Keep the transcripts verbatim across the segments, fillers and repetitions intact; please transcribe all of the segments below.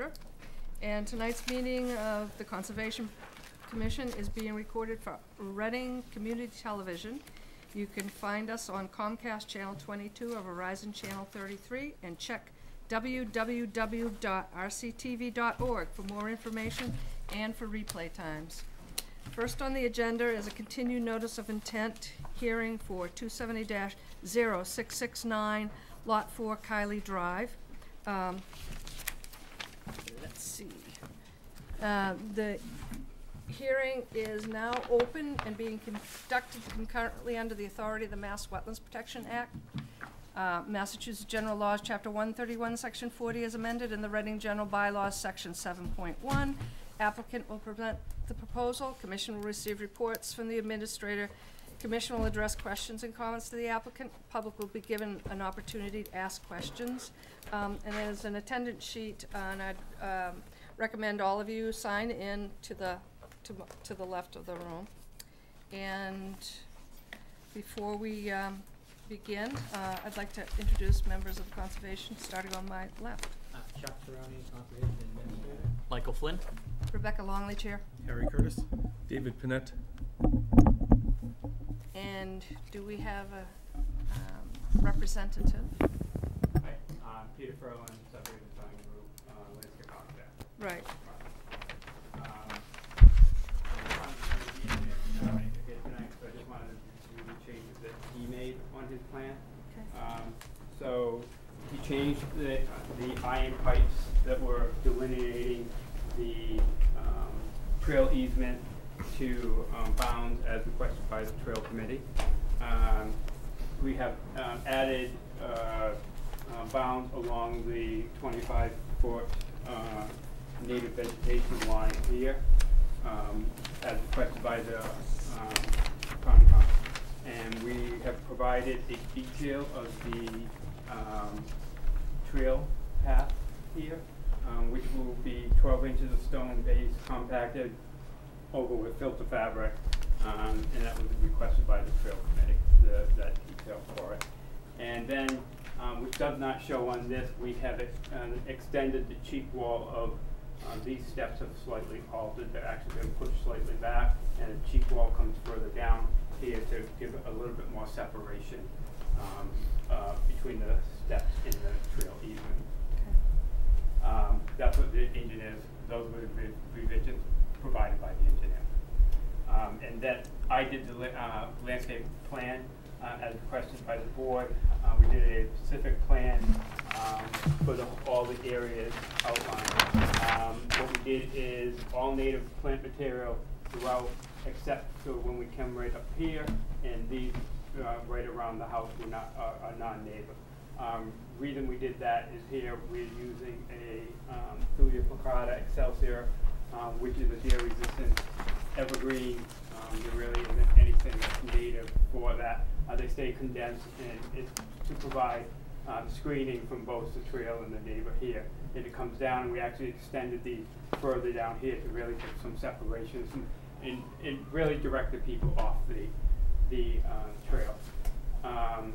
order. And tonight's meeting of the Conservation Commission is being recorded for Reading Community Television. You can find us on Comcast Channel twenty-two or Verizon Channel thirty-three, and check w w w dot r c t v dot org for more information and for replay times. First on the agenda is a continued notice of intent hearing for two seventy dash zero six six nine Lot four Kiley Drive. Um, let's see. Uh, the hearing is now open and being conducted concurrently under the authority of the Mass Wetlands Protection Act. Uh, Massachusetts General Laws, Chapter one thirty-one, Section forty is amended, and the Reading General Bylaws, Section seven point one. Applicant will present the proposal. Commission will receive reports from the administrator. Commission will address questions and comments to the applicant. Public will be given an opportunity to ask questions. Um, and there's an attendance sheet, uh, and I'd um, recommend all of you sign in to the to, to the left of the room. And before we um, begin, uh, I'd like to introduce members of the Conservation, starting on my left. Uh, Chuck Cerrone, Conservation Administrator. Michael Flynn. Rebecca Longley, Chair. Harry Curtis. David Panett. And do we have a um, representative? Hi, I'm Peter Furlan, Subdivision Design Group, uh, Landscape Architect. Right. Um, I wanted to be here tonight, so I just wanted to do the changes that he made on his plan. Okay. Um, so he changed the, the iron pipes that were delineating the um, trail easement to um, bounds as requested by the Trail Committee. Um, we have um, added uh, uh, bounds along the twenty-five foot uh, native vegetation line here, um, as requested by the um, Concom. And we have provided a detail of the um, trail path here, um, which will be twelve inches of stone base compacted over with filter fabric, um, and that was requested by the Trail Committee, the, that detail for it. And then, um, which does not show on this, we have ex uh, extended the cheek wall of uh, these steps have slightly altered. They're actually been pushed slightly back, and the cheek wall comes further down here to give a little bit more separation um, uh, between the steps in the trail easement. Okay. Um, that's what the engineers, those were the revisions provided by the engineer. Um, and then I did the uh, landscape plan uh, as requested by the board. Uh, we did a specific plan um, for the, all the areas outlined. Um, what we did is all native plant material throughout, except for when we come right up here, and these uh, right around the house were not uh, are non-native. Um, reason we did that is here we're using a um, Thuja flaccata excelsior, Um, which is a deer-resistant evergreen. Um, there really isn't anything that's native for that. Uh, they stay condensed, and it's to provide um, screening from both the trail and the neighbor here. And it comes down, and we actually extended the further down here to really get some separations and, and, and really direct the people off the the uh, trail. Um,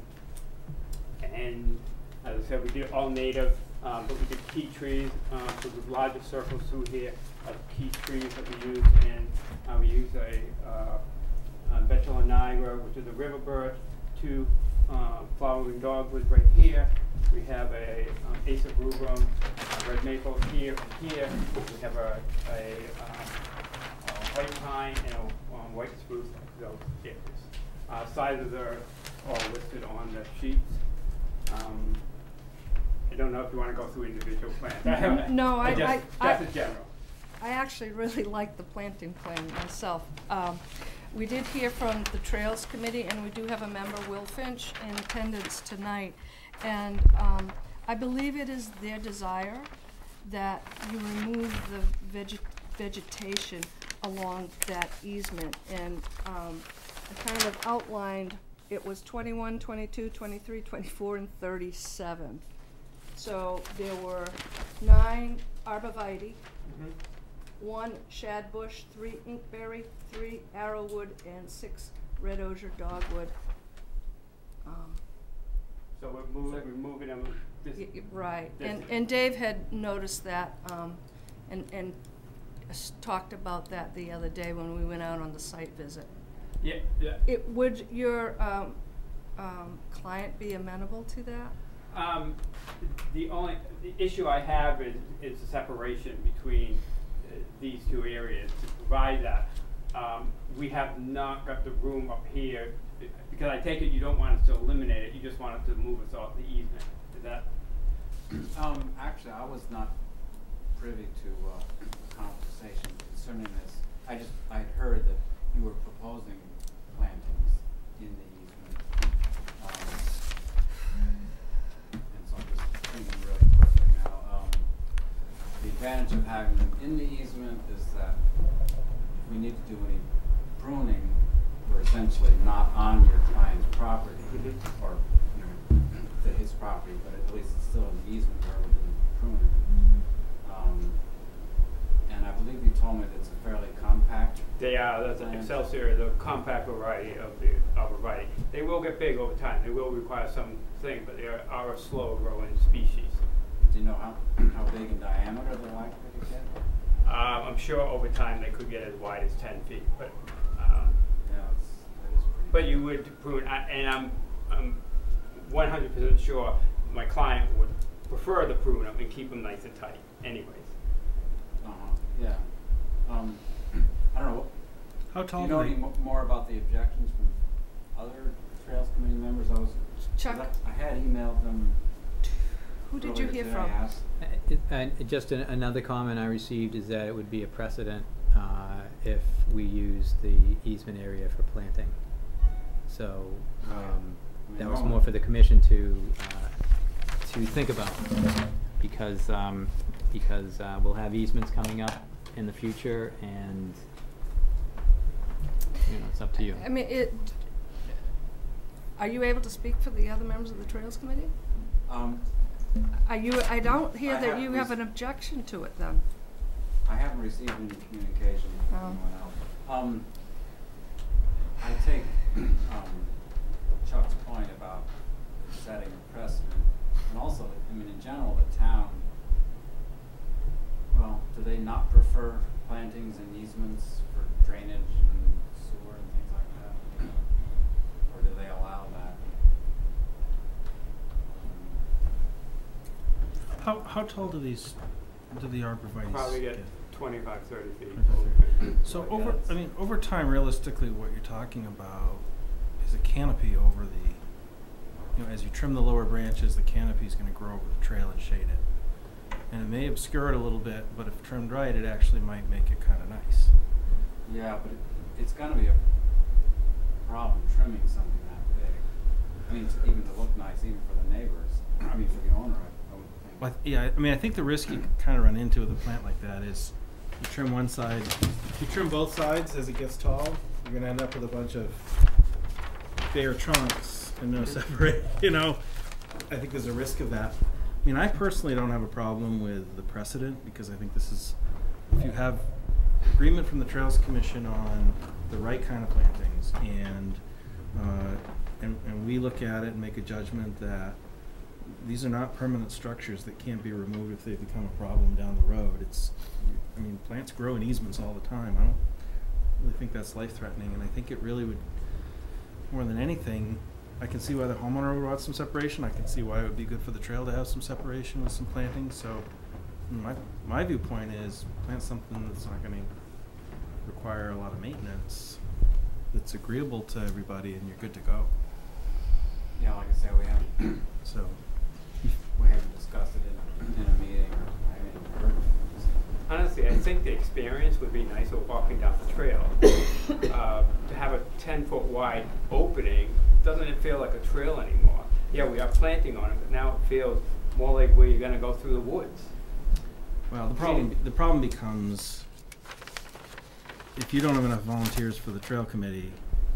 and as I said, we did all native, um, but we did key trees, uh, so the larger circles through here of key trees that we use, and uh, we use a uh, uh, Betula nigra, which is a river birch, two uh, flowering dogwoods right here. We have a um, Acer rubrum, uh, red maple here and here. We have a, a, um, a white pine and a um, white spruce, those areas. Uh, sizes are all listed on the sheets. Um, I don't know if you want to go through individual plants. No, I, just, I, just I, in general. I actually really like the planting plan myself. Um, we did hear from the Trails Committee, and we do have a member, Will Finch, in attendance tonight. And um, I believe it is their desire that you remove the veg vegetation along that easement. And um, I kind of outlined, it was twenty-one, twenty-two, twenty-three, twenty-four, and thirty-seven. So there were nine arborvitae, mm-hmm. one shadbush, three inkberry, three arrowwood, and six red osier dogwood. Um, So we're moving, we're moving them this, Y- y- Right, this- and, and Dave had noticed that, um, and, and s- talked about that the other day when we went out on the site visit. yeah, yeah. It, would your, um, um, client be amenable to that? Um, the only, the issue I have is, is the separation between uh, these two areas to provide that. Um, we have not got the room up here, because I take it you don't want us to eliminate it, you just want us to move us off the easement. Is that? Um, actually, I was not privy to, uh, a conversation concerning this. I just, I had heard that you were proposing plantings in the easement. Um, and so I'm just thinking really quickly now. Um, the advantage of having them in the easement is that if we need to do any pruning, we're essentially not on your client's property, Mhm. or, you know, to his property, but at least it's still in the easement where we can prune it. Um, and I believe you told me that it's a fairly compact. They are, that's an plant. Excelsior, the compact variety of the arborvitae. They will get big over time, they will require some thing, but they are, are a slow growing species. Do you know how, how big in diameter they're likely to get? Um, I'm sure over time they could get as wide as ten feet, but, um, Yeah, it's, that is pretty. but you would prune, I- and I'm, I'm one hundred percent sure my client would prefer the prune them and keep them nice and tight anyways. Uh-huh, yeah. Um, I don't know, How do tall you do know they? any mo- more about the objections from other Trails Committee members? I was, 'cause Chuck, I, I had emailed them who did you earlier hear today, from? asked- Uh, it- And just an- another comment I received is that it would be a precedent uh, if we use the easement area for planting. So Oh, yeah. um, I mean, that was normally- more for the commission to uh, to think about, because um, because uh, we'll have easements coming up in the future, and you know, it's up to you. I mean, it, are you able to speak for the other members of the Trails Committee? Um, Are you, I don't hear I that have you have rec- an objection to it then. I haven't received any communication from Oh. anyone else. Um, I take, um, Chuck's point about setting a precedent, and also, I mean, in general, the town, well, do they not prefer plantings and easements for drainage and sewer and things like that? Or do they allow that? Um, How, how tall do these, do the arborvitaes Probably get get? twenty-five, thirty feet. twenty-five, So Like over, that. I mean, over time, realistically, what you're talking about is a canopy over the, you know, as you trim the lower branches, the canopy's gonna grow over the trail and shade it. And it may obscure it a little bit, but if trimmed right, it actually might make it kinda nice. Yeah, but it, it's gonna be a problem trimming something that big. I mean, to, even to look nice, even for the neighbors, I mean, for the owner, I, I would think. Well, I th- yeah, I- I mean, I think the risk you kinda run into with a plant like that is you trim one side, if you trim both sides as it gets tall, you're gonna end up with a bunch of bare trunks and no separate, you know? I think there's a risk of that. I mean, I personally don't have a problem with the precedent, because I think this is, if you have agreement from the Trails Commission on the right kind of plantings, and, uh, and, and we look at it and make a judgment that these are not permanent structures that can't be removed if they become a problem down the road. It's, I mean, plants grow in easements all the time. I don't really think that's life-threatening, and I think it really would, more than anything, I can see why the homeowner would want some separation. I can see why it would be good for the trail to have some separation with some plantings. So my, my viewpoint is plant something that's not gonna require a lot of maintenance, that's agreeable to everybody, and you're good to go. Yeah, like I said, we haven't, So, we haven't discussed it in a, in a meeting, or I haven't heard of it. Honestly, I think the experience would be nicer walking down the trail. Uh, to have a ten-foot wide opening, doesn't it feel like a trail anymore? Yeah, we are planting on it, but now it feels more like where you're gonna go through the woods. well, the problem, the problem becomes, if you don't have enough volunteers for the trail committee,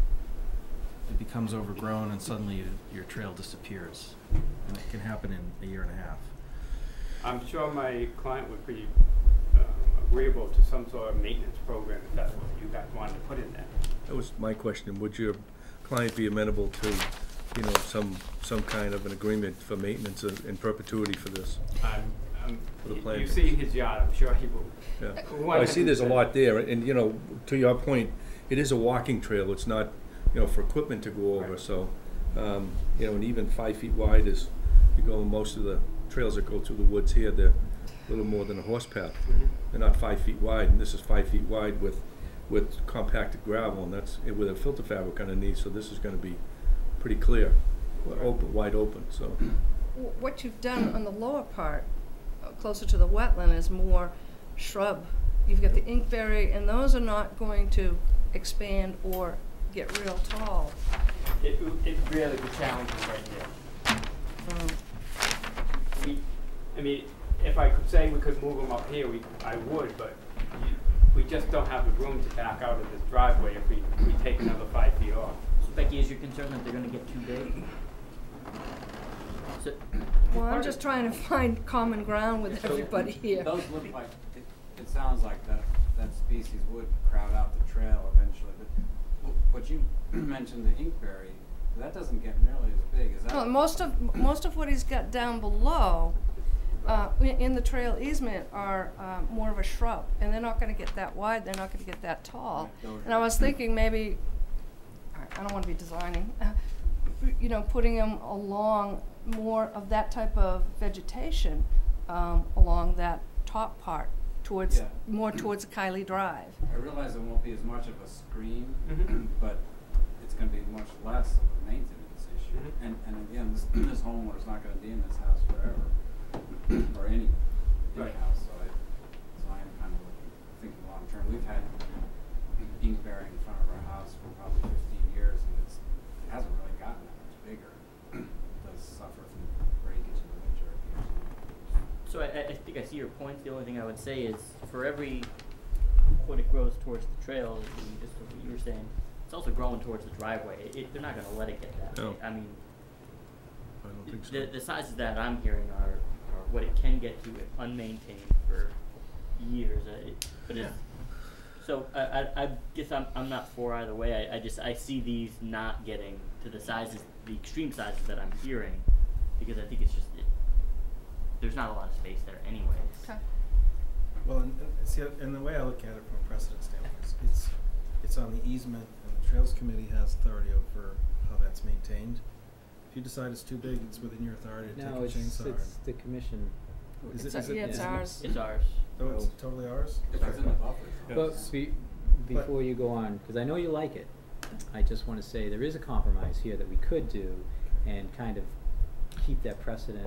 it becomes overgrown and suddenly you, your trail disappears. And it can happen in a year and a half. I'm sure my client would be uh, agreeable to some sort of maintenance program if that's what you guys wanted to put in there. That was my question. Would your client be amenable to you know, some, some kind of an agreement for maintenance and in perpetuity for this. I'm, I'm, For the you planting. see his yard, I'm sure he will. Yeah. one Well, I see there's a hundred lot there, and, you know, to your point, it is a walking trail, it's not, you know, for equipment to go over, Right. so, um, you know, and even five feet wide is, you go, most of the trails that go through the woods here, they're a little more than a horse path. Mhm. They're not five feet wide, and this is five feet wide with, with compacted gravel, and that's, eh, with a filter fabric underneath, so this is gonna be pretty clear, well, open, wide open, so. Wh- What you've done on the lower part, uh, closer to the wetland, is more shrub. You've got the inkberry, and those are not going to expand or get real tall. It, it really the challenge is right here. Um, We, I mean, if I could say we could move them up here, we, I would, but you, we just don't have the room to back out of this driveway if we, we take another five feet off. So Becky, is your concern that they're gonna get too big? So, Well, I'm just trying to find common ground with So everybody here. Those look like, it, it sounds like that, that species would crowd out the trail eventually, but wh- what you mentioned, the inkberry, that doesn't get nearly as big, is that? No, most of, most of what he's got down below, uh, i- in the trail easement are, uh, more of a shrub, and they're not gonna get that wide, they're not gonna get that tall. Right, those And I are- was thinking maybe, I I don't wanna be designing, uh, you know, putting them along more of that type of vegetation, um, along that top part, towards, Yeah. more towards Kylie Drive. I realize it won't be as much of a screen, Mhm. but it's gonna be much less of a maintenance issue. Mhm. And, and again, this, this homeowner's not gonna be in this house forever, or any, any Right. house, so I, so I am kind of looking, thinking long-term. We've had inkberry in front of our house for probably fifteen years, and it's, it hasn't really gotten that much bigger. It does suffer from breakage in the winter occasionally. so I, I I think I see your point. The only thing I would say is, for every foot it grows towards the trail, and just what you were saying, it's also growing towards the driveway. It, it, they're not gonna let it get that No. big. I mean, I don't think so. the, the sizes that I'm hearing are, are what it can get to if unmaintained for years. Uh, it, but it's, so I, I, I guess I'm, I'm not for either way. I, I just, I see these not getting to the sizes, the extreme sizes that I'm hearing, because I think it's just, it, there's not a lot of space there anyways. Okay. Well, and, and see, and the way I look at it from a precedent standpoint is, it's, it's on the easement, and the Trails Committee has authority over how that's maintained. If you decide it's too big, it's within your authority to take No, a it's, chainsaw. it's the commission. Is It's it, a- is it? yeah, it's is it- ours. It's ours. Oh, it's totally ours? If it's in the buffer zone. Well, yeah. be, before you go on, because I know you like it, I just want to say there is a compromise here that we could do and kind of keep that precedent,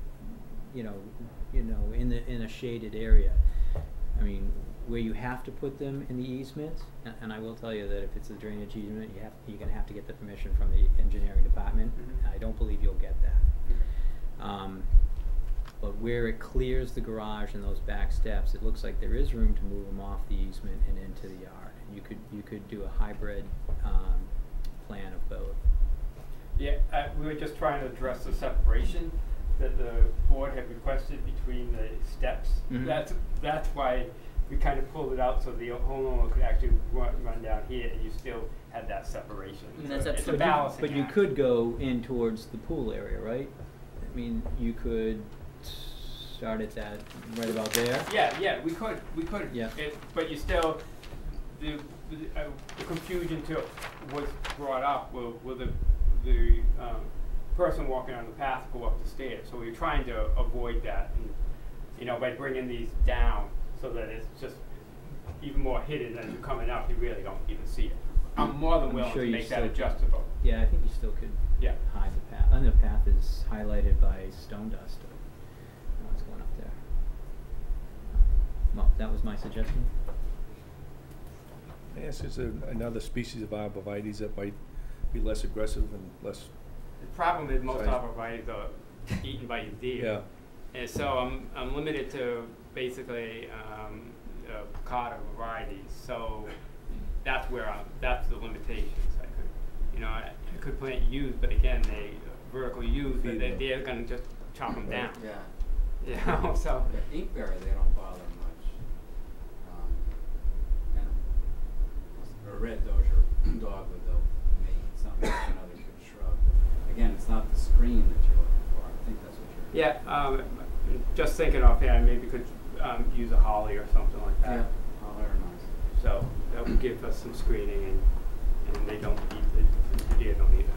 you know, you know, in the, in a shaded area. I mean, where you have to put them in the easement, and, and I will tell you that if it's a drainage easement, you have, you're gonna have to get the permission from the engineering department. Mhm. I don't believe you'll get that. Um, but where it clears the garage and those back steps, it looks like there is room to move them off the easement and into the yard. And you could, you could do a hybrid, um, plan of both. Yeah, uh, we were just trying to address the separation that the board had requested between the steps. Mhm. That's, that's why we kind of pulled it out so the homeowner could actually run, run down here and you still had that separation. I mean, So that's it's a absolutely- balancing But you act. could go in towards the pool area, right? I mean, you could start at that, right about there. Yeah, yeah, we could, we could. Yeah. It, but you still, the, the, uh, the confusion to, was brought up, will, will the, the, um, person walking on the path go up the stairs? So we're trying to avoid that, and, you know, by bringing these down so that it's just even more hidden as you're coming up, you really don't even see it. I'm more than I'm willing sure to you make that still- adjustable. Yeah, I think you still could Yeah. hide the path. And the path is highlighted by stone dust. or what's going up there. Well, that was my suggestion. Yes, it's a, another species of arborvitaes that might be less aggressive and less, The problem is most Size. arborvitaes are eaten by the deer. yeah. And so I'm, I'm limited to basically um, uh, piccata varieties. So that's where I'm, that's the limitations. I could, you know, I, I could plant yews, but again, they vertically yews, but Feed they, them. they're going to just chop them down. Yeah. You know, so Yeah, inkberry, they don't bother much. Um, and a red dozier dogwood, they'll mate some, that's another good shrub. But Um, just thinking offhand, maybe could, um, use a holly or something like that. Yeah, oh, very nice. So that would give us some screening and, and they don't eat, the, the deer don't eat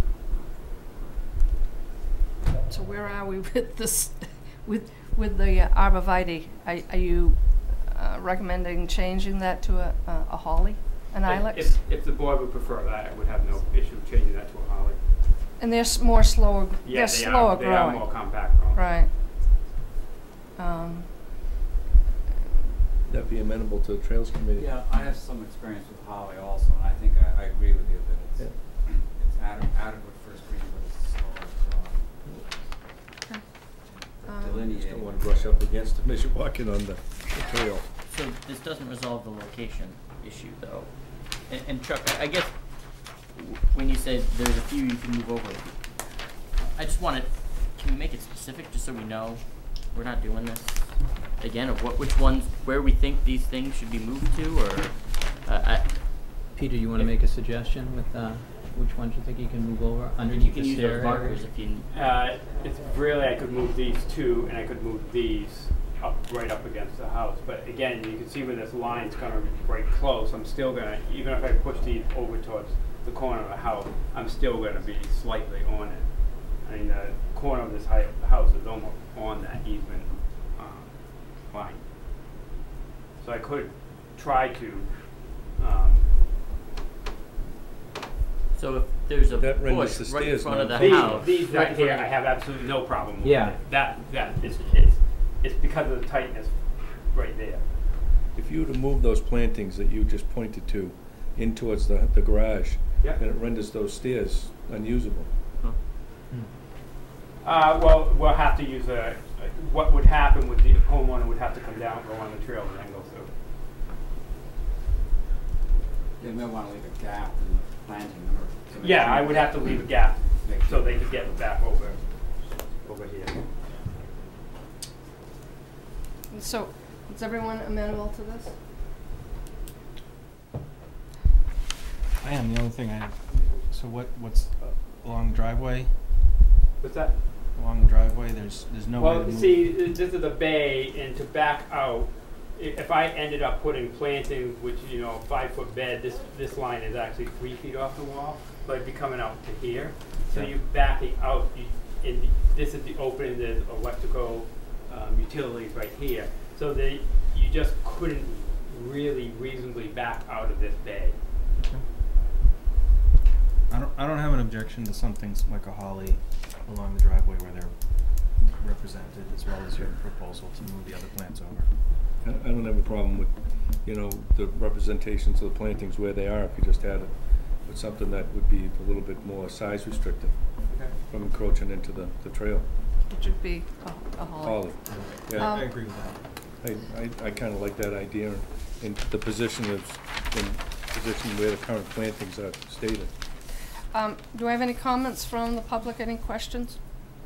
that. So where are we with this, with, with the uh, arborvitae? Are, are you uh, recommending changing that to a, a, a holly, an If- ilex? If, if the board would prefer that, I would have no issue changing that to a holly. And they're s- more slower, Yeah, they're they slower are, they are growing. more compact growing. Right. Um, That'd be amenable to the Trails Committee. Yeah, I have some experience with holly also, and I think I, I agree with you that it's, it's ade- adequate for screening, but it's slower growing. Um, Just Delineate. don't wanna brush up against them as you're walking on the, the trail. So this doesn't resolve the location issue though. And, and Chuck, I, I guess w- when you said there's a few you can move over, I just want to, can we make it specific just so we know we're not doing this again, of what, which ones, where we think these things should be moved to, or, uh, I, Peter, you wanna If- make a suggestion with, uh, which ones you think you can move over I think you underneath can the use stair those area? markers if you, Uh, it's really, I could move these two and I could move these up, right up against the house. But again, you can see where this line's gonna break close, I'm still gonna, even if I push these over towards the corner of the house, I'm still gonna be slightly on it. I mean, the corner of this hi- house is almost on that easement, um, line. So I could try to, um, so if there's a That renders bush the right in stairs front of the not- These, house. these right right in here, front I of- have absolutely no problem with. Yeah. That, that, it's, it's, it's because of the tightness right there. If you were to move those plantings that you just pointed to in towards the, the garage, Yep. then it renders those stairs unusable. Huh. Uh, well, we'll have to use a, what would happen would the homeowner would have to come down, go on the trail and then go through. You may wanna leave a gap in the planting or. to make Yeah, sure I would that- have to leave a gap make so sure- they could get back over, over here. So, is everyone amenable to this? I am, the only thing I have, so what, what's uh, along the driveway, What's that? along the driveway, there's, there's no way to Well, move. see, th- this is a bay, and to back out, i- if I ended up putting plantings, which, you know, five foot bed, this, this line is actually three feet off the wall, so I'd be coming out to here. So Yeah. you're backing out, you, and the- this is the opening, there's electrical, um, utilities right here. So they, you just couldn't really reasonably back out of this bay. I don't, I don't have an objection to something s- like a holly along the driveway where they're represented, as well as your proposal to move the other plants over. I, I don't have a problem with, you know, the representations of the plantings where they are, if you just had it, but something that would be a little bit more size restrictive Okay. from encroaching into the, the trail. It should be a, a holly. Holly, yeah. Um, I agree with that. I, I, I kinda like that idea, and the position is, in position where the current plantings are stated. Um, do I have any comments from the public, any questions?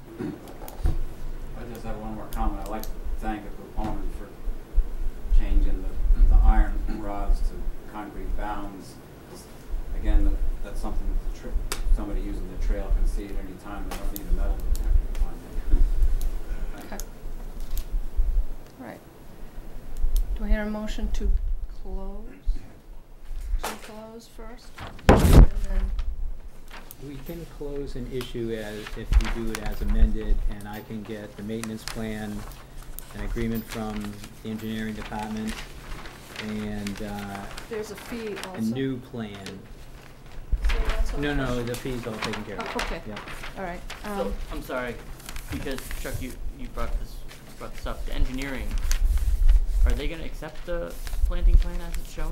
I just have one more comment. I'd like to thank the proponent for changing the, the iron rods to concrete bounds. 'Cause again, that, that's something that the tri- somebody using the trail can see at any time. They don't need a metal detector on it. Thank you. Okay. All right. Do I hear a motion to close? To close first? And then, We can close an issue as, if you do it as amended, and I can get the maintenance plan, an agreement from the engineering department, and, uh, there's a fee also. a new plan. So that's all No, no, question- the fee's all taken care of. Oh, okay. Yep. All right. So, Um, I'm sorry, because Chuck, you, you brought this, brought this up, the engineering, are they gonna accept the planting plan as it's shown?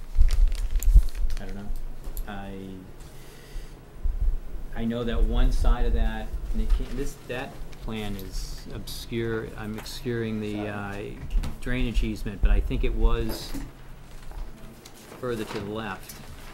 I don't know. I, I know that one side of that, and it can't, this, that plan is obscure, I'm obscuring the, uh, drainage easement, but I think it was further to the left.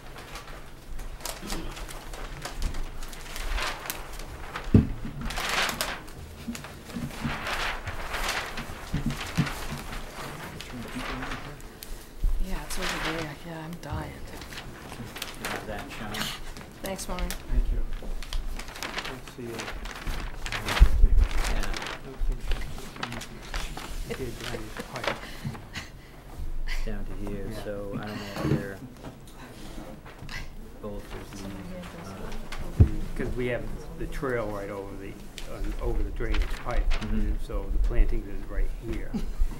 yeah, it's over there. Yeah, I'm dying. You have that shown. Thanks, Maureen. Thank you. Yeah. Down to here, Yeah. so I don't know if they're both as the, uh, Because we have the trail right over the, on- over the drainage pipe, Mhm. so the plantings is right here.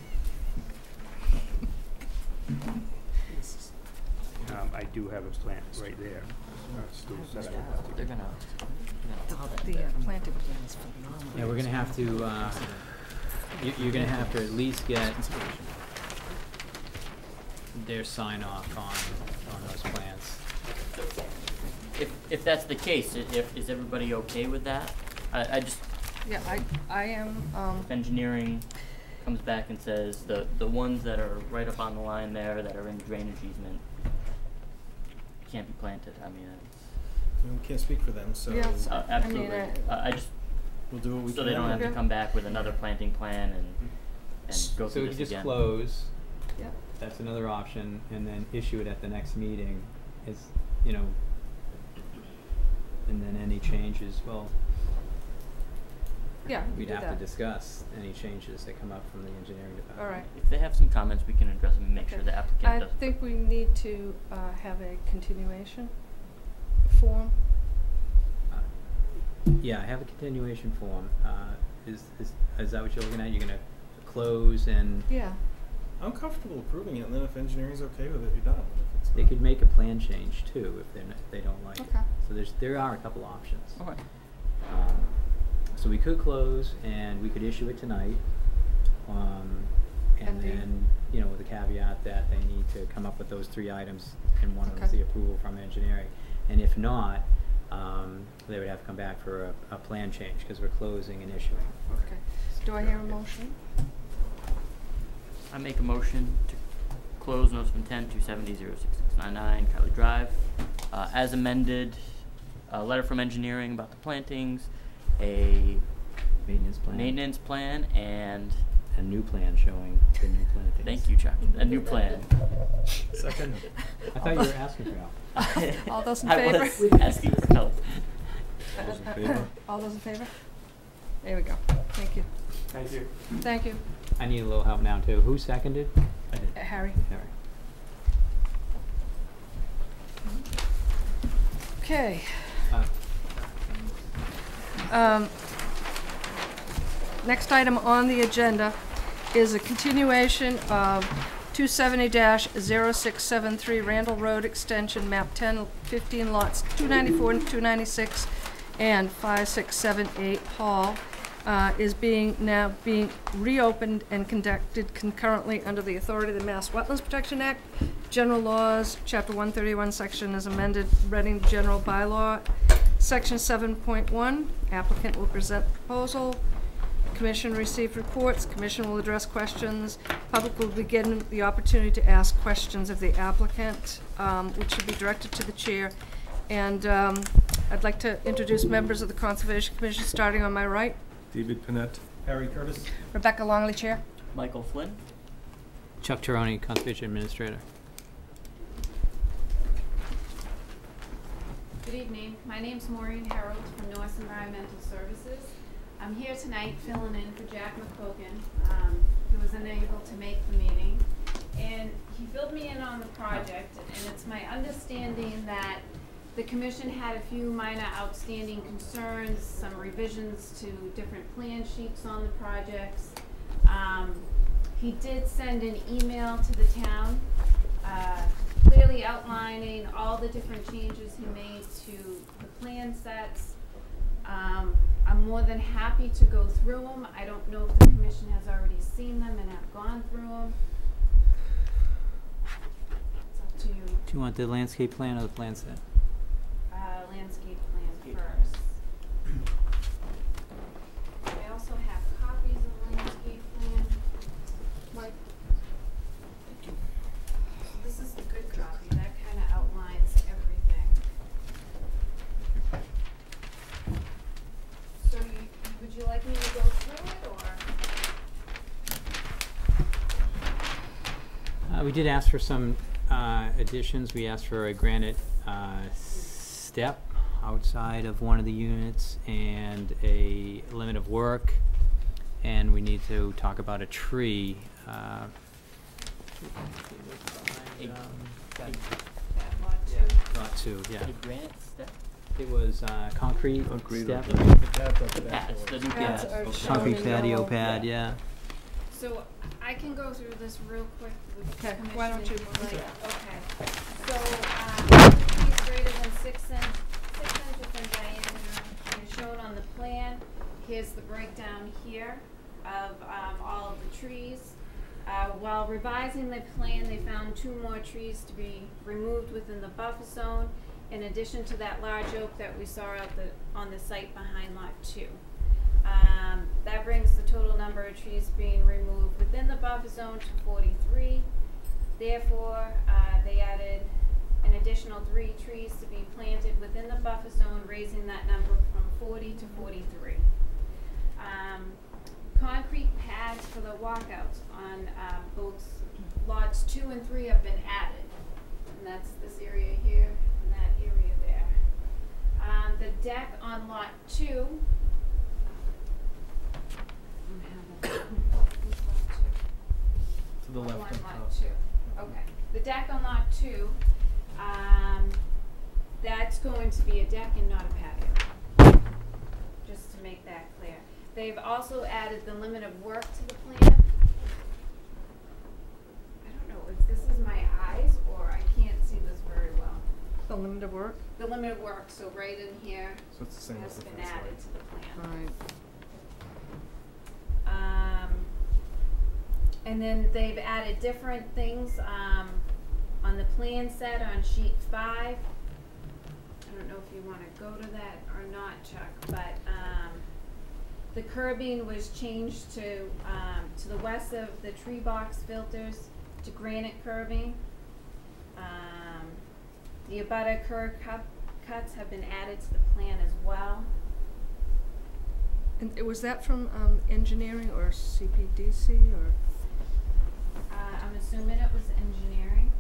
Um, I do have a plant right there. They're gonna. The, the uh, planting plan is phenomenal. yeah, we're gonna have to, uh, you, you're gonna have to at least get their sign off on, on those plans. If if that's the case, i- if is everybody okay with that? I, I just Yeah, I, I am, um, if engineering comes back and says the the ones that are right up on the line there that are in drainage easement can't be planted. I mean, it's, I mean, we can't speak for them, so Yeah, it's- uh, I mean, absolutely. uh, uh, I just we'll do what we so can. they don't have to Okay. come back with another planting plan and and go So through we this could just again. close, yeah, that's another option, and then issue it at the next meeting, is, you know, and then any changes, well, yeah, we we'd do have that. to discuss any changes that come up from the engineering department. All right. If they have some comments, we can address them and make Okay. sure the applicant I does. think we need to, uh, have a continuation form. Uh, Yeah, I have a continuation form, uh, is, is, is that what you're looking at, you're gonna close and Yeah, I'm comfortable approving it, and then if engineering's okay with it, you're done. If it's they not- could make a plan change too, if they're, n- if they don't like it. Okay. So there's, there are a couple options. Okay. Um, so we could close and we could issue it tonight, um, and Pending. then, you know, with the caveat that they need to come up with those three items, and one of them is Okay. the approval from engineering. And if not, um, they would have to come back for a, a plan change, cause we're closing and issuing. okay. Do I hear a motion? I make a motion to close notice of intent two seventy zero six six nine nine Kylie Drive, uh, as amended, a letter from engineering about the plantings, a Maintenance plan. maintenance plan, and A new plan showing the new plantings. thank you, Chuck, a new plan. Second. I thought you were asking for help. All those in I favor? was asking for help. All those in favor? All those in favor? There we go. Thank you. Thank you. Thank you, I need a little help now too. Who seconded? I did. Uh, Harry. Harry. Okay. Uh, Um, next item on the agenda is a continuation of two seventy dash zero six seven three Randall Road Extension, map ten fifteen lots two ninety-four and two ninety-six and five six seven eight Hall, uh, is being, now being reopened and conducted concurrently under the authority of the Mass Wetlands Protection Act, General Laws, Chapter one thirty-one, section is amended, Reading General Bylaw, Section seven point one, applicant will present proposal. Commission received reports, commission will address questions. Public will be given the opportunity to ask questions of the applicant, um, which should be directed to the chair. And, um, I'd like to introduce members of the Conservation Commission, starting on my right. David Panett. Harry Curtis. Rebecca Longley, Chair. Michael Flynn. Chuck Tironi, Conservation Administrator. Good evening. My name's Maureen Harold from Norse Environmental Services. I'm here tonight filling in for Jack McCogan, um, who was unable to make the meeting. And he filled me in on the project, and it's my understanding that the commission had a few minor outstanding concerns, some revisions to different plan sheets on the projects. Um, he did send an email to the town, uh, clearly outlining all the different changes he made to the plan sets. Um, I'm more than happy to go through them. I don't know if the commission has already seen them and have gone through them. It's up to you. Do you want the landscape plan or the plan set? Uh, landscape plan first. I also have copies of the landscape plan. Mike. This is the good copy, that kinda outlines everything. So you, would you like me to go through it, or? Uh, we did ask for some, uh, additions. We asked for a granite, uh, step outside of one of the units and a limit of work and we need to talk about a tree. Uh, Hey, um, hey, That lot yeah, too. lot two, yeah. The granite step? It was uh, concrete Concrete step. or- The pads up to that Pads, floor. the new Pads pads. are Okay. shown Concrete in patio yellow. pad, yeah. So I can go through this real quick with the Okay, commission. why don't if you- you'd like. okay. Okay, so, um, trees greater than six inch, six inches in diameter is shown on the plan. Here's the breakdown here of, um, all of the trees. Uh, while revising the plan, they found two more trees to be removed within the buffer zone, in addition to that large oak that we saw out the, on the site behind lot two. Um, that brings the total number of trees being removed within the buffer zone to forty-three. Therefore, uh, they added an additional three trees to be planted within the buffer zone, raising that number from forty to forty-three. Um, concrete pads for the walkouts on, uh, both lots two and three have been added. And that's this area here and that area there. Um, the deck on lot two. I don't have it. Where's lot two? To the Oh, left on and lot top. two. Okay. The deck on lot two, um, that's going to be a deck and not a patio. Just to make that clear. They've also added the limit of work to the plan. I don't know if this is my eyes or I can't see this very well. The limit of work? The limit of work, so right in here, So it's the same as has the been fence added line. to the plan. Right. Um, and then they've added different things, um, on the plan set on sheet five. I don't know if you wanna go to that or not, Chuck, but, um, the curbing was changed to, um, to the west of the tree box filters to granite curbing. Um, the abutter curb cut, cuts have been added to the plan as well. And it- was that from um, engineering or C P D C or? Uh, I'm assuming it was engineering,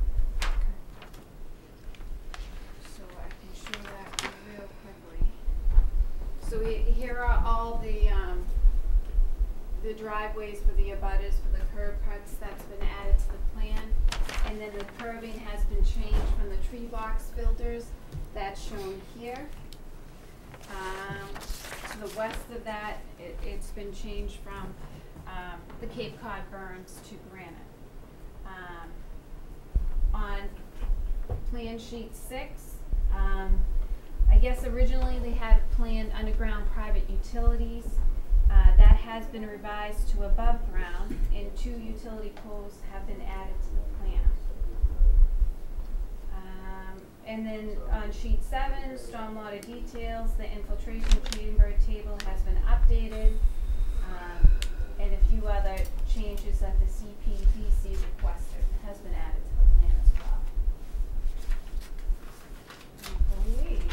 so I can show that real quickly. So he- here are all the, um, the driveways for the abutters for the curb cuts that's been added to the plan. And then the curbing has been changed from the tree box filters, that's shown here. Um, to the west of that, it, it's been changed from, um, the Cape Cod berms to granite. Um, on plan sheet six, um, I guess originally they had planned underground private utilities. Uh, that has been revised to above ground, and two utility poles have been added to the plan. Um, and then on sheet seven, stormwater details, the infiltration chamber table has been updated, um, and a few other changes that the C P D C requested has been added to the plan as well. I believe,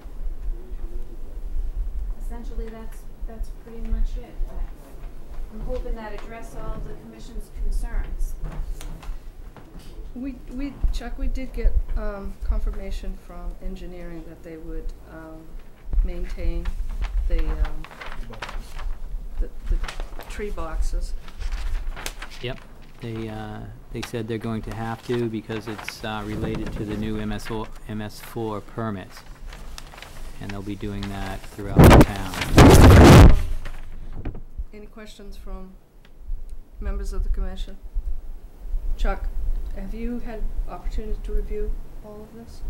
essentially that's, that's pretty much it. I'm hoping that addressed all of the commission's concerns. We, we, Chuck, we did get um, confirmation from engineering that they would um, maintain the, um, the, the tree boxes. Yep, they, uh, they said they're going to have to because it's, uh, related to the new M S O, M S four permits. And they'll be doing that throughout the town. Any questions from members of the commission? Chuck, have you had opportunity to review all of this?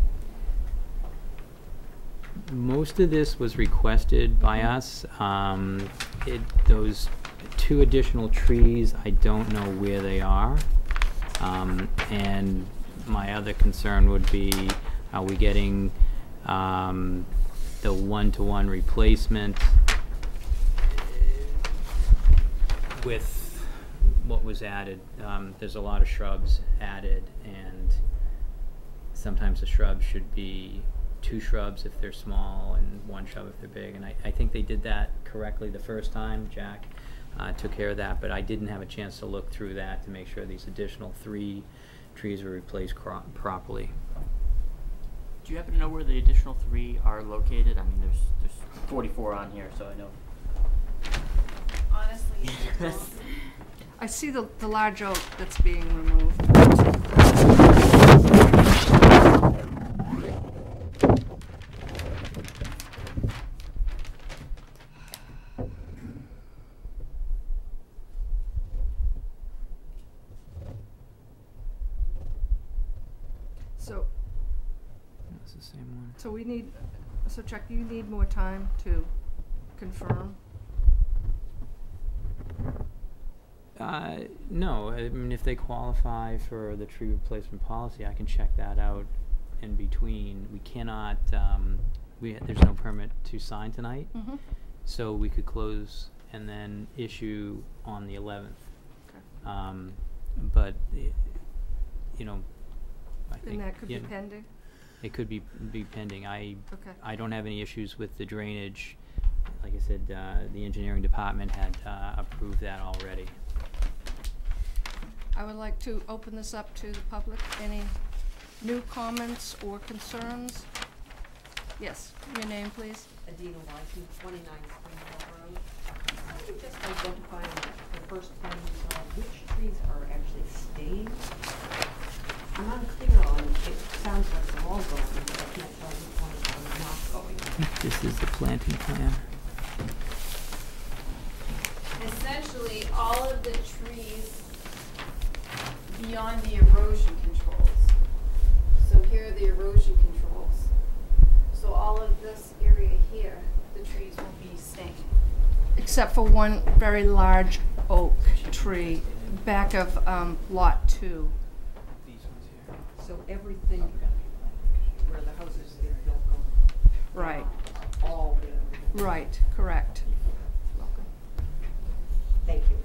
Most of this was requested by us. Um, it, those two additional trees, I don't know where they are. Um, and my other concern would be, are we getting, um, the one-to-one replacement with what was added? Um, there's a lot of shrubs added, and sometimes the shrubs should be two shrubs if they're small and one shrub if they're big. And I, I think they did that correctly the first time. Jack uh, took care of that, but I didn't have a chance to look through that to make sure these additional three trees were replaced cro properly. Do you happen to know where the additional three are located? I mean, there's there's forty-four on here, so I know. honestly, I don't. I see the, the large oak that's being removed. So, That's the same one. so we need, so Chuck, you need more time to confirm? Uh, no, I mean, if they qualify for the tree replacement policy, I can check that out in between. We cannot, um, we, there's no permit to sign tonight, Mm-hmm. so we could close and then issue on the eleventh. Okay. Um, but, i- you know, I think. And that could you be know, pending? It could be, be pending. I, Okay. I don't have any issues with the drainage. Like I said, uh, the engineering department had, uh, approved that already. I would like to open this up to the public. Any new comments or concerns? Yes, your name, please. Adina Wyson, twenty-nine Spring Hill Road. How do you just identify on the first plan you saw which trees are actually staying? I'm unclear on, it sounds like they're all going, but I can't tell which ones are not going. This is the planting plan. Essentially, all of the trees beyond the erosion controls. So here are the erosion controls. So all of this area here, the trees will be staying. Except for one very large oak tree back of um, lot two. These ones here. So everything where the houses get built go Right, all there. right, correct. Thank you.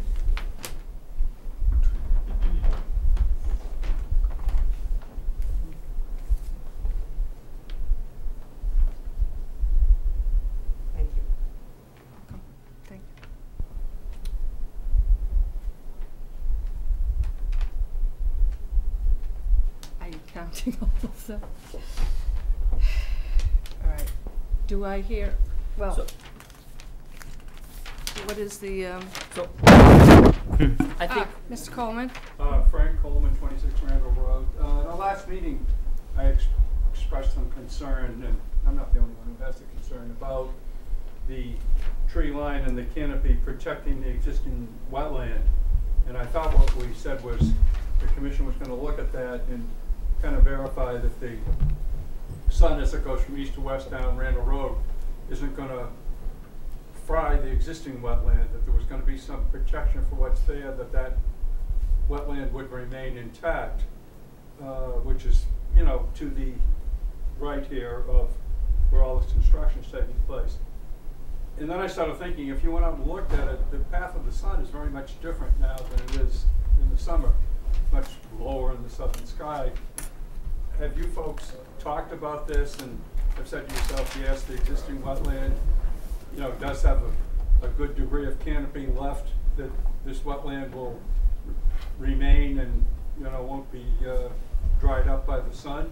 Thank you. Welcome. Thank you. Are you counting all of them? All right. Do I hear, well, So- what is the, um, So, I think, ah, Mister Coleman? Uh, Frank Coleman, twenty-six Randall Road. Uh, at our last meeting, I ex- expressed some concern, and I'm not the only one who has the concern, about the tree line and the canopy protecting the existing wetland. And I thought what we said was the commission was gonna look at that and kind of verify that the sun as it goes from east to west down Randall Road isn't gonna fry the existing wetland, that there was gonna be some protection for what's there, that that wetland would remain intact, uh, which is, you know, to the right here of where all this construction is taking place. And then I started thinking, if you went out and looked at it, the path of the sun is very much different now than it is in the summer, much lower in the southern sky. Have you folks talked about this and have said to yourself, yes, the existing wetland, you know, does have a, a good degree of canopy left, that this wetland will r- remain and, you know, won't be uh, dried up by the sun?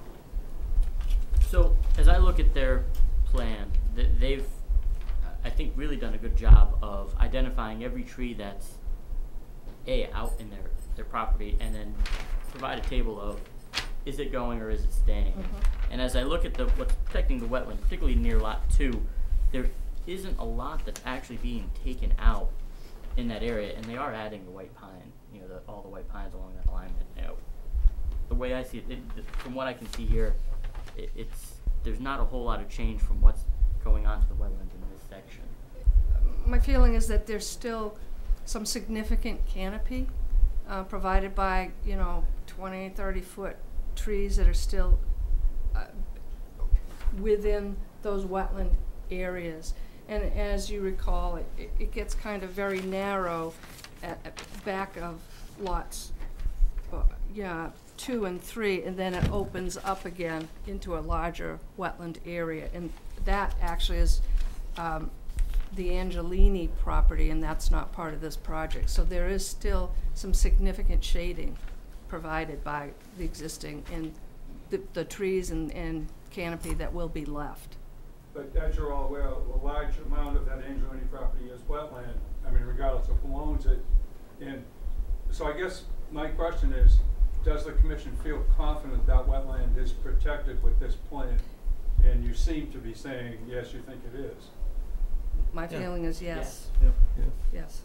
so as I look at their plan, th- they've, I think, really done a good job of identifying every tree that's A, out in their, their property, and then provide a table of, is it going or is it staying? Mhm. And as I look at the, what's protecting the wetland, particularly near lot two, there isn't a lot that's actually being taken out in that area, and they are adding the white pine, you know, the, all the white pines along that alignment. You know, the way I see it, it, th- from what I can see here, it, it's, there's not a whole lot of change from what's going on to the wetlands in this section. My feeling is that there's still some significant canopy uh, provided by, you know, twenty, thirty foot trees that are still uh, within those wetland areas. And as you recall, it, it- it gets kind of very narrow at, at back of lots, uh, yeah, two and three, and then it opens up again into a larger wetland area. And that actually is um, the Angelini property, and that's not part of this project. So there is still some significant shading provided by the existing and the, the trees and, and canopy that will be left. But as you're all aware, a large amount of that Angelini property is wetland. I mean, regardless of who owns it. And so I guess my question is, does the commission feel confident that wetland is protected with this plan? And you seem to be saying, yes, you think it is. My Yeah. feeling is yes, Yep. Yeah. yes.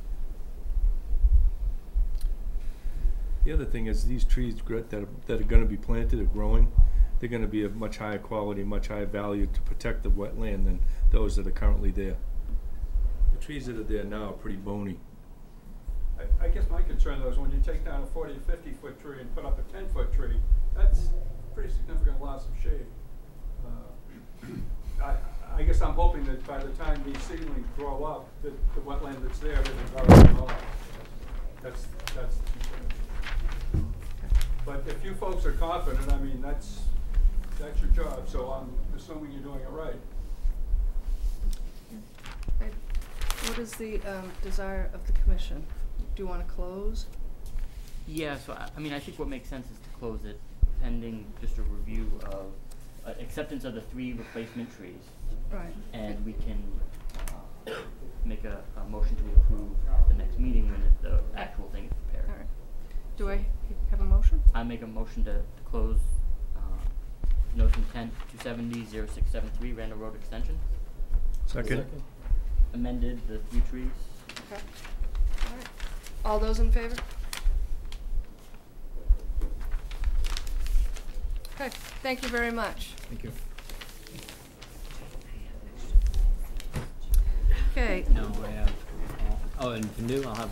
The other thing is these trees gr- that are, that are gonna be planted or growing, they're gonna be of much higher quality, much higher value to protect the wetland than those that are currently there. The trees that are there now are pretty bony. I, I guess my concern though is when you take down a forty or fifty foot tree and put up a ten foot tree, that's a pretty significant loss of shade. Uh, I, I guess I'm hoping that by the time these seedlings grow up, that the wetland that's there isn't already gone. That's, that's the concern. But if you folks are confident, I mean, that's, that's your job, so I'm assuming you're doing it right. Okay. What is the um, desire of the commission? Do you want to close? Yeah, so I, I mean, I think what makes sense is to close it pending just a review of uh, acceptance of the three replacement trees, Right. and we can uh, make a, a motion to approve the next meeting when it, the actual thing is prepared. All right. Do I have a motion? I make a motion to, to close uh, notice of intent two seventy zero six seven three Randall Road Extension. Second? Amended the three trees. Okay. All right. All those in favor? Okay, thank you very much. Thank you. Okay. No, I have, uh, oh, and the new, I'll have,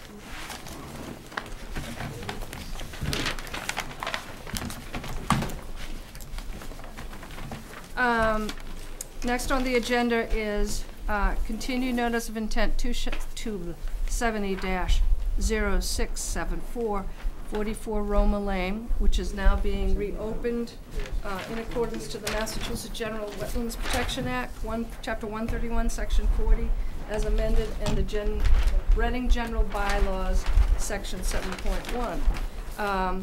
Um, next on the agenda is, uh, continued notice of intent two sh- two seventy dash zero six seven four, forty-four Roma Lane, which is now being reopened, uh, in accordance to the Massachusetts General Wetlands Protection Act, one, chapter one thirty-one, section forty, as amended, and the Gen, Reading General Bylaws, section seven point one. Um,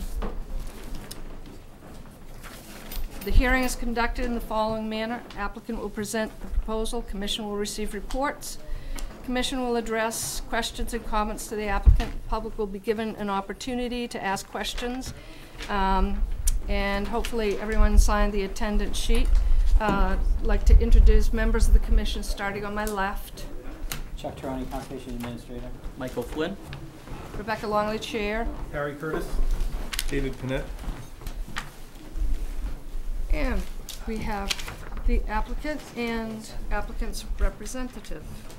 The hearing is conducted in the following manner. Applicant will present the proposal. Commission will receive reports. Commission will address questions and comments to the applicant. The public will be given an opportunity to ask questions. Um, and hopefully everyone signed the attendance sheet. Uh, I'd like to introduce members of the commission, starting on my left. Chuck Tarani, Conservation Administrator. Michael Flynn. Rebecca Longley, Chair. Harry Curtis? David Panett? And we have the applicant and applicant's representative.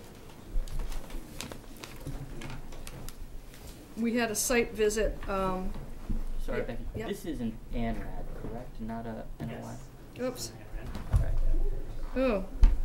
We had a site visit, um, Sorry, Yeah, Becky. yeah. This is an ANRAD, correct? Not a N O I? oops, Okay. oh.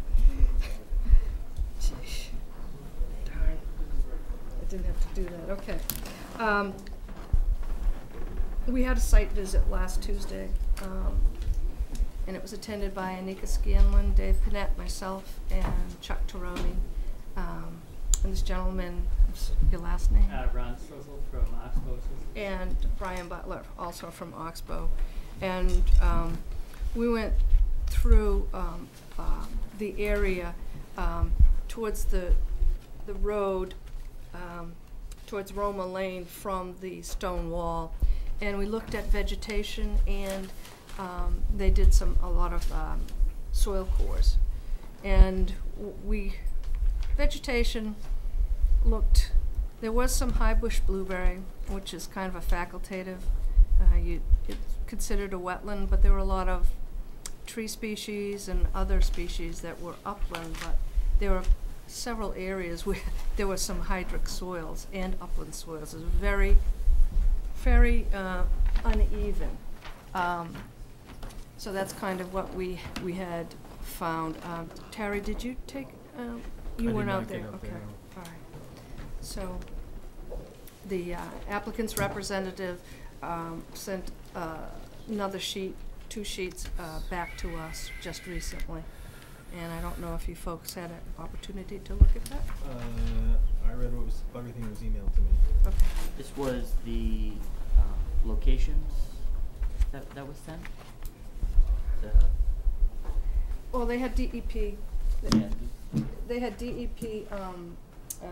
Jeez. Darn, I didn't have to do that, okay. Um, we had a site visit last Tuesday, um, and it was attended by Anika Scanlon, Dave Panett, myself, and Chuck Taroni. Um, and this gentleman, what's your last name? Uh, Ron Stossel from Oxbow. And Brian Butler, also from Oxbow. And um, we went through um, uh, the area um, towards the, the road, um, towards Roma Lane from the stone wall. And we looked at vegetation, and um, they did some, a lot of um, soil cores. And w- we, vegetation looked, there was some high bush blueberry, which is kind of a facultative. Uh, you, it's considered a wetland, but there were a lot of tree species and other species that were upland, but there were several areas where there were some hydric soils and upland soils. It was very, very uh, uneven. Um, so that's kind of what we, we had found. Um, Terry, did you take, um, you I did weren't not out get there? out Okay, there, all right. So the uh, applicant's representative um, sent uh, another sheet, two sheets uh, back to us just recently. And I don't know if you folks had an opportunity to look at that? Uh, I read what was, everything was emailed to me. Okay. This was the uh, locations that, that was sent? The, Well, they had D E P. yeah, They had D E P um, uh,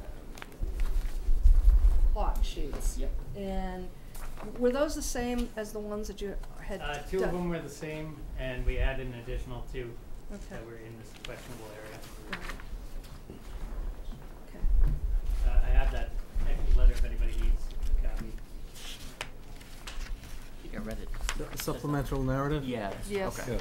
plot sheets. Yep. And were those the same as the ones that you had Uh, done? two of them were the same, and we added an additional two Okay. that were in this questionable area. Right. Okay. Uh, I have that extra letter if anybody needs a copy. I think I read it. The supplemental narrative? Yeah. Yes. Okay. Yeah.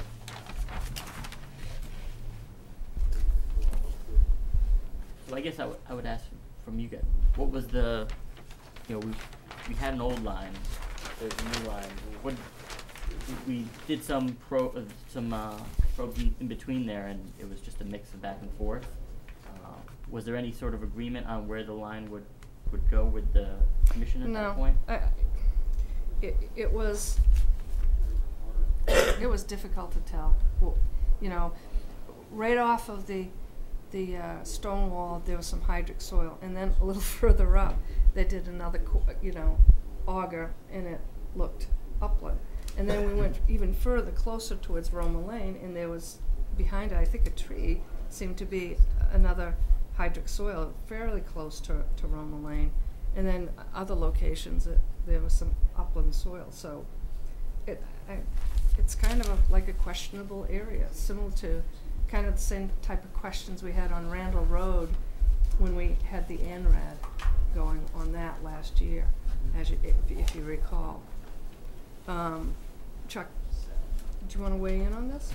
So I guess I would I would ask from you guys, what was the, you know, we we had an old line, there's a new line. What we, we did some pro uh, some uh, probing in between there, and it was just a mix of back and forth. Uh, was there any sort of agreement on where the line would would go with the commission at No. that point? I, it, it was, it was difficult to tell. Well, you know, right off of the, the uh, stone wall, there was some hydric soil, and then a little further up, they did another, co- you know, auger, and it looked upland. And then we went even further, closer towards Roma Lane, and there was, behind it, I think a tree, seemed to be another hydric soil, fairly close to, to Roma Lane. And then other locations, it, there was some upland soil. So it, I, it's kind of a, like a questionable area, similar to kind of the same type of questions we had on Randall Road when we had the ANRAD going on that last year, as you, if, if you recall. Um, Chuck, do you want to weigh in on this,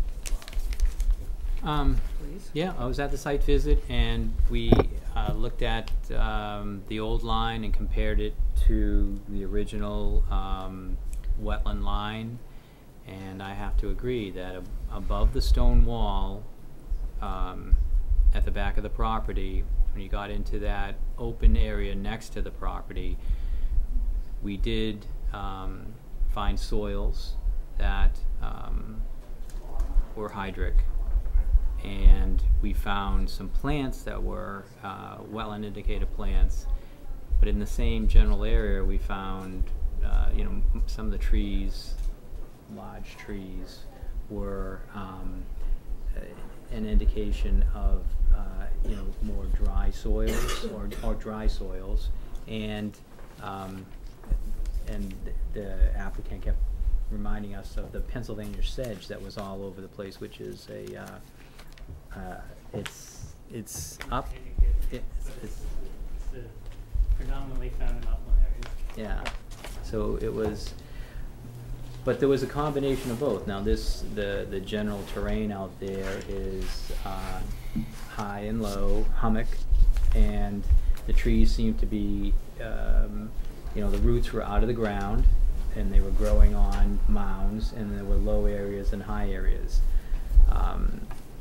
Um, please? yeah, I was at the site visit, and we uh, looked at um, the old line and compared it to the original um, wetland line, and I have to agree that ab above the stone wall um, at the back of the property, when you got into that open area next to the property, we did um, find soils that um, were hydric. And we found some plants that were uh, wetland indicated plants, but in the same general area we found, uh, you know, m some of the trees, large trees, were um, uh, an indication of, uh, you know, more dry soils or, or dry soils, and um, and the applicant kept reminding us of the Pennsylvania sedge that was all over the place, which is a uh, Uh, it's it's up. It, So it's, it's, it's uh, predominantly found in upland areas. yeah. So it was, but there was a combination of both. Now this the the general terrain out there is uh, high and low, hummock, and the trees seem to be, um, you know, the roots were out of the ground, and they were growing on mounds, and there were low areas and high areas. Um,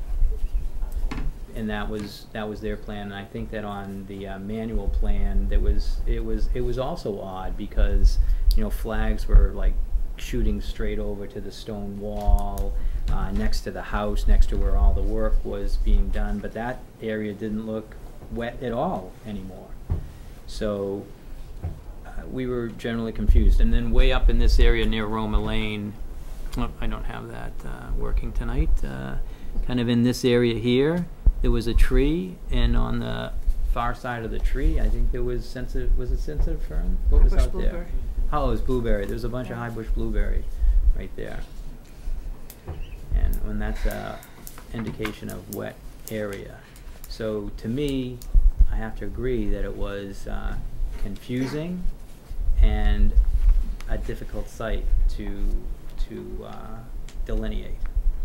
and that was that was their plan, and I think that on the uh, manual plan there was it was it was also odd because, you know, flags were like shooting straight over to the stone wall uh, next to the house, next to where all the work was being done, but that area didn't look wet at all anymore. So uh, we were generally confused. And then way up in this area near Roma Lane, oh, I don't have that uh, working tonight, uh, kind of in this area here, there was a tree, and on the far side of the tree, I think there was sensitive, was it sensitive fern? What was Bush out blueberry. there? Oh, it was blueberry. There was a bunch Yeah. of high bush blueberry right there. And when that's a indication of wet area. So to me, I have to agree that it was uh, confusing and a difficult site to to uh, delineate.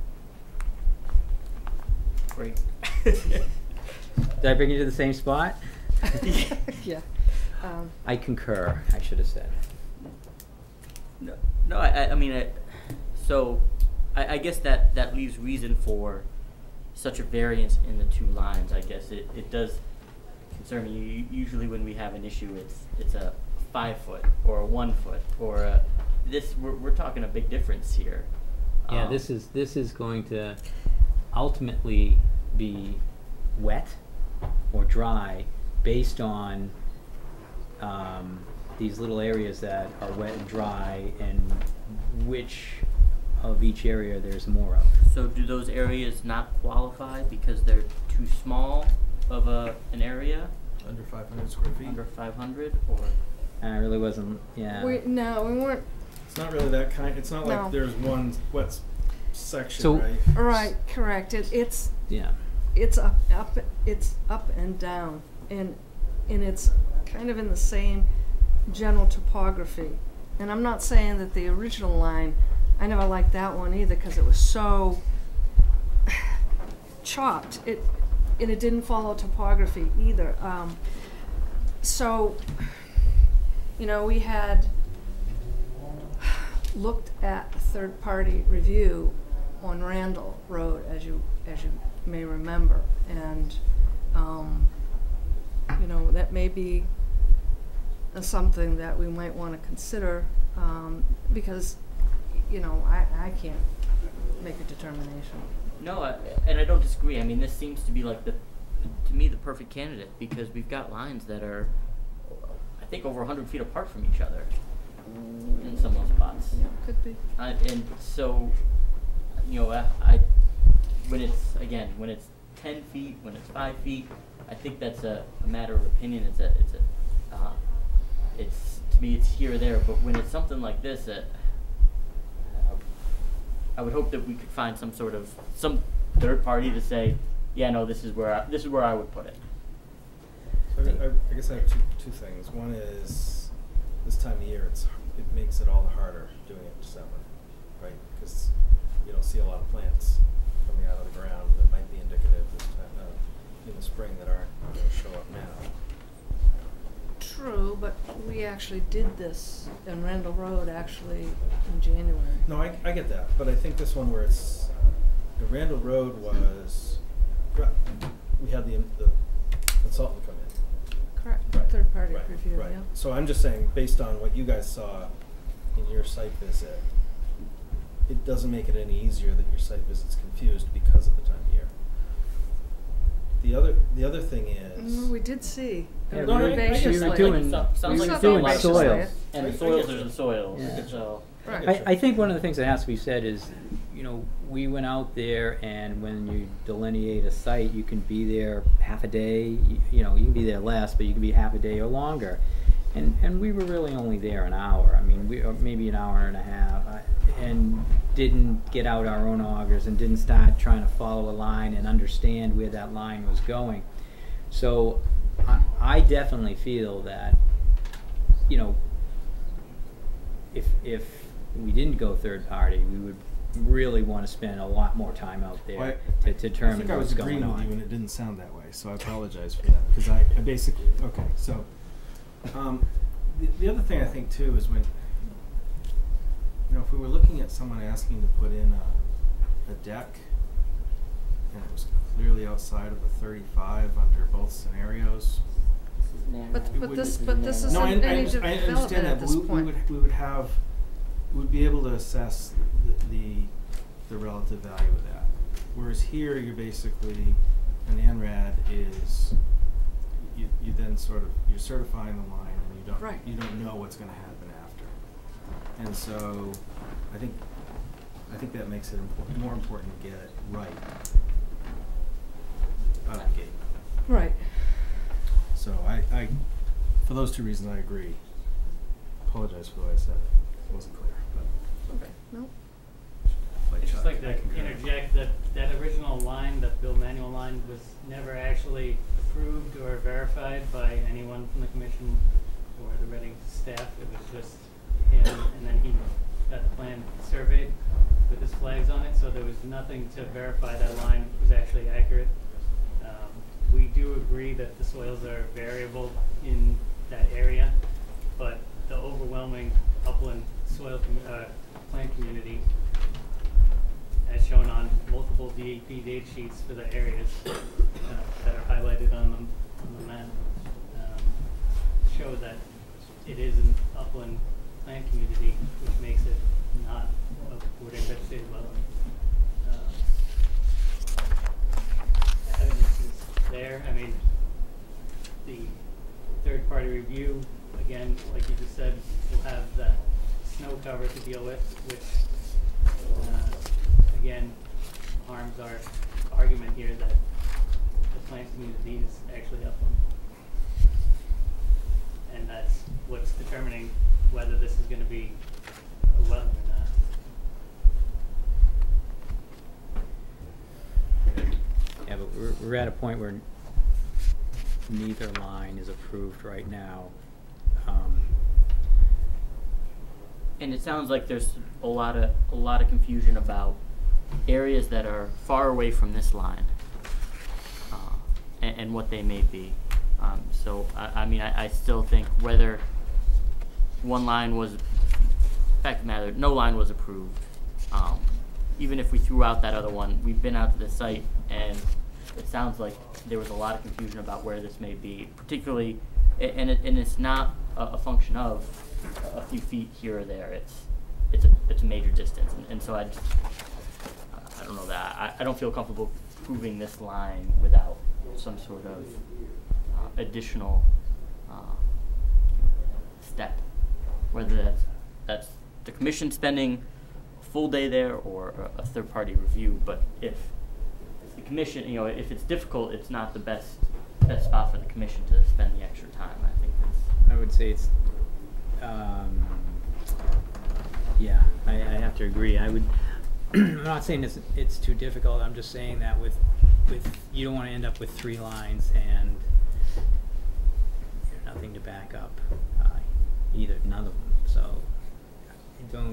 Great. Did I bring you to the same spot? Yeah. Um, I concur, I should have said. No, no. I, I- I mean, I, so I, I guess that that leaves reason for such a variance in the two lines. I guess it, it does concern me. U- Usually, when we have an issue, it's it's a five foot or a one foot or a, this. We're we're talking a big difference here. Yeah, Um, this is this is going to ultimately be wet or dry based on um, these little areas that are wet and dry, and which of each area there's more of. So do those areas not qualify because they're too small, of a, an area, Under five hundred square feet? under five hundred, or? I really wasn't, yeah. We, no, we weren't, It's not really that kind, it's not No. like there's one wet s- section, So- right? right, correct, it, it's, Yeah. it's up, up, it's up and down, and, and it's kind of in the same general topography. And I'm not saying that the original line, I never liked that one either, cause it was so chopped, it, and it didn't follow topography either, um, so, you know, we had looked at a third-party review on Randall Road, as you, as you may remember, and, um, you know, that may be uh, something that we might wanna consider, um, because, you know, I, I can't make a determination. No, I, and I don't disagree. I mean, this seems to be like the, to me, the perfect candidate, because we've got lines that are, I think, over a hundred feet apart from each other in some of those spots. Yeah, could be. Uh, and so, you know, I, I, when it's, again, when it's ten feet, when it's five feet, I think that's a, a matter of opinion. It's a, it's a, uh, it's, to me, it's here or there. But when it's something like this, uh, uh, I would hope that we could find some sort of, some third party to say, yeah, no, this is where I, this is where I would put it. So I, I, I guess I have two, two things. One is, this time of year, it's, it makes it all the harder doing it in December, right? Because you don't see a lot of plants coming out of the ground that might be indicative this time, uh, in the spring that aren't going to show up now. True, but we actually did this in Randall Road actually in January. No, I, I get that, but I think this one where it's, the Randall Road was, we had the, the consultant come in. Correct, Right, third party right, review, right. yeah. So I'm just saying, based on what you guys saw in your site visit, it doesn't make it any easier that your site visit's confused because of the time of year. The other, the other thing is. Mm, we did see Yeah, uh, we were- herbaceous we were layer. doing- So- sounds we like were it's doing like soils. And I- the I soils get are you. the soils, Yeah. so. Right. I, I think one of the things that has to be said is, you know, we went out there, and when you delineate a site, you can be there half a day, you, you know, you can be there less, but you can be half a day or longer. And, and we were really only there an hour, I mean, we, or maybe an hour and a half, I, and didn't get out our own augers and didn't start trying to follow a line and understand where that line was going. So I, I definitely feel that, you know, if, if we didn't go third party, we would really want to spend a lot more time out there Well, to I determine think I what's was going agreeing with you on. and it didn't sound that way, so I apologize for that, because I, I basically, okay, so, um, the, the other thing I think too is when, you know, if we were looking at someone asking to put in a, a deck, and it was clearly outside of the thirty-five under both scenarios. But, It but would- this, but this No, I, isn't I, any under- I development understand at that, this but we, we point. would, we would have, we would be able to assess the, the, the relative value of that. Whereas here, you're basically, an ANRAD is, you, you then sort of, you're certifying the line, and you don't, Right. you don't know what's gonna happen after. And so, I think, I think that makes it impor- more important to get it right out of the gate. Right. So I, I, for those two reasons, I agree. Apologize for the way I said it. It wasn't clear, but. Okay. No. Like I'd just Chuck, like I to concur. interject that that original line, that Bill Manual line, was never actually approved or verified by anyone from the commission or the Reading staff. It was just him, and then he got the plan surveyed with his flags on it, so there was nothing to verify that line was actually accurate. Um, we do agree that the soils are variable in that area, but the overwhelming upland soil com- uh, plant community, as shown on multiple D E P date sheets for the areas uh, that are highlighted on the, on the map, um, show that it is an upland plant community, which makes it not a wooded vegetated wetland. Um, evidence is there. I mean, the third-party review, again, like you just said, will have the snow cover to deal with, which, uh, again, harms our argument here that the planting these actually upland. And that's what's determining whether this is gonna be a wetland or not. Yeah, but we're, we're at a point where neither line is approved right now. Um, And it sounds like there's a lot of a lot of confusion about areas that are far away from this line, uh, and, and what they may be. Um, so I, I mean, I, I still think whether one line was, fact of the matter, no line was approved. Um, even if we threw out that other one, we've been out to the site, and it sounds like there was a lot of confusion about where this may be, particularly, a- and it, and it's not a, a function of a few feet here or there. It's it's a it's a major distance, and, and so I just I don't know that I, I don't feel comfortable proving this line without some sort of uh, additional uh, step, whether that's that's the commission spending a full day there or a, a third party review. But if the commission, you know, if it's difficult, it's not the best best spot for the commission to spend the extra time. I think that's. I would say it's, um, yeah, I, I have to agree. I would, I'm not saying it's, it's too difficult. I'm just saying that with, with, you don't want to end up with three lines and you know, nothing to back up uh, either, none of them. So I don't,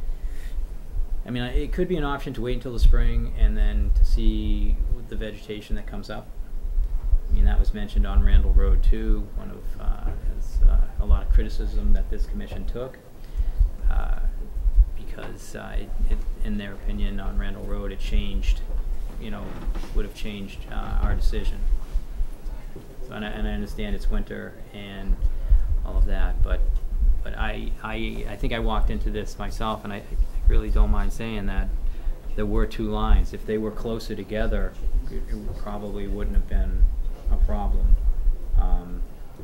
I mean, it could be an option to wait until the spring and then to see the vegetation that comes up. I mean, that was mentioned on Randall Road too. One of uh, has, uh, a lot of criticism that this commission took uh, because uh, it, it, in their opinion, on Randall Road, it changed. You know, would have changed uh, our decision. So, and, I, and I understand it's winter and all of that, but but I I I think I walked into this myself, and I, I really don't mind saying that there were two lines. If they were closer together, it, it probably wouldn't have been a problem. Um,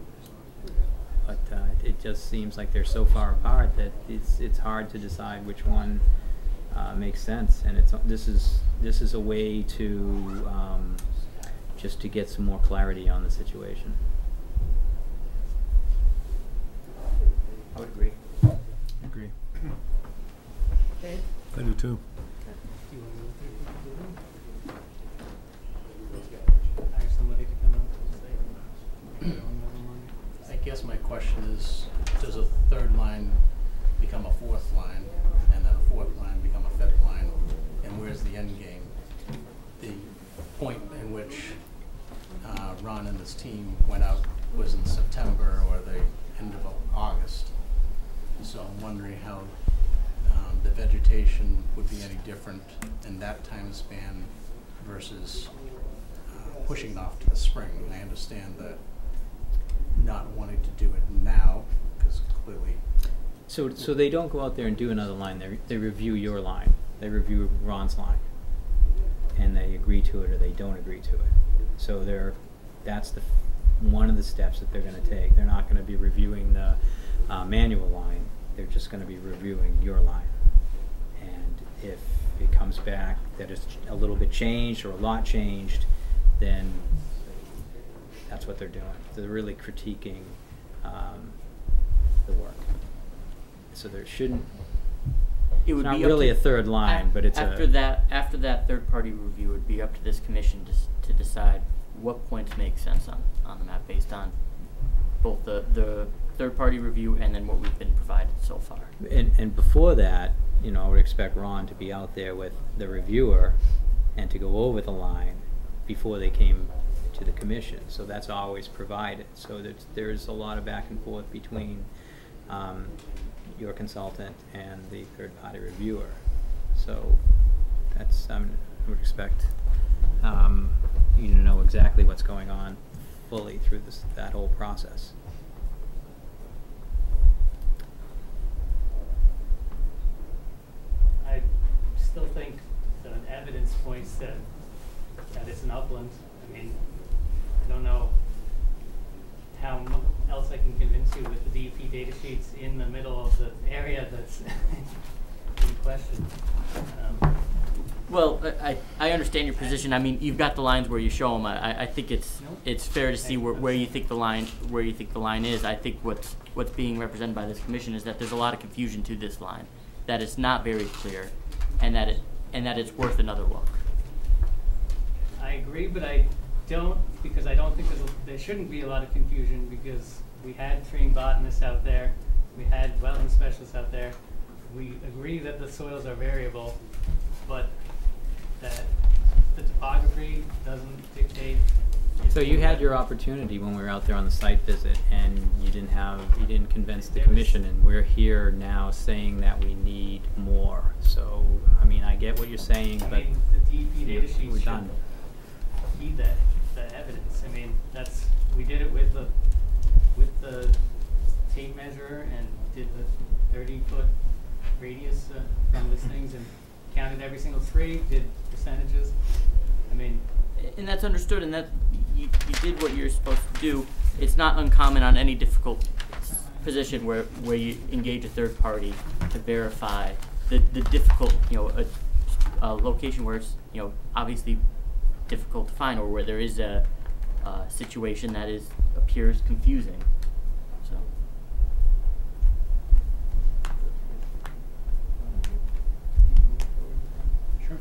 but uh, it just seems like they're so far apart that it's it's hard to decide which one uh, makes sense. And it's this is this is a way to um, just to get some more clarity on the situation. I would agree. Agree. Dave? I do too. Do you want to move through the hire somebody to come out to the site? Go on another one? I guess my question is, does a third line become a fourth line, and then a fourth line become a fifth line, and where's the end game? The point in which uh, Ron and his team went out was in September or the end of August, so I'm wondering how um, the vegetation would be any different in that time span versus uh, pushing off to the spring. I understand that not wanting to do it now, because clearly. So so they don't go out there and do another line. They they review your line. They review Ron's line, and they agree to it or they don't agree to it. So they're that's the one of the steps that they're going to take. They're not going to be reviewing the uh, manual line. They're just going to be reviewing your line. And if it comes back that it's a little bit changed or a lot changed, then that's what they're doing. They're really critiquing um, the work. So there shouldn't. It would It's not be up really to- a third line, af- but it's after a. that after that third party review, it would be up to this commission to s- to decide what points make sense on, on the map based on both the the third party review and then what we've been provided so far. And, and before that, you know, I would expect Ron to be out there with the reviewer and to go over the line before they came to the commission. So that's always provided. So there's, there's a lot of back and forth between um, your consultant and the third-party reviewer. So that's, I mean, I would expect um, you to know exactly what's going on fully through this, that whole process. I still think the evidence points that that it's an upland. I mean, I don't know how mu- else I can convince you with the D E P data sheets in the middle of the area that's in question. Um, Well, I, I I understand your position. I mean, you've got the lines where you show them. I, I- I think it's, Nope. it's fair to see where, where you think the line, where you think the line is. I think what's, what's being represented by this commission is that there's a lot of confusion to this line, that it's not very clear, and that it, and that it's worth another look. I agree, but I don't, because I don't think there's, a- there shouldn't be a lot of confusion, because we had tree botanists out there, we had wetland specialists out there. We agree that the soils are variable, but that the topography doesn't dictate. So you had your opportunity when we were out there on the site visit, and you didn't have, you didn't convince the There was- commission, and we're here now saying that we need more. So, I mean, I get what you're saying, I but mean, the D E P you- data sheets we're should done. feed that, that evidence. I mean, that's, we did it with the, with the tape measure and did the thirty foot radius uh, from these things and counted every single tree, did percentages. I mean, And that's understood, and that you, you did what you're supposed to do. It's not uncommon on any difficult position where, where you engage a third party to verify the, the difficult, you know, a, a location where it's, you know, obviously difficult to find, or where there is a, uh situation that is, appears confusing, so. sure.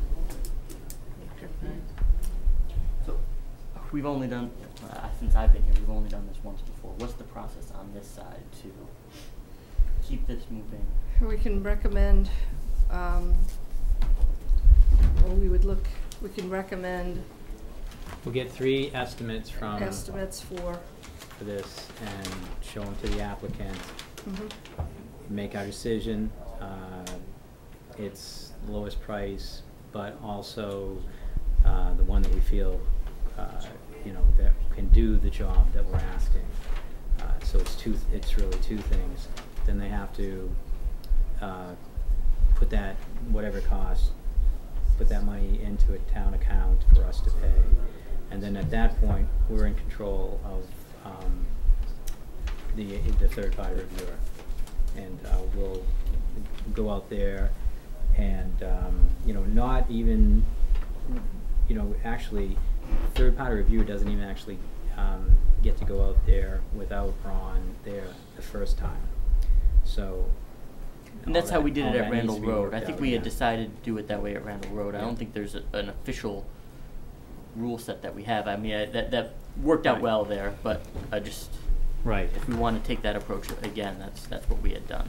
So, we've only done, uh, since I've been here, we've only done this once before. What's the process on this side to keep this moving? We can recommend, um, well, we would look, we can recommend we'll get three estimates from, estimates for, for this and show them to the applicant, mhm. make our decision. Uh, it's lowest price, but also uh, the one that we feel, uh, you know, that can do the job that we're asking. Uh, so it's two. It's really two things. Then they have to uh, put that whatever it costs, put that money into a town account for us to pay, and then at that point we're in control of um, the the third party reviewer, and uh, we'll go out there and um, you know, not even, you know, actually third party reviewer doesn't even actually um, get to go out there without Ron there the first time. So And all that's how we that- did all it that at needs Randall to be Road. worked I think out, we had yeah. decided to do it that way at Randall Road. I Yeah. don't think there's a, an official rule set that we have. I mean, I, that, that worked out Right. well there, but I just, Right. if we want to take that approach again, that's, that's what we had done.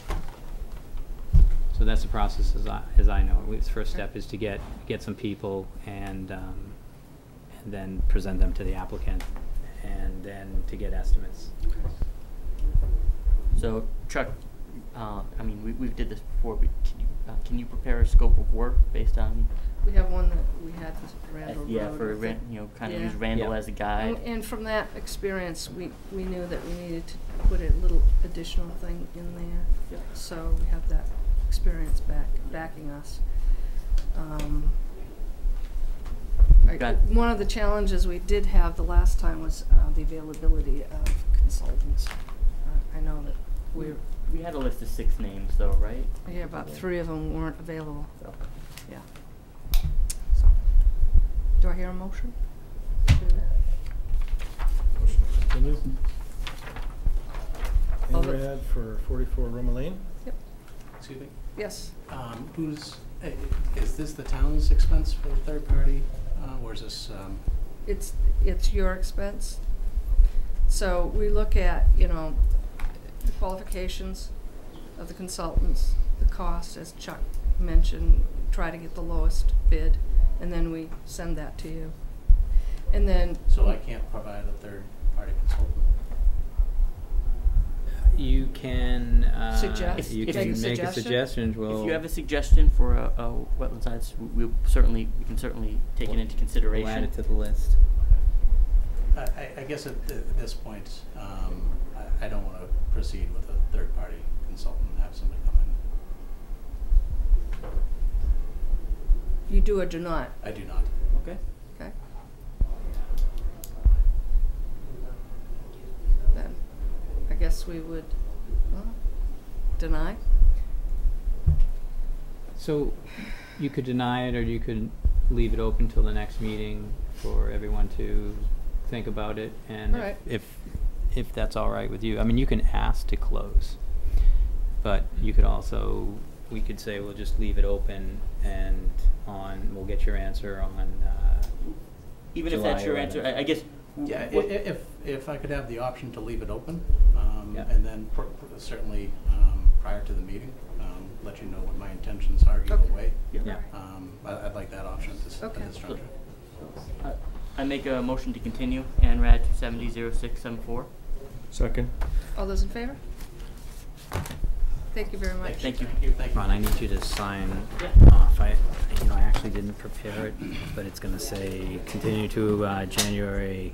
So that's the process as I, as I know it. The first step is to get, get some people and, um, and then present them to the applicant, and then to get estimates. So Chuck, uh, I mean, we, we did this before, but can you, uh, can you prepare a scope of work based on, We have one that we had with uh, Randall Road. yeah, for, I Ran- think. you know, kind of Yeah. use Randall Yeah. as a guide? And, and from that experience, we, we knew that we needed to put a little additional thing in there. Yeah. So we have that experience back, backing us. Um, I- Got- one of the challenges we did have the last time was, uh, the availability of consultants. Uh, I know that we're, We had a list of six names though, right? yeah, about three of them weren't available, So, yeah. So, do I hear a motion? Motion to continue. All the- Inrad for forty-four Roma Lane. Yep, Excuse me? yes. Um, who's, eh, is this the town's expense for the third party, uh, or is this, um, It's, it's your expense. So we look at, you know, the qualifications of the consultants, the cost, as Chuck mentioned, try to get the lowest bid, and then we send that to you. And then. so I can't provide a third party consultant? You can, uh, Suggest. you If can you- make a Suggestion? suggestion, we'll. if you have a suggestion for a, a wetland sites, we, we certainly, we can certainly take it into consideration. We'll add it to the list. I, I, I guess at, th- at this point, um, I, I don't wanna proceed with a third party consultant and have somebody come in. You do or do not, I do not. Okay. okay? Then, I guess we would, well, deny? So you could deny it, or you could leave it open till the next meeting for everyone to think about it, and All right. if, if, if that's all right with you. I mean, you can ask to close, but you could also, we could say we'll just leave it open and on, we'll get your answer on, uh, Even if that's July your answer, eleventh. I, I guess. Yeah, i- what- i- if, if I could have the option to leave it open, um, Yeah. and then pr- pr- certainly, um, prior to the meeting, um, let you know what my intentions are either Okay. way. yeah. Um, I, I'd like that option at this, at Okay. this juncture. I, I make a motion to continue ANRAD two seventy zero six seven four. Second. All those in favor? Thank you very much. Thank you. Thank you. Ron, I need you to sign Yeah. off. I, you know, I actually didn't prepare it, but it's gonna say continue to, uh, January.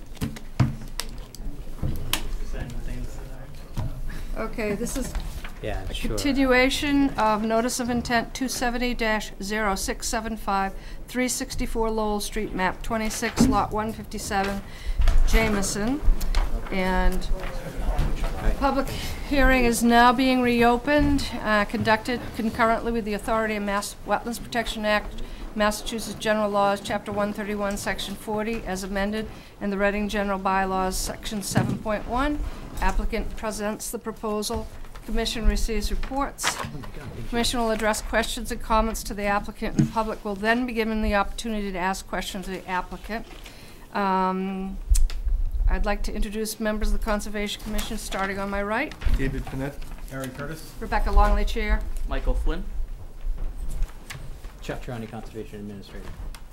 Sign the things that are. Okay, this is Yeah, a sure. continuation of notice of intent two seventy dash zero six seven five, three sixty-four Lowell Street, map twenty-six, lot one fifty-seven, Jameson. And public hearing is now being reopened, uh, conducted concurrently with the authority of Mass Wetlands Protection Act, Massachusetts General Laws, Chapter one thirty-one, Section forty, as amended, and the Reading General Bylaws, Section seven point one. Applicant presents the proposal. Commission receives reports. Commission will address questions and comments to the applicant, and the public will then be given the opportunity to ask questions of the applicant. Um, I'd like to introduce members of the Conservation Commission, starting on my right. David Panett. Aaron Curtis? Rebecca Longley, Chair. Michael Flynn. Chuck Trani, Conservation Administrator.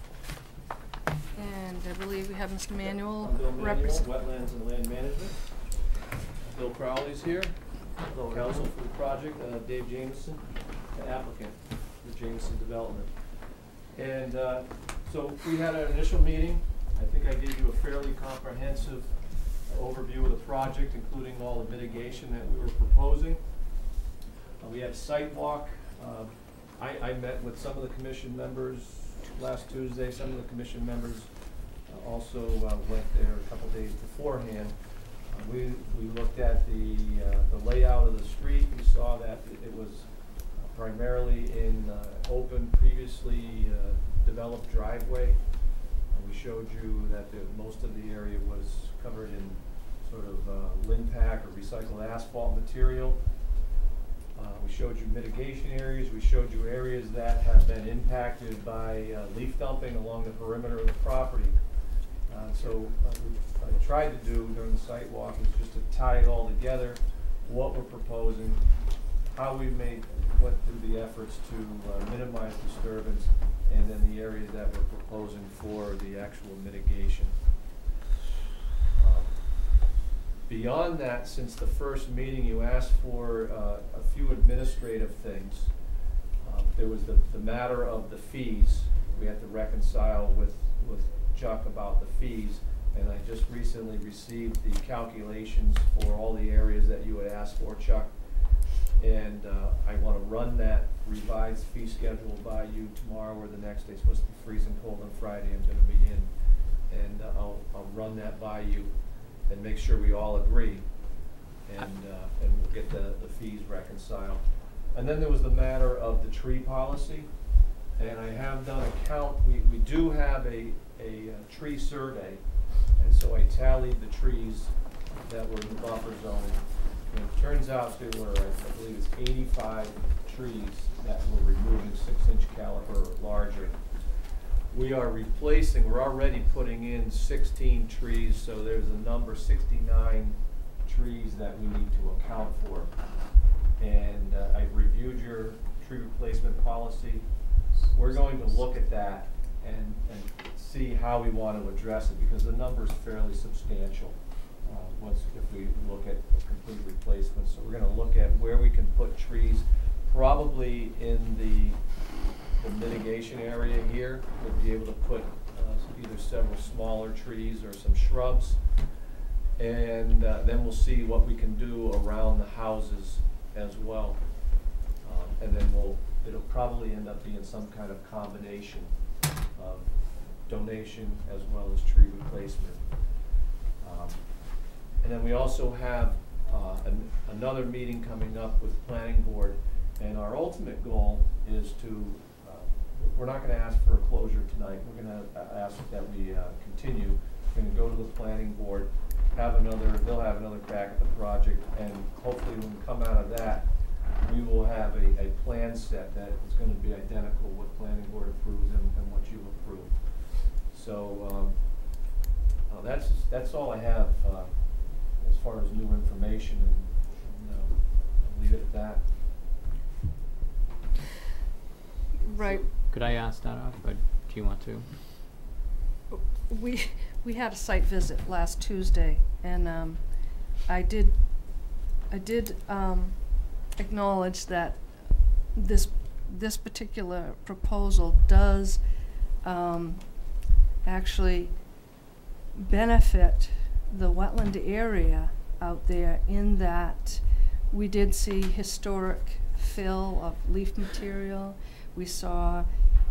And I believe we have Mister Manuel. I'm Bill Manuel, represent- Wetlands and Land Management. Bill Crowley's here, counsel for the project, uh, Dave Jameson, the applicant for Jameson Development. And, uh, so we had an initial meeting. I think I gave you a fairly comprehensive overview of the project, including all the mitigation that we were proposing. Uh, we had a site walk. Uh, I, I met with some of the commission members last Tuesday. Some of the commission members uh, also uh, went there a couple days beforehand. Uh, we, we looked at the, uh, the layout of the street. We saw that it, it was primarily in uh, open, previously uh, developed driveway. Uh, we showed you that the, most of the area was covered in sort of uh, Linpack or recycled asphalt material. Uh, we showed you mitigation areas. We showed you areas that have been impacted by uh, leaf dumping along the perimeter of the property. Uh, so uh, what I tried to do during the site walk is just to tie it all together, what we're proposing, how we made, went through the efforts to uh, minimize disturbance, and then the areas that we're proposing for the actual mitigation. Um, Beyond that, since the first meeting, you asked for uh, a few administrative things. Um, there was the, the matter of the fees. We had to reconcile with, with Chuck about the fees, and I just recently received the calculations for all the areas that you had asked for, Chuck. And uh, I want to run that revised fee schedule by you tomorrow or the next day. It's supposed to be freezing cold on Friday. I'm going to be in, and uh, I'll, I'll run that by you and make sure we all agree, and uh, and we'll get the, the fees reconciled. And then there was the matter of the tree policy, and I have done a count. We, we do have a, a, uh tree survey, and so I tallied the trees that were in the buffer zone. And it turns out there were, I believe it's eighty-five trees that were removing six inch caliber or larger. We are replacing, we're already putting in sixteen trees, so there's a number, sixty-nine trees that we need to account for. And uh, I've reviewed your tree replacement policy. We're going to look at that and, and see how we want to address it, because the number is fairly substantial uh, once if we look at a complete replacement. So we're going to look at where we can put trees, probably in the the mitigation area here. We'll be able to put uh, either several smaller trees or some shrubs. And uh, then we'll see what we can do around the houses as well. Um, and then we'll, it'll probably end up being some kind of combination of donation as well as tree replacement. Um, and then we also have uh, an, another meeting coming up with the planning board. And our ultimate goal is to we're not gonna ask for a closure tonight, we're gonna uh, ask that we, uh, continue. We're gonna go to the planning board, have another, they'll have another crack at the project, and hopefully when we come out of that, we will have a, a plan set that is gonna be identical what planning board approves and, and what you approve. So, um, uh, that's, that's all I have, uh, as far as new information, and, you know, I'll leave it at that. Right. Could I ask that off, or do you want to? We, we had a site visit last Tuesday, and um, I did, I did um, acknowledge that this, this particular proposal does um, actually benefit the wetland area out there, in that we did see historic fill of leaf material. We saw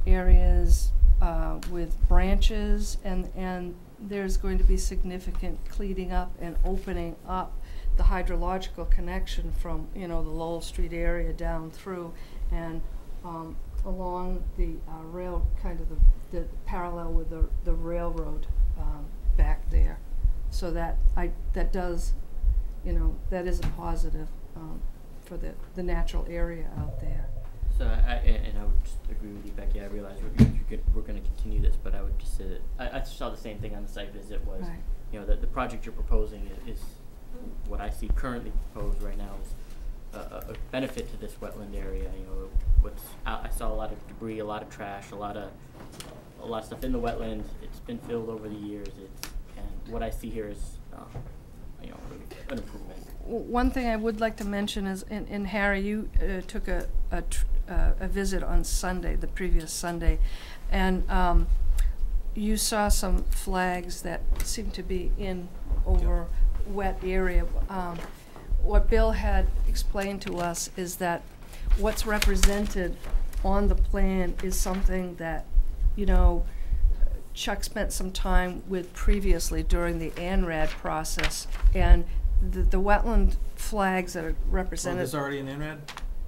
areas uh, with branches, and, and there's going to be significant cleaning up and opening up the hydrological connection from, you know, the Lowell Street area down through and um, along the uh, rail, kind of the, the parallel with the, the railroad um, back there. So that I that does, you know, that is a positive um, for the, the natural area out there. So I, I and I would just agree with you, Becky. I realize we're, you're, we're going to continue this, but I would just say that I, I saw the same thing on the site visit. Was Right. you know that the project you're proposing is, is what I see currently proposed right now is a, a, a benefit to this wetland area. You know, what's out, I saw a lot of debris, a lot of trash, a lot of a lot of stuff in the wetland. It's been filled over the years. It's and what I see here is uh, you know an improvement. One thing I would like to mention is, in, in Harry, you uh, took a a, tr uh, a visit on Sunday, the previous Sunday, and um, you saw some flags that seemed to be in over yeah. wet area. Um, what Bill had explained to us is that what's represented on the plan is something that, you know, Chuck spent some time with previously during the ANRAD process, and the, the wetland flags that are represented. Oh, there's already an ANRAD?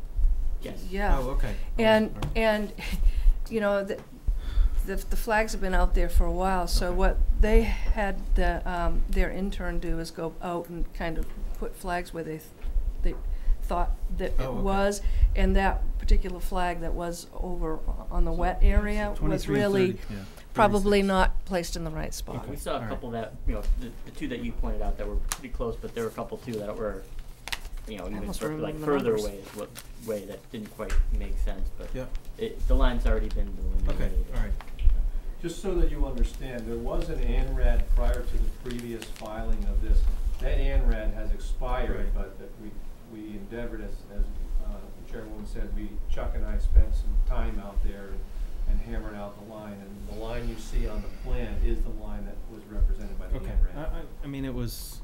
Yes. Yeah. Oh, okay. And, oh, and you know, the, the, the flags have been out there for a while, so okay. what they had the, um, their intern do is go out and kind of put flags where they, th they thought that oh, it okay. was, and that particular flag that was over on the so, wet area so was really thirty, yeah, probably not placed in the right spot. Okay. We saw a All couple right. that, you know, the, the two that you pointed out that were pretty close, but there were a couple too that were, you know, even almost fur like remember the further numbers. away, is what way that didn't quite make sense. But yeah. it, the line's already been delineated. Okay, all right. Just so that you understand, there was an ANRAD prior to the previous filing of this. That ANRAD has expired, Right. but that we, we endeavored, as, as uh, the chairwoman said, we, Chuck and I spent some time out there and, and hammered out the line. And the line you see on the plan is the line that was represented by the Okay. ANRAD. I, I, I mean, it was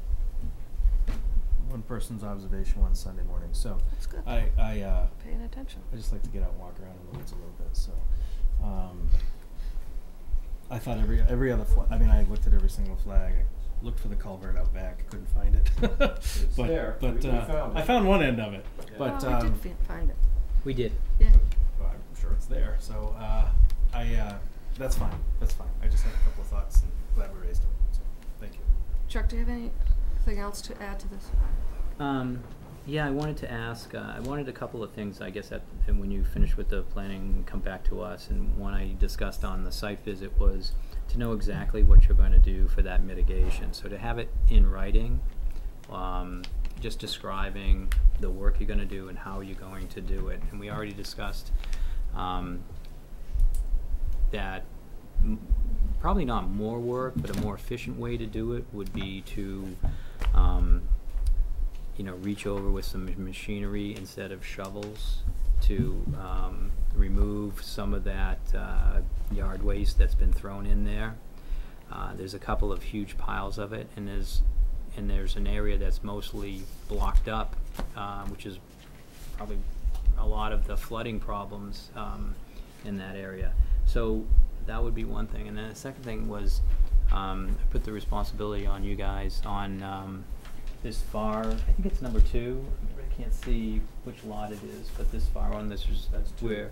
one person's observation one Sunday morning, so That's good. I, I, uh, Paying attention. I just like to get out and walk around in the woods a little bit. So, um, I thought every every other flag. I mean, I looked at every single flag. I looked for the culvert out back. Couldn't find it. It's but, there. But We- we uh, found it. I found one end of it. Yeah. But oh, um, we did fi find it. We did. Yeah. well, I'm sure it's there. So uh, I uh, that's fine. That's fine. I just had a couple of thoughts and glad we raised them. So thank you. Chuck, do you have anything else to add to this? Um, yeah, I wanted to ask, uh, I wanted a couple of things, I guess, at, and when you finish with the planning, come back to us. And one I discussed on the site visit was to know exactly what you're going to do for that mitigation. So to have it in writing, um, just describing the work you're going to do and how you're going to do it. And we already discussed um, that m probably not more work, but a more efficient way to do it would be to um, you know, reach over with some machinery instead of shovels to um, remove some of that uh, yard waste that's been thrown in there. Uh, there's a couple of huge piles of it, and there's and there's an area that's mostly blocked up, uh, which is probably a lot of the flooding problems um, in that area. So that would be one thing. And then the second thing was um, I put the responsibility on you guys on um, this far, I think it's number two. I can't see which lot it is, but this far on this is That's two, where yeah.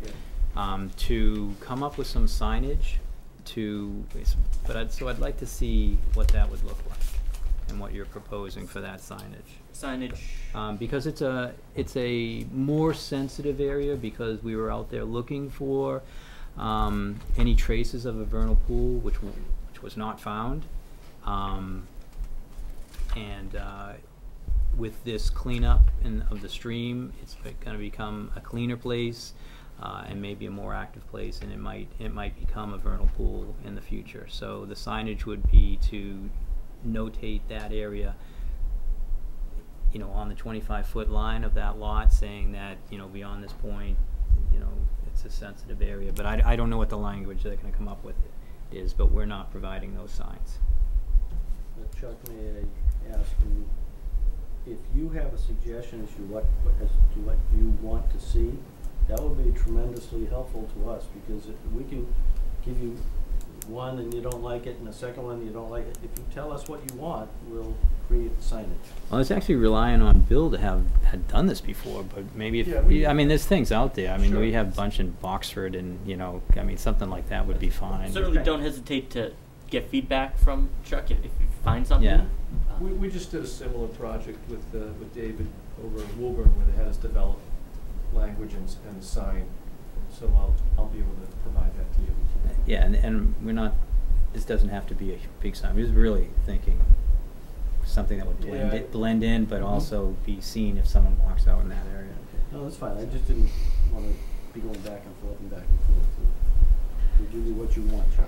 um, to come up with some signage to, but I'd, so I'd like to see what that would look like and what you're proposing for that signage. Signage. Um, because it's a, it's a more sensitive area because we were out there looking for um, any traces of a vernal pool, which, w which was not found. Um, and uh, with this cleanup in, of the stream, it's going to become a cleaner place uh, and maybe a more active place, and it might it might become a vernal pool in the future. So the signage would be to notate that area, you know, on the twenty-five foot line of that lot, saying that, you know, beyond this point, you know, it's a sensitive area. But I, I don't know what the language they're going to come up with is, but we're not providing those signs. Uh, Chuck, may I ask you, if you have a suggestion as to what, as to what you want to see, that would be tremendously helpful to us, because if we can give you one and you don't like it, and the second one you don't like it, if you tell us what you want, we'll create the signage. Well, I was actually relying on Bill to have had done this before, but maybe if, Yeah, we- I mean, there's things out there. I mean, Sure. we have a bunch in Boxford, and, you know, I mean, something like that would be fine. Certainly don't hesitate to get feedback from Chuck if, if you find something. Yeah. Um, We, we just did a similar project with, uh, with David over in Woburn, where they had us develop language and, s- and sign. So I'll, I'll be able to provide that to you. Yeah, and, and we're not, this doesn't have to be a big sign. We was really thinking something that would blend Yeah. it, blend in, but Mhm. also be seen if someone walks out in that area. No, that's fine, I just didn't want to be going back and forth and back and forth. We give you what you want, Chuck.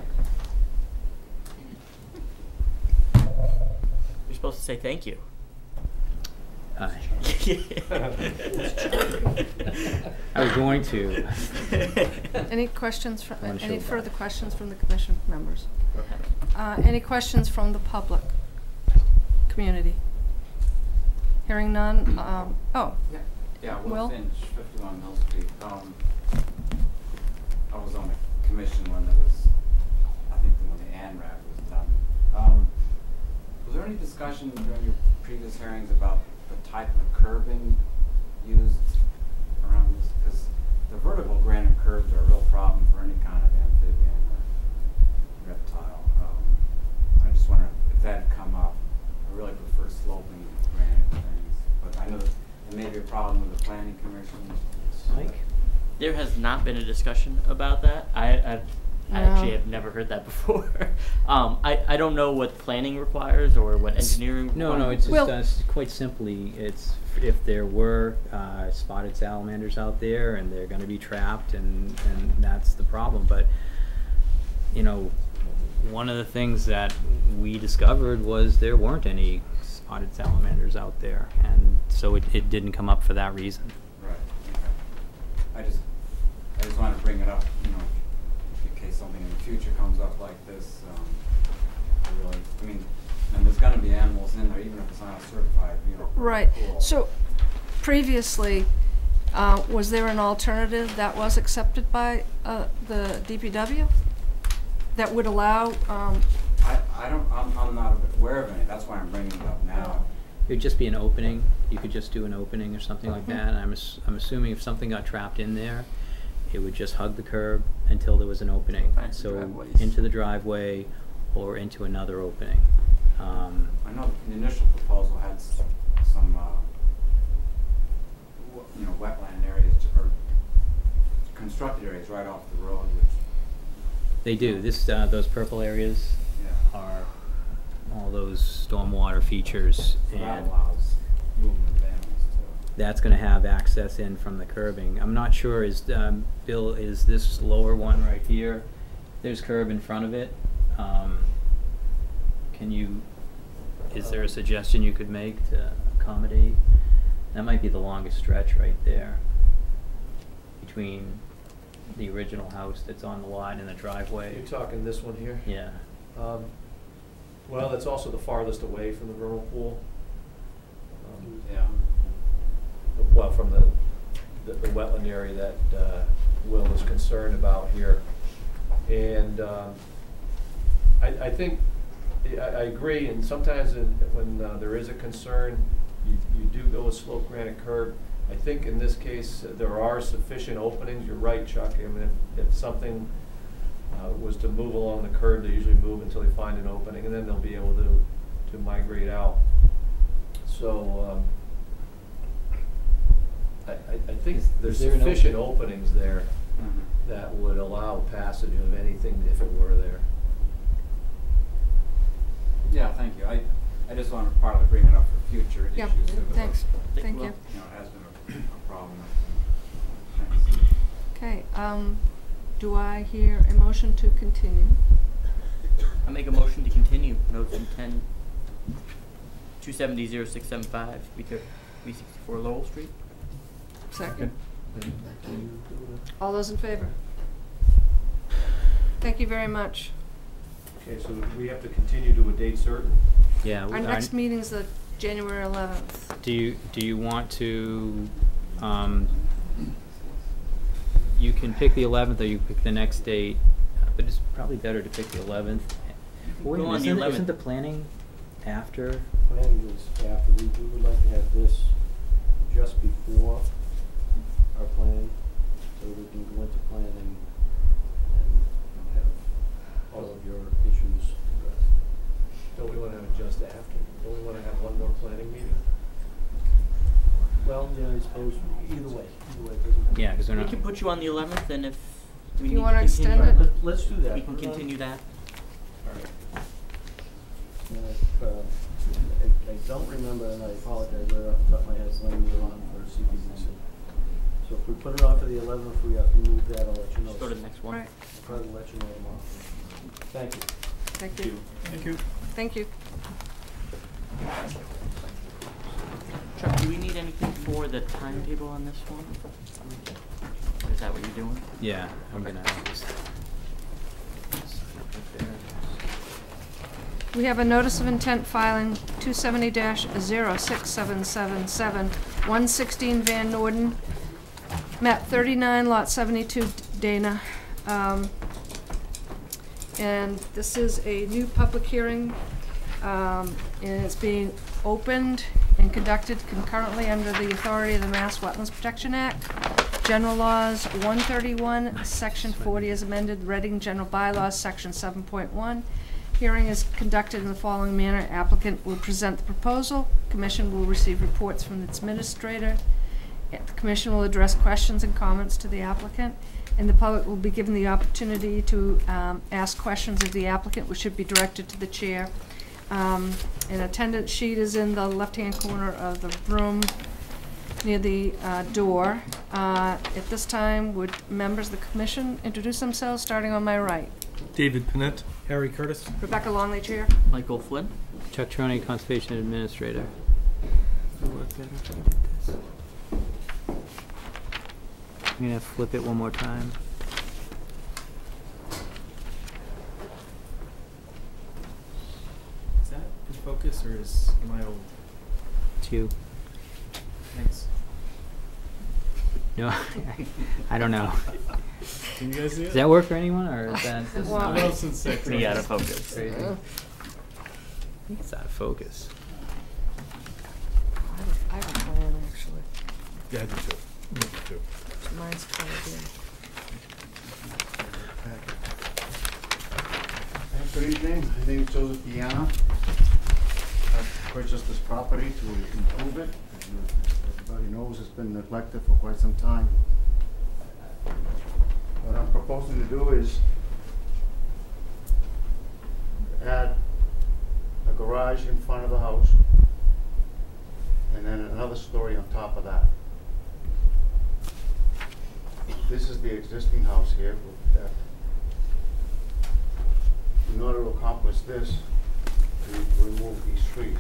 You're supposed to say thank you. Uh, I was going to. Any questions, fr- I wanna any show further back. questions from the commission members? Uh, any questions from the public, community? Hearing none, um, oh, Yeah, yeah, Will Will? Finch, fifty-one Mill Street. Um, I was on the commission when there was, I think when the ANRAD was done. Um, was there any discussion during your previous hearings about the type of curbing used around this? Because the vertical granite curbs are a real problem for any kind of amphibian or reptile. Um, I just wonder if that had come up. I really prefer sloping granite things, but I know that there may be a problem with the planning commission. Mike? There has not been a discussion about that. I, I've, I No. actually have never heard that before. um, I, I don't know what planning requires or what engineering No, no, requires. it's just, Well- uh, s- quite simply, it's if there were uh, spotted salamanders out there and they're gonna be trapped, and, and that's the problem. But, you know, one of the things that we discovered was there weren't any spotted salamanders out there, and so it, it didn't come up for that reason. Right, okay. I just, I just wanted to bring it up, you know, in case something in the future comes up like this. Um, I really, I mean, and there's gonna be animals in there, even if it's not a certified, you know. right. pool. So previously, uh, was there an alternative that was accepted by, uh, the D P W? That would allow, um, I, I don't, I'm, I'm not aware of any, that's why I'm bringing it up now. It would just be an opening. You could just do an opening or something like Mhm. that. And I'm, ass- I'm assuming if something got trapped in there, it would just hug the curb until there was an opening. Find some So driveways. into the driveway or into another opening. Um, I know the initial proposal had s- some, uh, w- you know, wetland areas, j- or constructed areas right off the road, which, they do. This, uh, those purple areas yeah. are all those stormwater features, So that and allows movement of animals too. that's gonna have access in from the curbing. I'm not sure, is, um, Bill, is this lower one right here, there's curb in front of it? Um, can you, is there a suggestion you could make to accommodate? That might be the longest stretch right there between the original house that's on the lot and the driveway. You're talking this one here? Yeah. Um, well, that's also the farthest away from the vernal pool. Um, Yeah. well, from the, the, the wetland area that, uh, Will is concerned about here. And, um, I, I think, I, I agree, and sometimes in, when, uh, there is a concern, you, you do go with slope granite curb. I think in this case, uh, there are sufficient openings. You're right, Chuck. I mean, if, if something uh, was to move along the curb, they usually move until they find an opening, and then they'll be able to, to migrate out. So, um, I, I, I think Is- there's is there an sufficient open- openings there Mhm. that would allow passage of anything if it were there. Yeah, thank you. I, I just wanted to partly bring it up for future issues. Yeah, too, because, thanks, Think thank we'll- you. You know, it has been a, a problem. Thanks. Okay, um, do I hear a motion to continue? I make a motion to continue notes in ten, two seventy zero six seven five, B sixty-four Lowell Street. Second? All those in favor? Thank you very much. Okay, so we have to continue to a date certain? Yeah. Our we- next meeting's the January eleventh. Do you, do you want to, um, you can pick the eleventh or you can pick the next date, uh, but it's probably better to pick the eleventh. Wait a Go minute, on the isn't, eleventh. isn't the planning after? Planning is after, we, we would like to have this just before our plan, so we can go into planning and have all of your issues addressed. Don't we wanna have it just after? Don't we wanna have one more planning meeting? Well, yeah, I suppose, either way, either way, it doesn't. Yeah, cause we're We not. can put you on the eleventh, and if we Do need you wanna to continue, extend it? Let, let's do that. we can Put it on- continue that. Alright. Uh, if, uh, I, I don't remember, and I apologize, right off the top of my head, when we were on for C P C. So if we put it on for the eleventh, if we have to move that, I'll let you know. Let's go to the next one. Right, I'll probably let you know tomorrow. Thank you. thank you. Thank you. Thank you. Chuck, do we need anything for the timetable on this one? Or is that what you're doing? Yeah, I'm gonna just. We have a notice of intent filing two seventy dash zero six seven seven seven, one sixteen Van Norden, map thirty-nine, lot seventy-two, Dana. Um, and this is a new public hearing, um, and it's being opened and conducted concurrently under the authority of the Mass Wetlands Protection Act. General Laws one thirty-one, Section forty as amended, Reading General Bylaws, Section seven point one. Hearing is conducted in the following manner. Applicant will present the proposal. Commission will receive reports from its administrator. The commission will address questions and comments to the applicant, and the public will be given the opportunity to um, ask questions of the applicant, which should be directed to the chair. Um, an attendance sheet is in the left-hand corner of the room near the uh, door. Uh, at this time, would members of the commission introduce themselves, starting on my right? David Panett? Harry Curtis? Rebecca Longley, chair. Michael Flynn? Chuck Troni, Conservation Administrator. It'll work better if I did this. I'm gonna flip it one more time. Is that in focus or is my old? It's you. Thanks. No, I don't know. Can you guys see it? Does that work for anyone, or is that just Well, I've been up since six. Pretty out of focus. crazy? Uh, I think it's out of focus. I have a, I have a plan, actually. Yeah, I do too. Me too. Mine's kind of Good evening, my name is Joseph Piana. I've purchased this property to improve it. As you- everybody knows, it's been neglected for quite some time. What I'm proposing to do is add a garage in front of the house and then another story on top of that. This is the existing house here with the deck. In order to accomplish this, we remove these trees.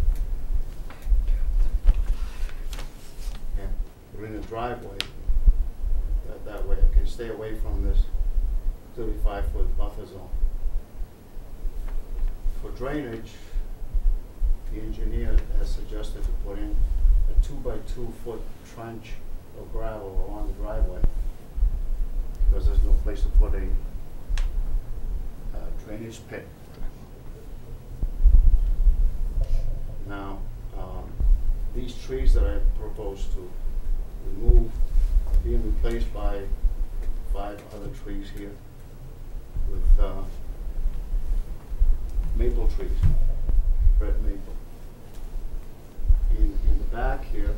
And put in a driveway, that, that way I can stay away from this thirty-five foot buffer zone. For drainage, the engineer has suggested to put in a two by two foot trench of gravel along the driveway, because there's no place to put a uh, drainage pit. Now, um, these trees that I propose to removed, being replaced by five other trees here with uh, maple trees, red maple. In, in the back here,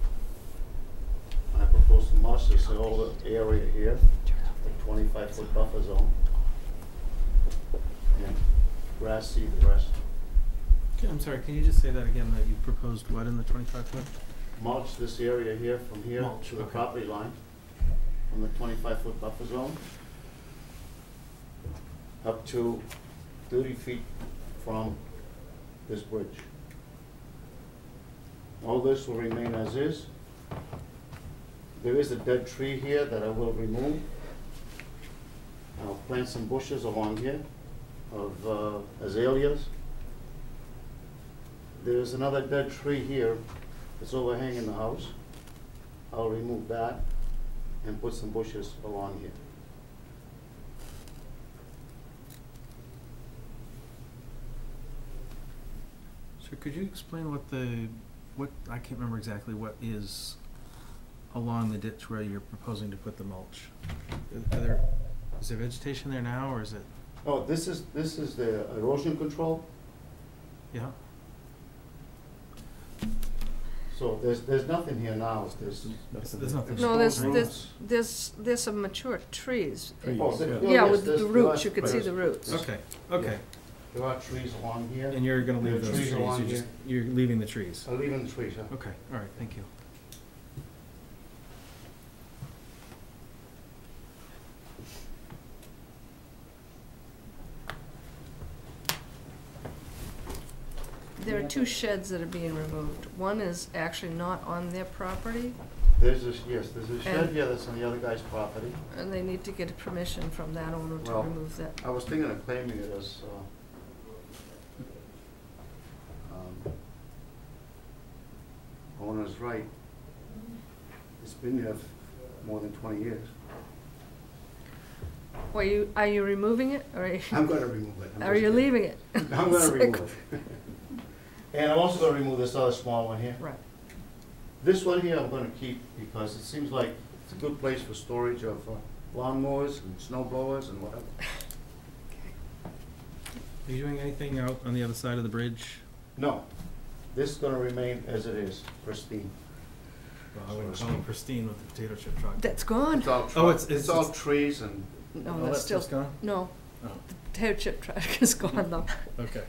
I propose to mulch this whole area here, a twenty-five foot buffer zone. And grass seed the rest. Okay, I'm sorry, can you just say that again, that you proposed what in the twenty-five foot? Mulch this area here from here Mulch, to the okay. property line, from the twenty-five foot buffer zone, up to thirty feet from this bridge. All this will remain as is. There is a dead tree here that I will remove. I'll plant some bushes along here of uh, azaleas. There's another dead tree here that's overhanging the house. I'll remove that and put some bushes along here. So could you explain what the, what, I can't remember exactly what is along the ditch where you're proposing to put the mulch? Are there, is there vegetation there now, or is it? Oh, this is, this is the erosion control. Yeah? So there's, there's nothing here now. There's, There's nothing. No, there's, exposed there's, roots. there's, there's some mature trees. Oh, there- oh, Yeah, yes, with there's- the there roots, are- you could see there's- the roots. there's- Okay, okay. There are trees along here. And you're gonna There leave are those trees, along you're just, here. you're leaving the trees? I'm leaving the trees, huh? Okay, all right, thank you. There are two sheds that are being removed. One is actually not on their property, There's this, yes, there's a shed And- here that's on the other guy's property. and they need to get permission from that owner to Well, remove that. I was thinking of claiming it as, uh, um, owner's right. It's been there f- more than twenty years. Well, you, are you removing it, or are you? I'm gonna remove it. I'm Are just you kidding. leaving it? I'm gonna It's like- remove it. And I'm also gonna remove this other small one here. Right. This one here I'm gonna keep because it seems like it's a good place for storage of uh, lawnmowers and snow blowers and whatever. Are you doing anything out on the other side of the bridge? No, this is gonna remain as it is, pristine. Well, I wouldn't call it pristine with the potato chip truck. That's gone. It's all, Oh, tru- it's- it's- it's all it's- trees and, No, Oh, that's that's still, just gone? no, Oh, the potato chip track is gone though. okay.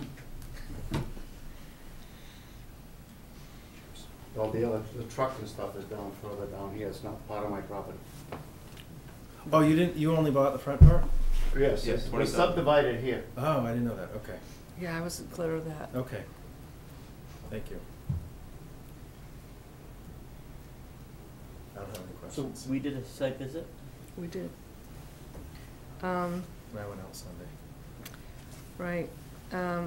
all the other, the truck and stuff is down further down here. It's not part of my property. Oh, you didn't, you only bought the front part? Yes, Yes, it's twenty it's thousand. subdivided here. Oh, I didn't know that, okay, Yeah, I wasn't clear of that. okay. Thank you. I don't have any So questions. we did a site visit? We did. Um, I went out Sunday. right, um,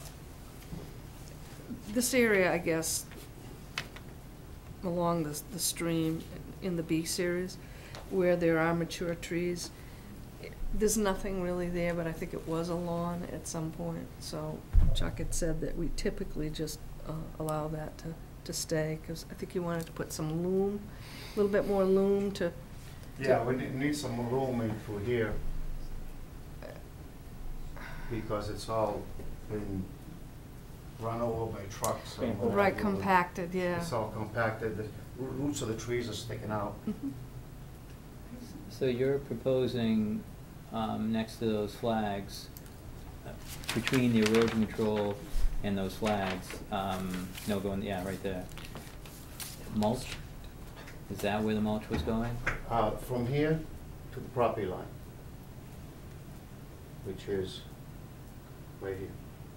this area, I guess, along the, the stream in the B series, where there are mature trees, i- there's nothing really there, but I think it was a lawn at some point, so Chuck had said that we typically just, uh, allow that to, to stay, cause I think he wanted to put some loom, a little bit more loom to, Yeah, we need, need some room in through here. Because it's all been run over by trucks. and what right, have you. compacted, yeah. It's all compacted, the roo- roots of the trees are sticking out. Mhm. So you're proposing, um, next to those flags, uh, between the erosion control and those flags, um, no, going, yeah, right there. Mulch? Is that where the mulch was going? Uh, from here to the property line, which is right here.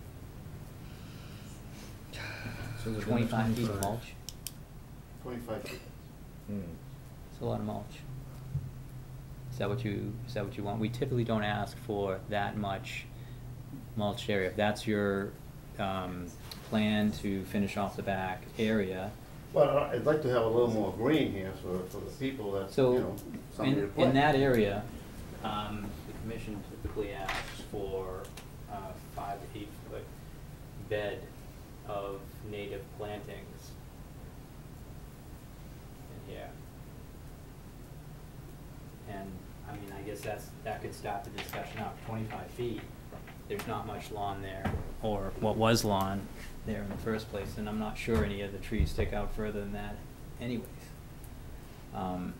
So within the Twenty-five feet of twenty-five. mulch? Twenty-five feet. Hmm. It's a lot of mulch. Is that what you, is that what you want? We typically don't ask for that much mulched area. If that's your, um, plan to finish off the back area, Well, uh, I'd like to have a little more green here for, for the people that, you so, know, somebody to in, play. in that area, um, the commission typically asks for, uh, five to eight foot bed of native plantings in here. guess that's, that could stop the discussion up, twenty-five feet. There's not much lawn there, or what was lawn there in the first place, and I'm not sure any of the trees stick out further than that anyways. Um,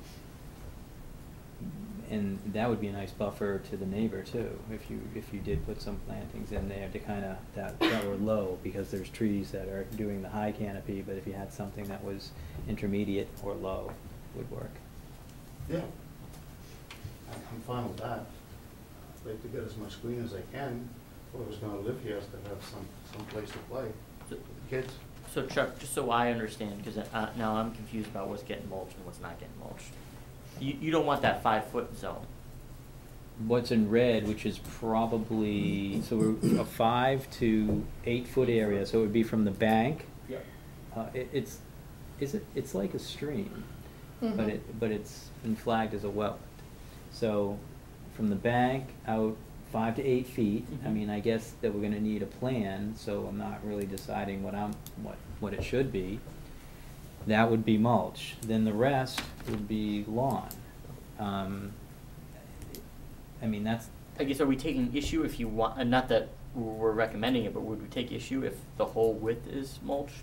and that would be a nice buffer to the neighbor too, if you, if you did put some plantings in there to kinda, that, that were low, because there's trees that are doing the high canopy, but if you had something that was intermediate or low, would work. Yeah. I'm I'm fine with that. I'd like to get as much green as I can. Whoever's gonna live here has to have some, some place to play with the kids. So Chuck, just so I understand, because uh, now I'm confused about what's getting mulched and what's not getting mulched. You, you don't want that five foot zone. What's in red, which is probably, so we're a five to eight foot area, so it would be from the bank. Yeah. Uh, it, it's, is it, it's like a stream, but Mhm. it, but it's been flagged as a wetland. So, from the bank out five to eight feet, I Mhm. mean, I guess that we're gonna need a plan, so I'm not really deciding what I'm, what, what it should be. That would be mulch, then the rest would be lawn. Um, I mean, that's, I guess, are we taking issue if you want, uh, not that we're recommending it, but would we take issue if the whole width is mulched?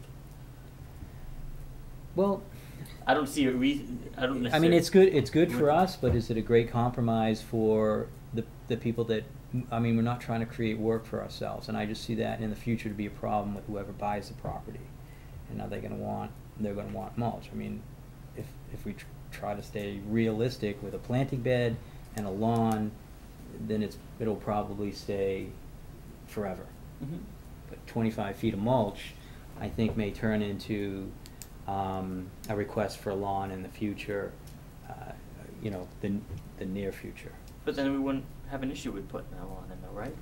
well, I don't see a reason, I don't necessarily. I mean, it's good, it's good for us, but is it a great compromise for the, the people that, I mean, we're not trying to create work for ourselves, and I just see that in the future to be a problem with whoever buys the property. And are they gonna want, they're gonna want mulch. I mean, if, if we tr- try to stay realistic with a planting bed and a lawn, then it's, it'll probably stay forever. Mhm. But twenty-five feet of mulch, I think may turn into, um, a request for lawn in the future, uh, you know, the, the near future. But then we wouldn't have an issue with putting that on in though, right?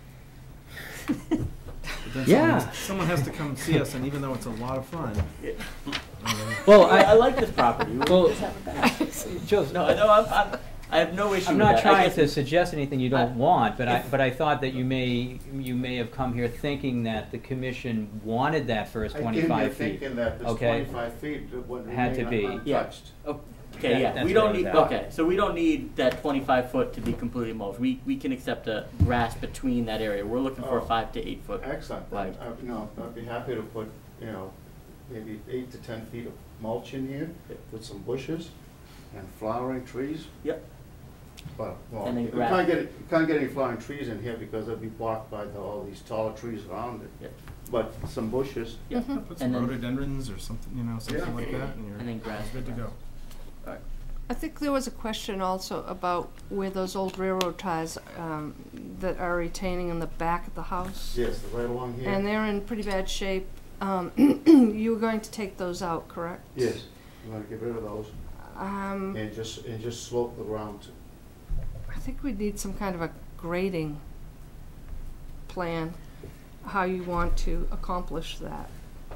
But then Yeah. someone has- Someone has to come see us, and even though it's a lot of fun. Well, I, I- I like this property. We Well, just have it back. Joe, No, I know, I'm, I'm, I have no issue I'm with not that. I trying guess- to suggest anything you don't I- want, but I, if- but I thought that you may, you may have come here thinking that the commission wanted that first I came twenty-five here feet. thinking that this Okay. twenty-five feet would Had to remain be. Yeah. untouched. Oh, That- okay, yeah, that's we what I don't was need, after. okay, so we don't need that twenty-five foot to be completely mulched. We, we can accept a grass between that area. We're looking for a Oh. five to eight foot. Excellent. Wide. I, you know, I'd be happy to put, you know, maybe eight to ten feet of mulch in here with some bushes and flowering trees. Yep. But, well, And then you grass. can't get, you can't get any flowering trees in here because they'll be blocked by the, all these taller trees around it. Yep. But some bushes. Yep. Put some And then- rhododendrons or something, you know, something Yeah. like that, and you're And then grass. good to go. Alright. I think there was a question also about where those old railroad ties um, that are retaining in the back of the house. Yes, right along here. And they're in pretty bad shape. Um, you were going to take those out, correct? Yes, you wanna get rid of those Um, and just, and just slope the ground. I think we need some kind of a grading plan, how you want to accomplish that.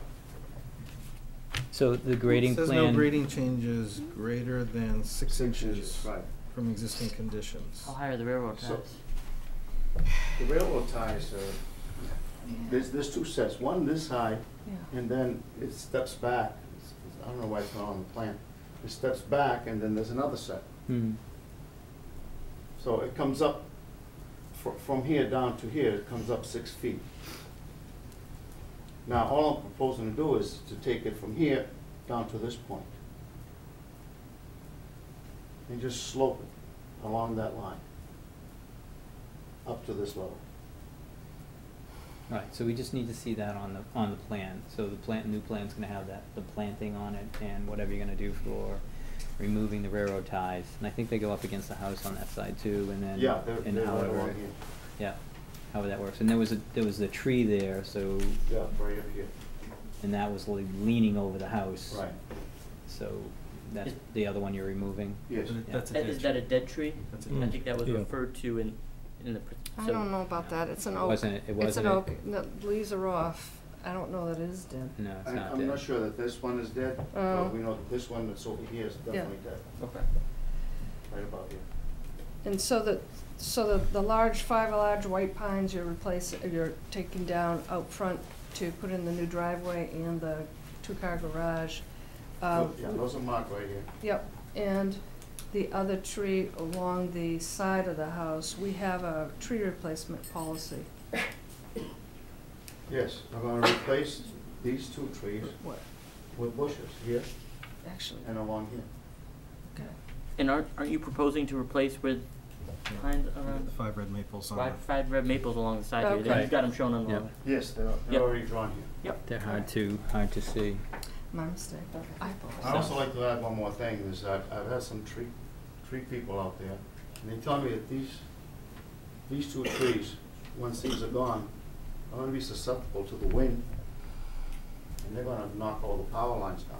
So the grading It says plan. no grading changes greater than six Six inches inches, right. from existing conditions. How high are the railroad So- ties? The railroad ties, uh, there's, there's two sets, one this high, Yeah. and then it steps back. It's- it's- I don't know why it's not on the plan. It steps back, and then there's another set. Hmm. So it comes up, fr- from here down to here, it comes up six feet. Now, all I'm proposing to do is to take it from here down to this point. And just slope it along that line, up to this level. Right, so we just need to see that on the, on the plan. So the plant, new plan's gonna have that, the planting on it and whatever you're gonna do for removing the railroad ties. And I think they go up against the house on that side too, and then, Yeah, they're, and they're right however, along here. yeah, however that works. And there was a, there was the tree there, so, Yeah, right up here. and that was like leaning over the house. Right. So that's Is- the other one you're removing? Yes. But it- Yeah. That's a Uh, dead Is that a dead tree? That's a I dead think that was Yeah. referred to in, in the. pr- I so- don't know about that. It's an It oak. wasn't- it It's an wasn't oak. it? The leaves are off. I don't know that it is dead. No, it's I, not I'm dead. not sure that this one is dead, Oh. but we know that this one that's over here is definitely dead, Okay. right about here. And so the, so the, the large, five large white pines you're replacing, you're taking down out front to put in the new driveway and the two-car garage. Uh, Those- Yeah, those are marked right here. Yep, and the other tree along the side of the house, we have a tree replacement policy. Yes, I'm gonna replace these two trees What, with bushes here actually, and along here. okay. And aren't, aren't you proposing to replace with pines around, The five red maples on five, the. five red maples along the side here? Okay. Then You've got them shown on the. Yep. Yes, they're, Yep. they're already drawn here. Yep. They're hard to, hard to see. My mistake, I I'd also like to add one more thing, is that I've had some tree, tree people out there, and they tell me that these, these two trees, once these are gone, are gonna be susceptible to the wind, and they're gonna knock all the power lines down,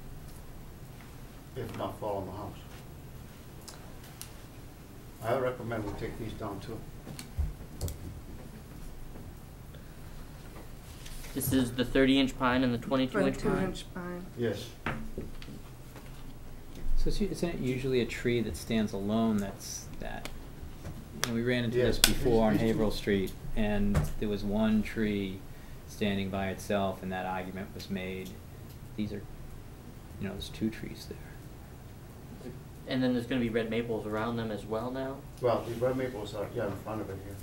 if not fall on the house. I recommend we take these down too. This is the thirty inch pine and the twenty-two inch Twenty-two pine? inch pine. Yes. So it's u- isn't it usually a tree that stands alone that's that, you know, we ran into Yes, this before on these- these two- Haverhill Street, and there was one tree standing by itself, and that argument was made. These are, you know, there's two trees there. And then there's gonna be red maples around them as well now? Well, the red maples are, yeah, in front of it here.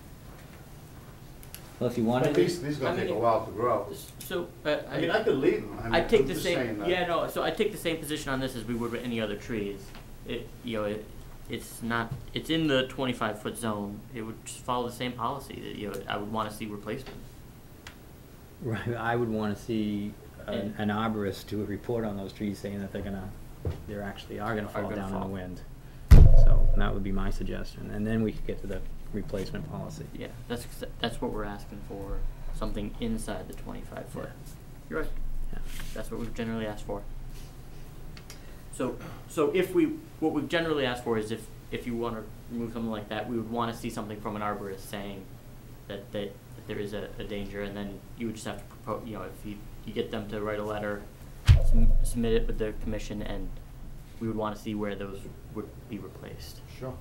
Well, if you But wanted, these, these are I gonna take a mean, while to grow. So, uh, I mean, I could leave them, I mean, I take I'm the just same, saying that. yeah, no, so I take the same position on this as we would with any other trees. It, you know, it, it's not, it's in the twenty-five foot zone, it would just follow the same policy, that, you know, I would wanna see replacement. right, I would wanna see an, And- an arborist do a report on those trees saying that they're gonna, they're actually are gonna Are fall gonna down in the fall. wind. So that would be my suggestion, and then we could get to the replacement policy. Yeah, that's, exa- that's what we're asking for, something inside the twenty-five foot. You're right, Yeah. that's what we've generally asked for. So, so if we, what we've generally asked for is if, if you wanna remove something like that, we would wanna see something from an arborist saying that, that, that there is a, a danger, and then you would just have to propose, you know, if you, you get them to write a letter, sum- submit it with their commission, and we would wanna see where those would be replaced. Sure.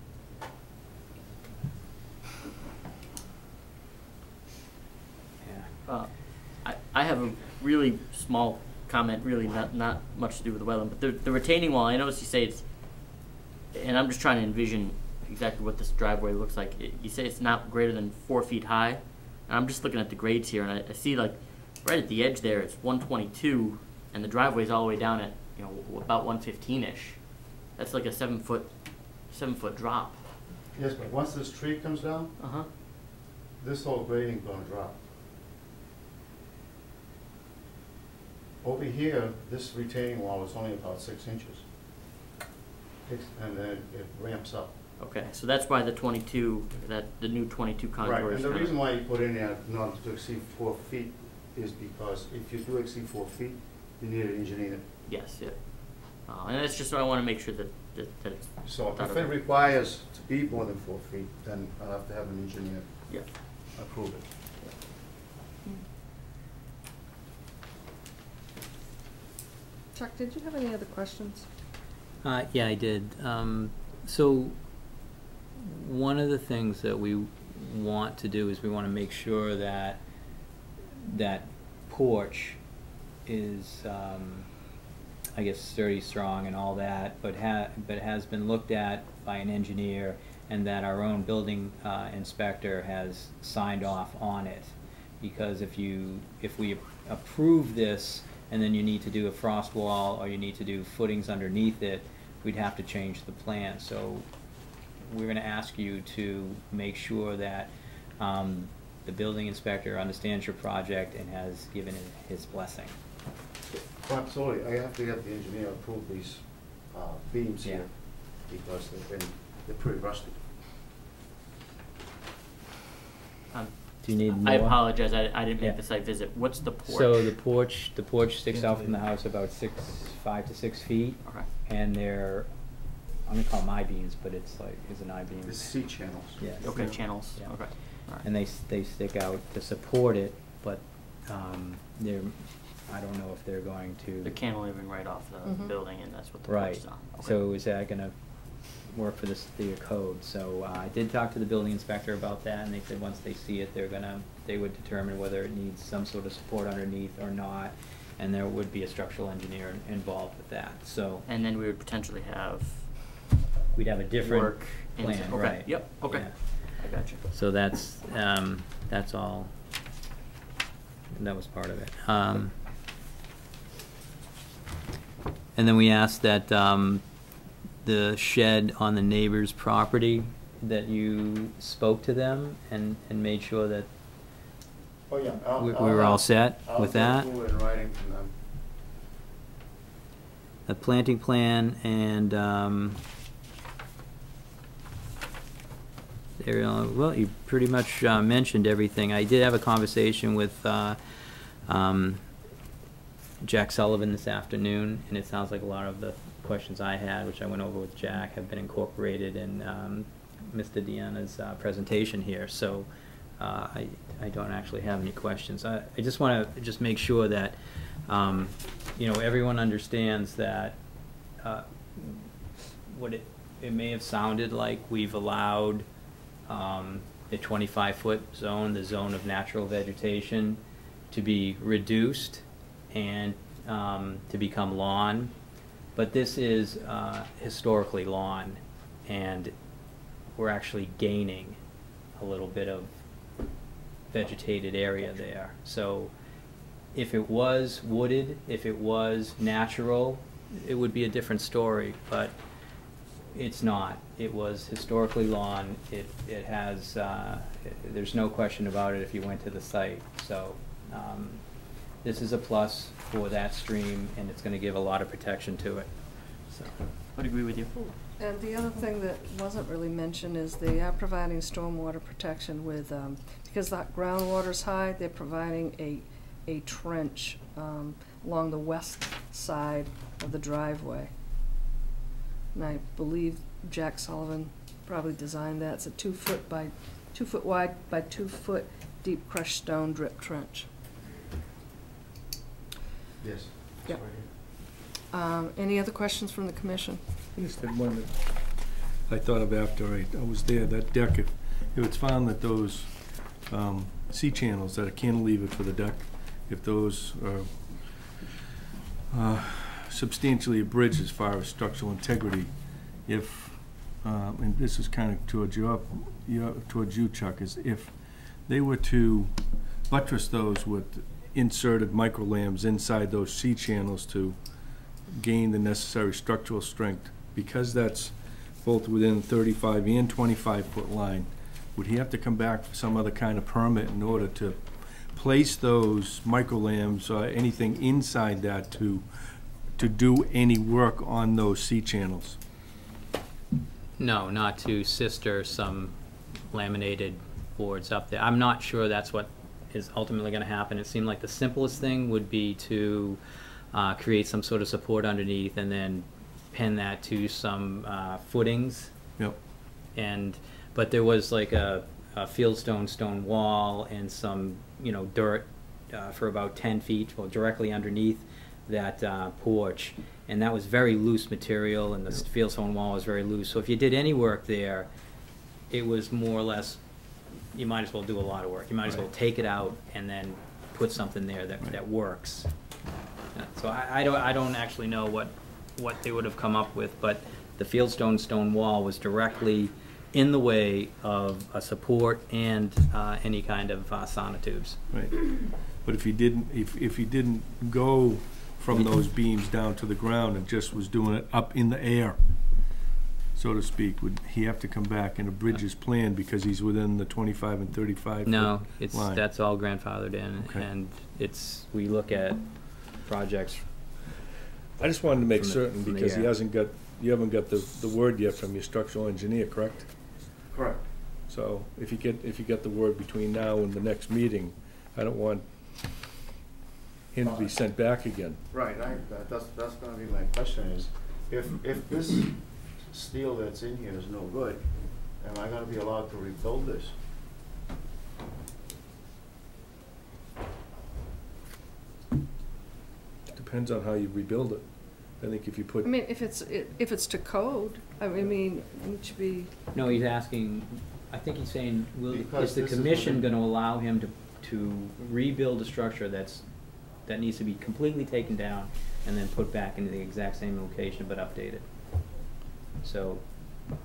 Yeah. Uh, I, I have a really small comment, really not, not much to do with the wetland, but the, the retaining wall, I noticed you say it's, and I'm just trying to envision exactly what this driveway looks like. It, you say it's not greater than four feet high, and I'm just looking at the grades here, and I, I see like, right at the edge there, it's one twenty-two, and the driveway's all the way down at, you know, w- about one fifteen-ish. That's like a seven foot, seven foot drop. Yes, but once this tree comes down, Uh-huh. this whole grading's gonna drop. Over here, this retaining wall is only about six inches. It's- And then it ramps up. Okay, so that's why the twenty-two, that, the new twenty-two contour Right, is and the kinda- reason why you put in there not to exceed four feet is because if you do exceed four feet, you need an engineer. Yes, yeah. Uh, and it's just, I wanna make sure that, that, that it's. So thought if of it requires to be more than four feet, then I'll have to have an engineer Yeah. approve it. Chuck, did you have any other questions? Uh, yeah, I did. Um, so one of the things that we want to do is we want to make sure that that porch is, um, I guess, sturdy, strong, and all that, but ha- but has been looked at by an engineer, and that our own building uh, inspector has signed off on it. Because if you if we approve this, and then you need to do a frost wall or you need to do footings underneath it, we'd have to change the plan. So we're gonna ask you to make sure that um, the building inspector understands your project and has given it his blessing. Absolutely, I have to get the engineer to approve these uh, beams here, because they've been, they're pretty rusty. Um, Do you need I more? apologize, I, I didn't make Yeah. the site visit. What's the porch? So the porch, the porch sticks Yeah, out from the yeah. house about six, five to six feet. Okay. And they're, I'm gonna call them I-beams, but it's like, is an I-beam. The C channels. Yeah. Okay, channels, Yeah. okay, alright. And they, s- they stick out to support it, but, um, they're, I don't know if they're going to. The cantilevering right off the Mhm. building, and that's what the porch Right, is on. Okay. so is that gonna work for this, the code? So, uh, I did talk to the building inspector about that, and they said once they see it, they're gonna, they would determine whether it needs some sort of support underneath or not, and there would be a structural engineer involved with that, so. And then we would potentially have we'd have a different work into- plan, okay, right? yep, okay. Yeah. I got you. So that's, um, that's all, that was part of it. Um, and then we asked that, um, the shed on the neighbor's property, that you spoke to them and, and made sure that Oh, yeah. I'll- we, we I'll were have- all set I'll with go that. through it in writing from them. A planting plan and, um, there, uh, well, you pretty much uh, mentioned everything. I did have a conversation with uh, um, Jack Sullivan this afternoon, and it sounds like a lot of the questions I had, which I went over with Jack, have been incorporated in um, Mister Deanna's uh, presentation here. So uh, I, I don't actually have any questions. I, I just want to just make sure that um, you know, everyone understands that uh, what it, it may have sounded like we've allowed um, the twenty-five foot zone, the zone of natural vegetation, to be reduced and um, to become lawn. But this is uh, historically lawn, and we're actually gaining a little bit of vegetated area there. So if it was wooded, if it was natural, it would be a different story, but it's not. It was historically lawn. It, it has, uh, it, there's no question about it if you went to the site. So um, this is a plus for that stream, and it's going to give a lot of protection to it. So I would agree with you. And the other thing that wasn't really mentioned is they are providing stormwater protection with, um, because that groundwater's high, they're providing a, a trench um, along the west side of the driveway. And I believe Jack Sullivan probably designed that. It's a two foot by, two foot wide by two foot deep crushed stone drip trench. Yes. Yep. Um, any other questions from the commission? I just had one that I thought of after I, I was there, that deck, if, if it's found that those um, C channels that are cantilevered for the deck, if those are uh, substantially abridged as far as structural integrity, if, um, and this is kind of towards your, your, towards you, Chuck, is if they were to buttress those with inserted microlambs inside those C channels to gain the necessary structural strength, because that's both within thirty-five and twenty-five foot line, would he have to come back for some other kind of permit in order to place those microlambs or anything inside that to to do any work on those C channels? no, not to sister some laminated boards up there. I'm not sure that's what is ultimately going to happen. It seemed like the simplest thing would be to uh, create some sort of support underneath and then pin that to some uh, footings. Yep. And but there was like a, a fieldstone stone wall and some, you know, dirt uh, for about ten feet, well, directly underneath that uh, porch, and that was very loose material, and the Yep. fieldstone wall was very loose. So if you did any work there, it was more or less, you might as well do a lot of work. You might as well Right. take it out and then put something there that, Right. that works. Yeah, so I, I don't I don't actually know what what they would have come up with, but the fieldstone stone wall was directly in the way of a support and uh, any kind of uh, sonotubes. Right. But if he didn't, if, if he didn't go from those beams down to the ground and just was doing it up in the air, so to speak, would he have to come back and abridge his plan because he's within the twenty-five and thirty-five No, foot it's line? that's all grandfathered in, Okay. and it's we look at projects. I just wanted to make From the- certain from the because he air. hasn't got, you haven't got the, the word yet from your structural engineer, correct? Correct. So if you get, if you get the word between now and the next meeting, I don't want him to be sent back again. Right, I, that- that's, that's gonna be my question is, if, if this steel that's in here is no good, am I gonna be allowed to rebuild this? Depends on how you rebuild it. I think if you put, I mean, if it's, if it's to code, I mean, it should be, No, he's asking. I think he's saying, will, Because is the this is commission what going to allow him to to rebuild a structure that's that needs to be completely taken down and then put back into the exact same location but updated? So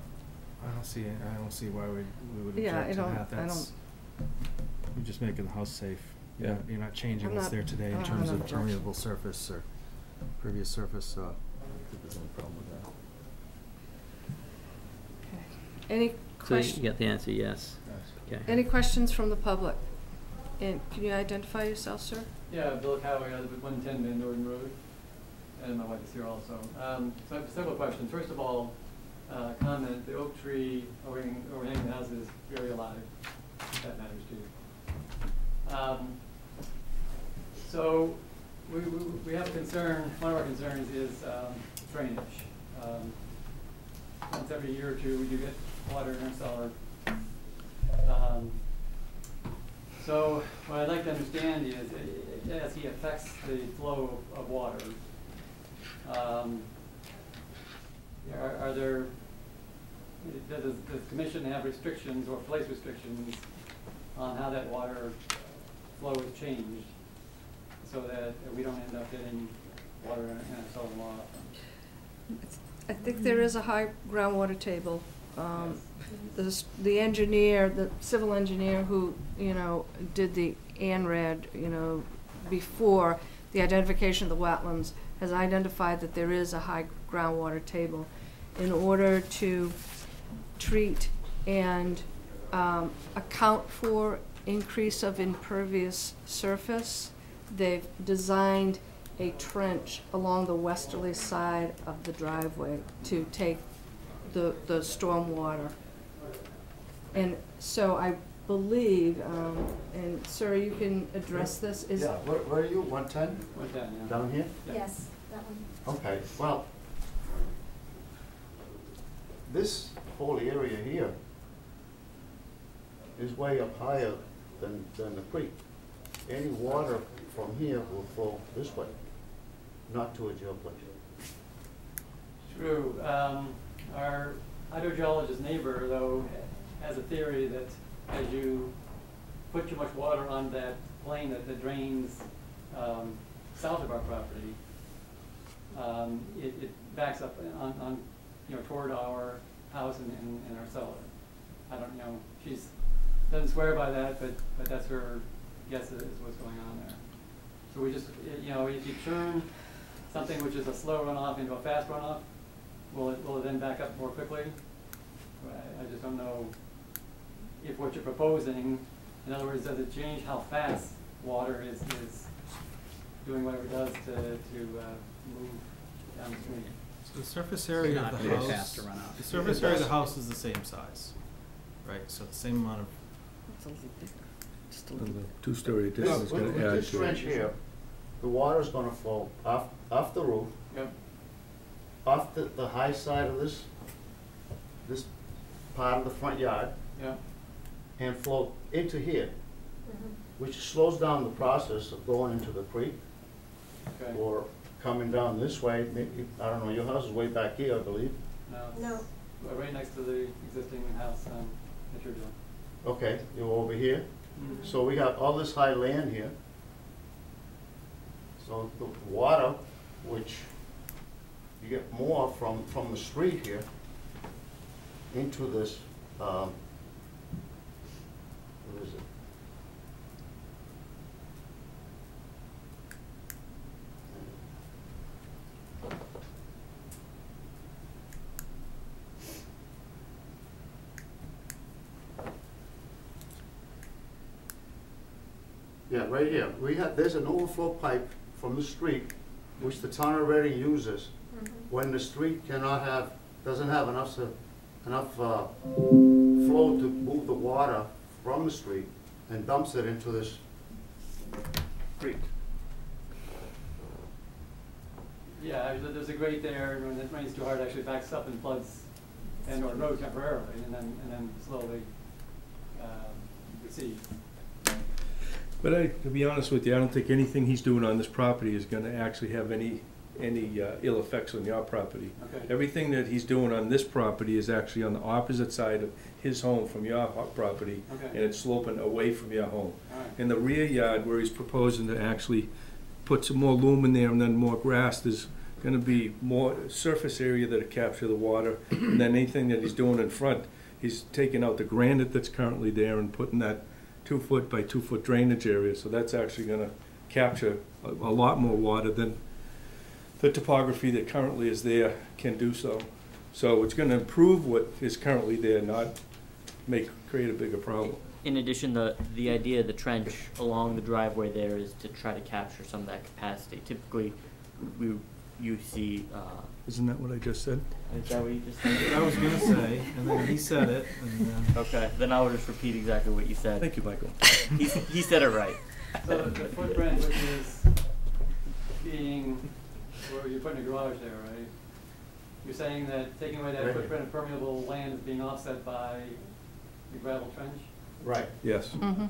I don't see, I don't see why we, we would Yeah, I object to don't- that. I That's, you're just making the house safe. You're Yeah. not- You're not changing I'm what's not- there today I in don't have terms an of objection. permeable surface or pervious surface, uh, I don't think there's any problem with that. Any So questions? you got the answer, yes. Okay. Any questions from the public? And can you identify yourself, sir? Yeah, Bill Cowie, I live at one ten Van Norden Road, and my wife is here also. Um, so I have several questions. First of all, uh, comment, the oak tree overhanging, overhanging the house is very alive, if that matters to you. Um, so we, we, we have a concern, one of our concerns is um, drainage. Um, once every year or two, we do get water in our cellar. Um, So what I'd like to understand is, uh, as he affects the flow of, of water, um, are, are there, does, does the commission have restrictions or place restrictions on how that water flow is changed, so that we don't end up getting water in our cellar more often? I think there is a high groundwater table. Um, the, s- the engineer, the civil engineer who, you know, did the ANRAD, you know, before the identification of the wetlands, has identified that there is a high groundwater table. In order to treat and um, account for increase of impervious surface, they've designed a trench along the westerly side of the driveway to take the, the storm water. And so I believe, um, and sir, you can address this, is. Yeah, where, where are you, one ten? one ten, yeah. Down here? Yes, that one. Okay, well, this whole area here is way up higher than, than the creek. Any water from here will flow this way, not towards your place. True. Um, our hydrogeologist neighbor, though, has a theory that as you put too much water on that plane that, that drains um, south of our property, um, it, it backs up on, on, you know, toward our house and, and, and our cellar. I don't know. She's doesn't swear by that, but but that's her guess is what's going on there. So we just, you know, if you turn something which is a slow runoff into a fast runoff, will it will it then back up more quickly? I, I just don't know if what you're proposing, in other words, does it change how fast water is, is doing whatever it does to, to uh, move downstream? So the surface area not of the gonna be house, fast to run out. the surface area of the house is the same size, right? So the same amount of, It's a little bigger, just a And little the bit. two-story This, addition is with, gonna with add this to trench it. here, the water's gonna flow off, off the roof, Yep. off the, the high side of this, this part of the front yard, Yeah. and flow into here, which slows down the process of going into the creek, Okay. or coming down this way. Maybe, I don't know, your house is way back here, I believe. No. it's No. Right next to the existing house um, that you're doing. Okay, you're over here. Mhm. So we have all this high land here. So the water, which you get more from, from the street here into this, um, what is it? Yeah, right here. We have, there's an overflow pipe from the street, which the town of Reading uses when the street cannot have, doesn't have enough, s- enough uh, flow to move the water from the street and dumps it into this creek. Yeah, there's a, there's a grate there, and when it rains too hard, it actually backs up and floods Van Norden Road temporarily, and then, and then slowly um, recedes. But I, to be honest with you, I don't think anything he's doing on this property is gonna actually have any, any uh, ill effects on your property. Okay. Everything that he's doing on this property is actually on the opposite side of his home from your ho- property, Okay. and it's sloping away from your home. All right. In the rear yard, where he's proposing to actually put some more loom in there and then more grass, there's gonna be more surface area that'll capture the water, and then anything that he's doing in front, he's taking out the granite that's currently there and putting that two foot by two foot drainage area, so that's actually gonna capture a, a lot more water than the topography that currently is there can do so. So it's gonna improve what is currently there, not make, create a bigger problem. In addition, the, the idea of the trench along the driveway there is to try to capture some of that capacity. Typically, we, you see, uh. Isn't that what I just said? Is that what you just said? I was gonna say, and then he said it, and then. Okay, then I'll just repeat exactly what you said. Thank you, Michael. He, he said it right. So the the footprint, which is being, where you're putting a garage there, right? You're saying that taking away that Right. footprint of permeable land is being offset by the gravel trench? Right. Yes. Mhm.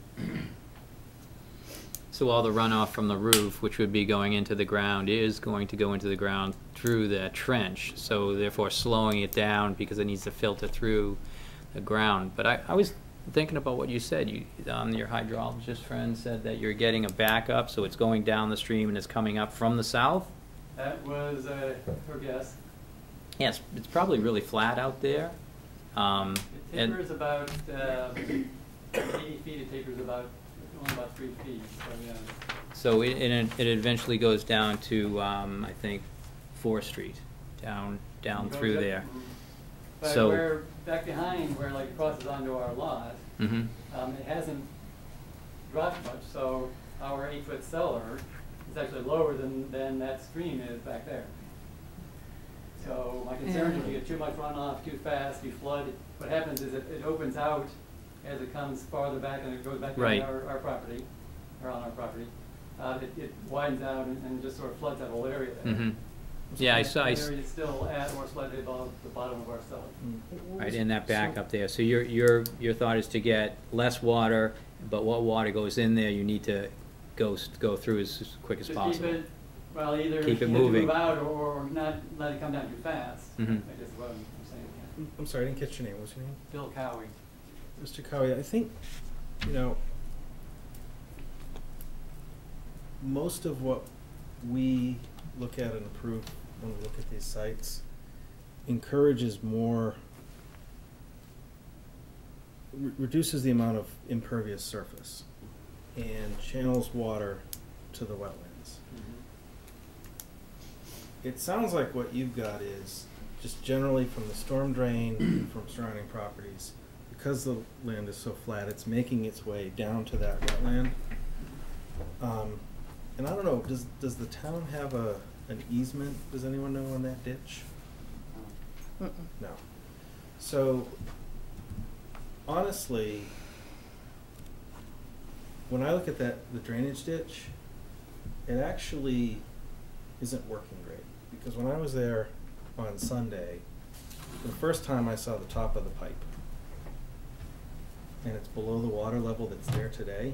So all the runoff from the roof, which would be going into the ground, is going to go into the ground through that trench. So therefore slowing it down because it needs to filter through the ground. But I, I was thinking about what you said. You, um, your hydrologist friend said that you're getting a backup, so it's going down the stream and it's coming up from the south? That was uh, her guess. Yes, it's probably really flat out there. Um, It and tapers about uh, eighty feet, it tapers about, only about three feet, so yeah. so it, it, it eventually goes down to, um, I think, Fourth Street, down, down It goes through up- there. mhm. But So- where, back behind, where like it crosses onto our lot, Mm-hmm. um, it hasn't dropped much, so our eight-foot cellar is actually lower than, than that stream is back there. So my concern is if you get too much runoff too fast, you flood, what happens is it, it opens out as it comes farther back and it goes back Right. on our, our property, or on our property. Uh, it, it widens out and, and just sort of floods that whole area there. Mm-hmm. Yeah, I saw, I That s- area is still at or slightly above the bottom of our cellar. right in that back up there. So your, your, your thought is to get less water, but what water goes in there, you need to go, s- go through as as quick as Just possible. keep it, well, either Keep it you have to moving. move out or, or not let it come down too fast, I Mhm. guess is what I'm saying, yeah. I'm sorry, I didn't catch your name. What's your name? Bill Cowie. Mister Cowie, I think, you know, most of what we look at and approve when we look at these sites encourages more, re- reduces the amount of impervious surface and channels water to the wetlands. It sounds like what you've got is just generally from the storm drain, from surrounding properties, because the land is so flat, it's making its way down to that wetland. Um, and I don't know, does, does the town have a, an easement, does anyone know, on that ditch? Mm-mm. No. So, honestly, when I look at that, the drainage ditch, it actually isn't working great. Because when I was there on Sunday, for the first time I saw the top of the pipe. And it's below the water level that's there today.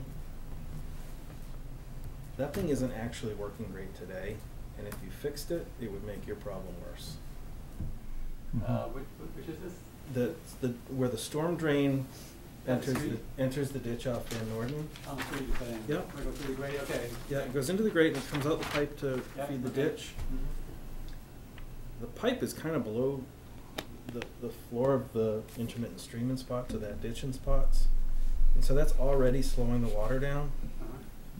That thing isn't actually working great today, and if you fixed it, it would make your problem worse. Uh, which, which is this? The, the, where the storm drain Down the enters the, street? enters the ditch off Van Norden. On the street you're saying? Yep. We're going through the grade, okay. Yeah, it goes into the grate and it comes out the pipe to Yep, feed the okay. ditch. Mhm. The pipe is kind of below the, the floor of the intermittent streaming spot to that ditching spots. And so that's already slowing the water down. Uh-huh.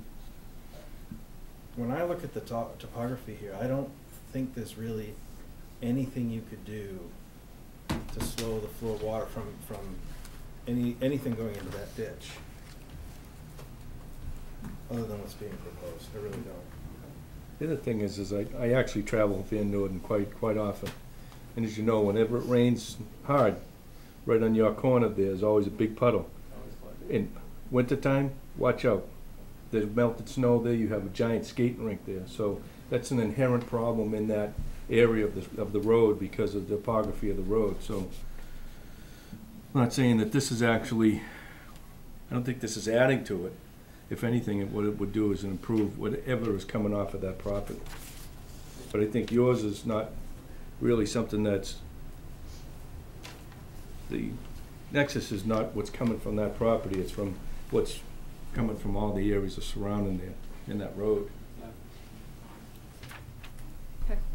When I look at the to- topography here, I don't think there's really anything you could do to slow the flow of water from, from any, anything going into that ditch. Other than what's being proposed, I really don't. The other thing is, is I, I actually travel Van Norden quite, quite often. And as you know, whenever it rains hard, right on your corner, there's always a big puddle. Always flood. In wintertime, watch out. There's melted snow there, you have a giant skating rink there. So that's an inherent problem in that area of the, of the road because of the topography of the road. So I'm not saying that this is actually, I don't think this is adding to it. If anything, it- what it would do is improve whatever is coming off of that property. But I think yours is not really something that's, the nexus is not what's coming from that property, it's from what's coming from all the areas of surrounding there, in that road. Yeah. Okay.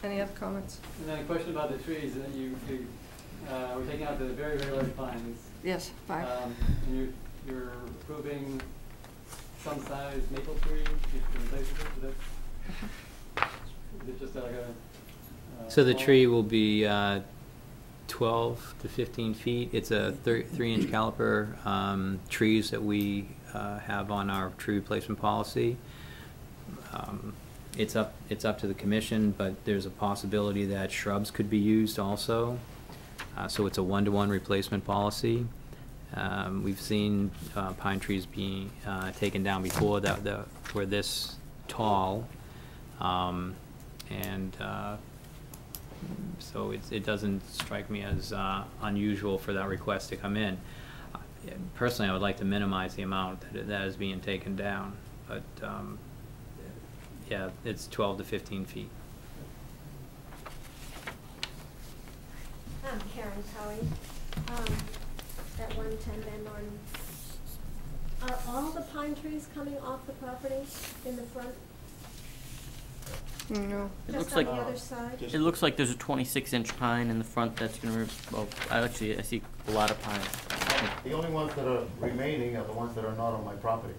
Any other comments? And then a question about the trees, that you, you, uh, we're taking out the very, very large pines. Yes, five. Um, and you're, you're approving some size maple tree to replace it, is that, is it just like a, uh, So the small- tree will be uh, twelve to fifteen feet. It's a thir three-inch caliper um, trees that we uh, have on our tree replacement policy. Um, it's up it's up to the commission, but there's a possibility that shrubs could be used also. Uh, so it's a one-to-one replacement policy. Um, we've seen uh, pine trees being uh, taken down before that the, were this tall, um, and uh, so it, it doesn't strike me as uh, unusual for that request to come in. Uh, personally, I would like to minimize the amount that, that is being taken down, but um, yeah, it's twelve to fifteen feet. I'm Karen Kelly, um, at one ten Van Norton. Are all the pine trees coming off the property in the front? No. It Just looks on like the other side? it looks like there's a twenty-six inch pine in the front that's gonna. Re well, I actually I see a lot of pine. The only ones that are remaining are the ones that are not on my property.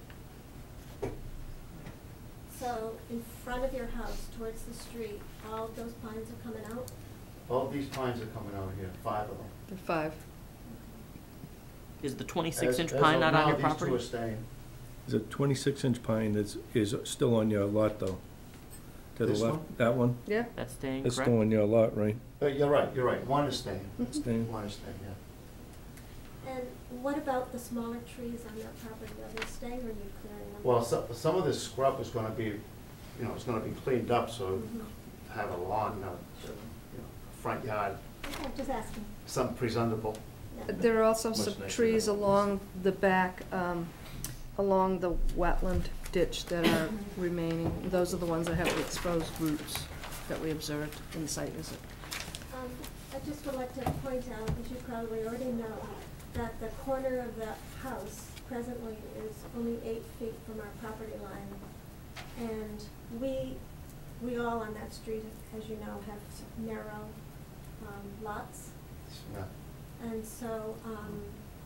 So in front of your house, towards the street, all of those pines are coming out? All these pines are coming out here, five of them. The five. Is the twenty-six inch As- as pine of not now, on your these property? two are staying. Is a twenty-six inch pine that's, is still on your lot though? To the This left, one? that one? Yeah. That's staying, That's correct? still on your lot, right? Uh, you're right, you're right, one is staying. Staying. One is staying, yeah. And what about the smaller trees on that property? Are they staying or are you clearing them? Well, some, some of this scrub is gonna be, you know, it's gonna be cleaned up, so Mhm. have a lawn, uh, you know, front yard, Okay, just asking. some presentable. Yeah. There are also Much some nicer trees than along the back, um, along the wetland ditch that are remaining. Those are the ones that have the exposed roots that we observed in the site visit. Um, I just would like to point out, as you probably already know, that the corner of the house presently is only eight feet from our property line. And we, we all on that street, as you know, have narrow, um, lots. Yeah. And so, um,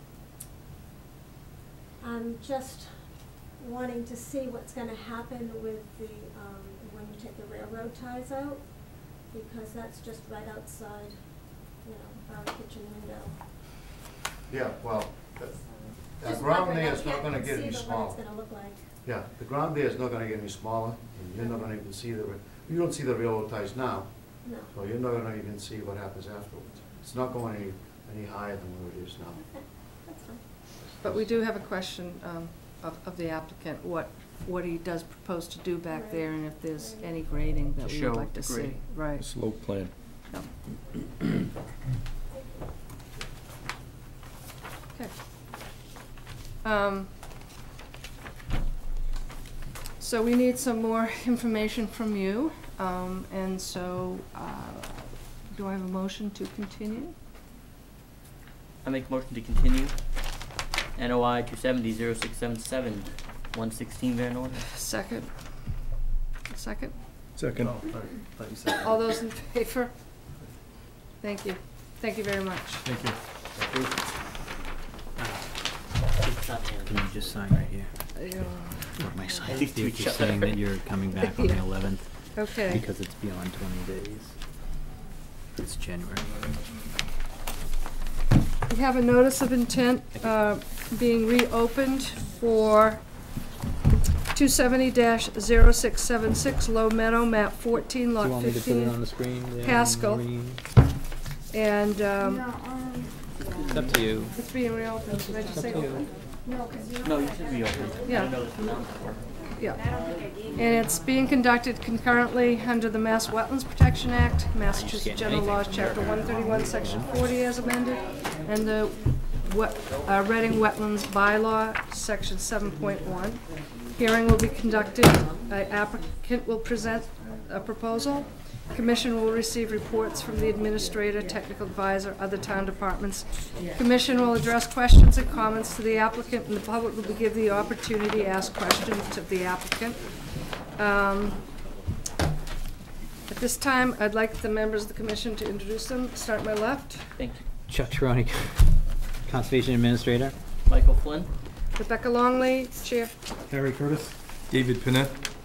I'm just wanting to see what's gonna happen with the, um, when you take the railroad ties out, because that's just right outside, you know, our kitchen window. Yeah, well, the, the Just ground wondering, there I is not can't gonna get any conceive of smaller. what it's gonna look like. Yeah, the ground there is not gonna get any smaller, and you're not gonna even see the, you don't see the railroad ties now, No. so you're not gonna even see what happens afterwards. It's not going any, any higher than where it is now. Okay, that's fine. But we do have a question um, of, of the applicant, what, what he does propose to do back Right. there, and if there's Right. any grading that To we show would like to the see. grade. Right. A slope plan. Yep. Okay. Um, So we need some more information from you, um, and so, uh, do I have a motion to continue? I make a motion to continue. N O I two seventy zero six seven seven, one sixteen Van Norton. Second? Second? Second. All those in favor? Thank you. Thank you very much. Thank you. Can you just sign right here? Yeah. My sign. At least You're each just other. saying that you're coming back on the Yeah. eleventh. Okay. Because it's beyond twenty days. It's January. We have a notice of intent uh, being reopened for two seventy dash zero six seven six Low Meadow, map fourteen, Do lot you want me to put it on the fifteen, screen there, Pascal. Maureen? And um, No, um, It's up to you. it's being reopened. Did I just say Up to you. open? no, because you No, don't you have should that. be open. Yeah. I know this was on before. Yeah. I don't think I gave you. And it's being conducted concurrently under the Mass Wetlands Protection Act, Massachusetts General Laws, Chapter one thirty-one, Section forty as amended, and the wet, uh, Reading Wetlands Bylaw, Section seven point one. Hearing will be conducted, uh, applicant will present a proposal. Commission will receive reports from the administrator, technical advisor, other town departments. Commission will address questions and comments to the applicant, and the public will be given the opportunity to ask questions of the applicant. Um, This time, I'd like the members of the commission to introduce them. Start my left. Thank you. Chuck Chironi, Conservation Administrator. Michael Flynn. Rebecca Longley, Chair. Harry Curtis. David Panett.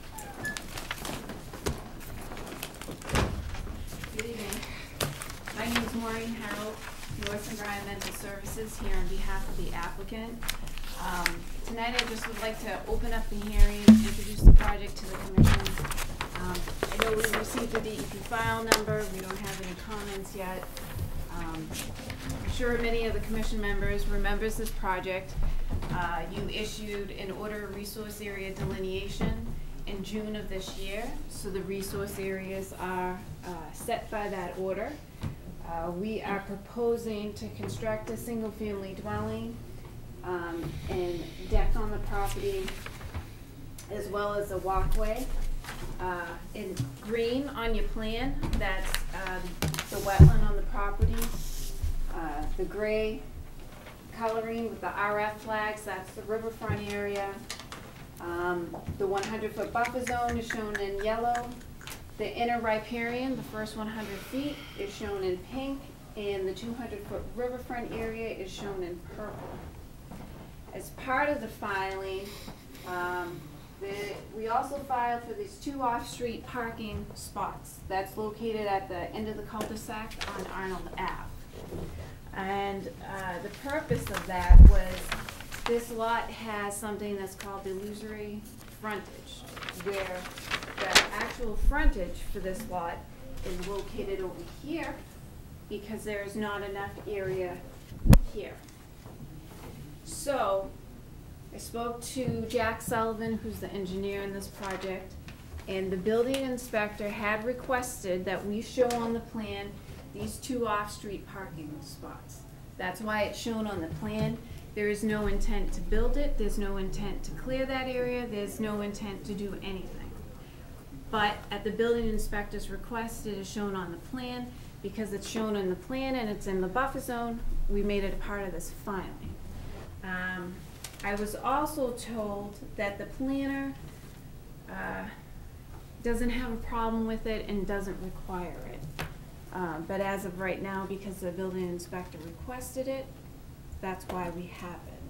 Good evening. My name is Maureen Harold, North Environmental Services, here on behalf of the applicant. Um, tonight I just would like to open up the hearing, introduce the project to the commission. Um, I know we received the D E P file number, we don't have any comments yet. Um, I'm sure many of the commission members remembers this project. Uh, you issued an order of resource area delineation in June of this year, so the resource areas are uh, set by that order. Uh, we are proposing to construct a single-family dwelling um, and deck on the property, as well as a walkway. Uh, in green on your plan, that's um, the wetland on the property. Uh, the gray coloring with the R F flags, that's the riverfront area. Um, the one hundred foot buffer zone is shown in yellow. The inner riparian, the first one hundred feet, is shown in pink, and the two hundred foot riverfront area is shown in purple. As part of the filing, um, the, we also filed for these two off-street parking spots. That's located at the end of the cul-de-sac on Arnold Avenue. And uh, the purpose of that was this lot has something that's called illusory frontage, where the actual frontage for this lot is located over here because there is not enough area here. So I spoke to Jack Sullivan, who's the engineer in this project, and the building inspector had requested that we show on the plan these two off-street parking spots. That's why it's shown on the plan. There is no intent to build it, there's no intent to clear that area, there's no intent to do anything. But at the building inspector's request, it is shown on the plan. Because it's shown in the plan and it's in the buffer zone, we made it a part of this filing. Um, I was also told that the planner uh, doesn't have a problem with it and doesn't require it. Uh, but as of right now, because the building inspector requested it, that's why we have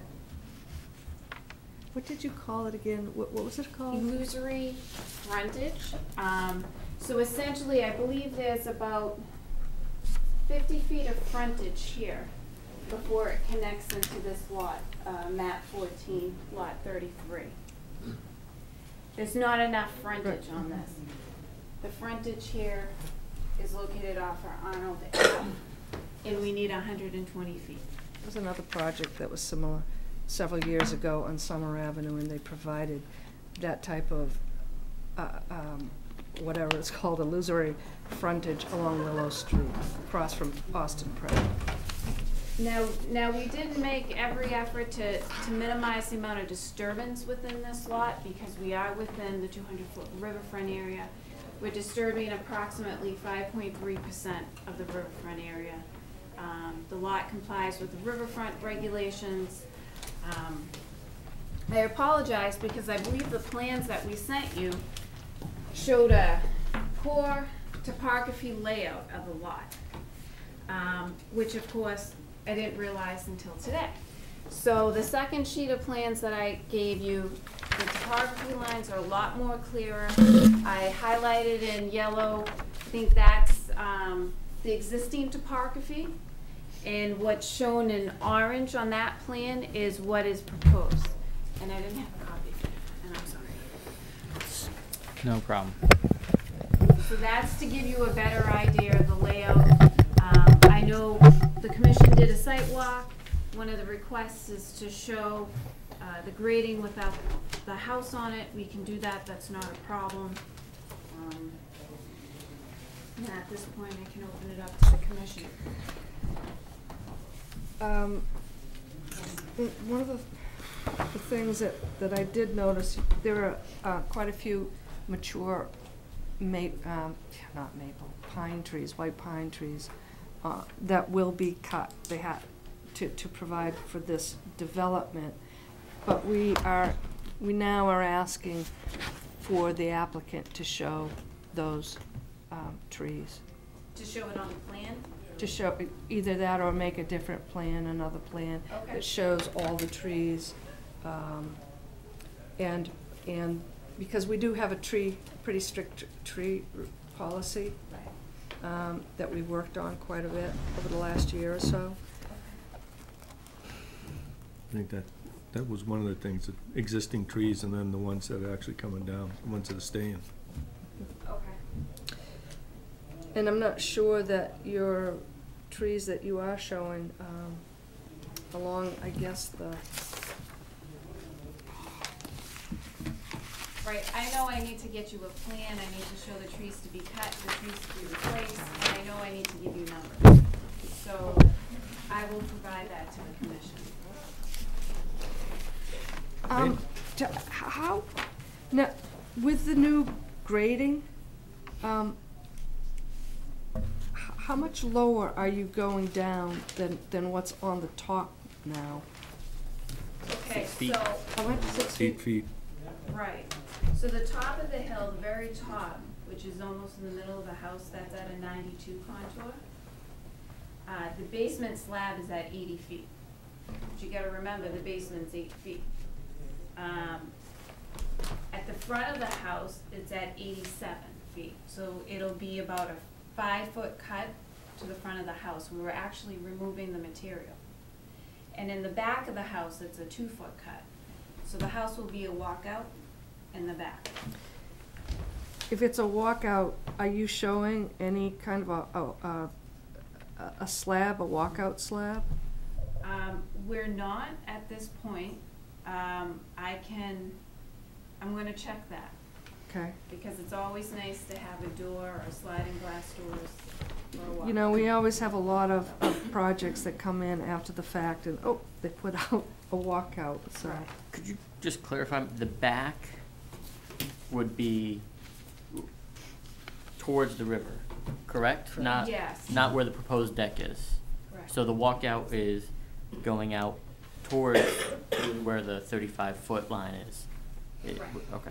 it. What did you call it again? What, what was it called? Illusory frontage. Um, so essentially, I believe there's about fifty feet of frontage here before it connects into this lot, uh, map fourteen, lot thirty-three. There's not enough frontage on this. The frontage here is located off our Arnold Avenue, and we need one hundred twenty feet. There was another project that was similar several years ago on Summer Avenue, and they provided that type of, uh, um, whatever it's called, illusory frontage along Willow Street, across from Austin Prep. Now, now we did make every effort to, to minimize the amount of disturbance within this lot because we are within the two hundred foot riverfront area. We're disturbing approximately five point three percent of the riverfront area. Um, the lot complies with the riverfront regulations. Um, I apologize because I believe the plans that we sent you showed a poor topography layout of the lot, um, which of course I didn't realize until today. So the second sheet of plans that I gave you, the topography lines are a lot more clearer. I highlighted in yellow, I think that's um, the existing topography, and what's shown in orange on that plan is what is proposed. And I didn't have a copy of it, and I'm sorry. No problem. So that's to give you a better idea of the layout. Um, I know the commission did a site walk. One of the requests is to show uh, the grading without the house on it. We can do that, that's not a problem. Um, and at this point, I can open it up to the commission. Um, w- one of the, the things that, that I did notice, there are uh, quite a few mature ma um, not maple, pine trees, white pine trees, uh, that will be cut. They have to, to provide for this development. But we are, we now are asking for the applicant to show those, um, trees. To show it on the plan? To show, either that or make a different plan, another plan Okay. that shows all the trees. Um, and, and because we do have a tree, pretty strict tree r- policy um, that we worked on quite a bit over the last year or so. I think that, that was one of the things, that existing trees and then the ones that are actually coming down, the ones that are staying. Okay. And I'm not sure that your trees that you are showing um, along, I guess, the, Right, I know I need to get you a plan, I need to show the trees to be cut, the trees to be replaced, and I know I need to give you numbers. So I will provide that to the commission. um, to, h- how, now, with the new grading, um, h- how much lower are you going down than, than what's on the top now? Okay, Six feet. so, How much, six feet? Eight feet. right, so the top of the hill, the very top, which is almost in the middle of the house, that's at a ninety-two contour. Uh, the basement slab is at eighty feet. But you gotta remember, the basement's eight feet. Um, at the front of the house, it's at eighty-seven feet, so it'll be about a five-foot cut to the front of the house. We were actually removing the material. And in the back of the house, it's a two-foot cut. So the house will be a walkout in the back. If it's a walkout, are you showing any kind of a, a, a, a slab, a walkout slab? Um, we're not at this point. Um, I can, I'm gonna check that. Okay. Because it's always nice to have a door or sliding glass doors for a walkout. You know, we always have a lot of, of projects that come in after the fact and, oh, they put out a walkout, so. Right. Could you just clarify, the back would be towards the river, correct? Not, Yes. not where the proposed deck is. Correct. So the walkout is going out towards where the thirty-five foot line is. It- Right. Okay.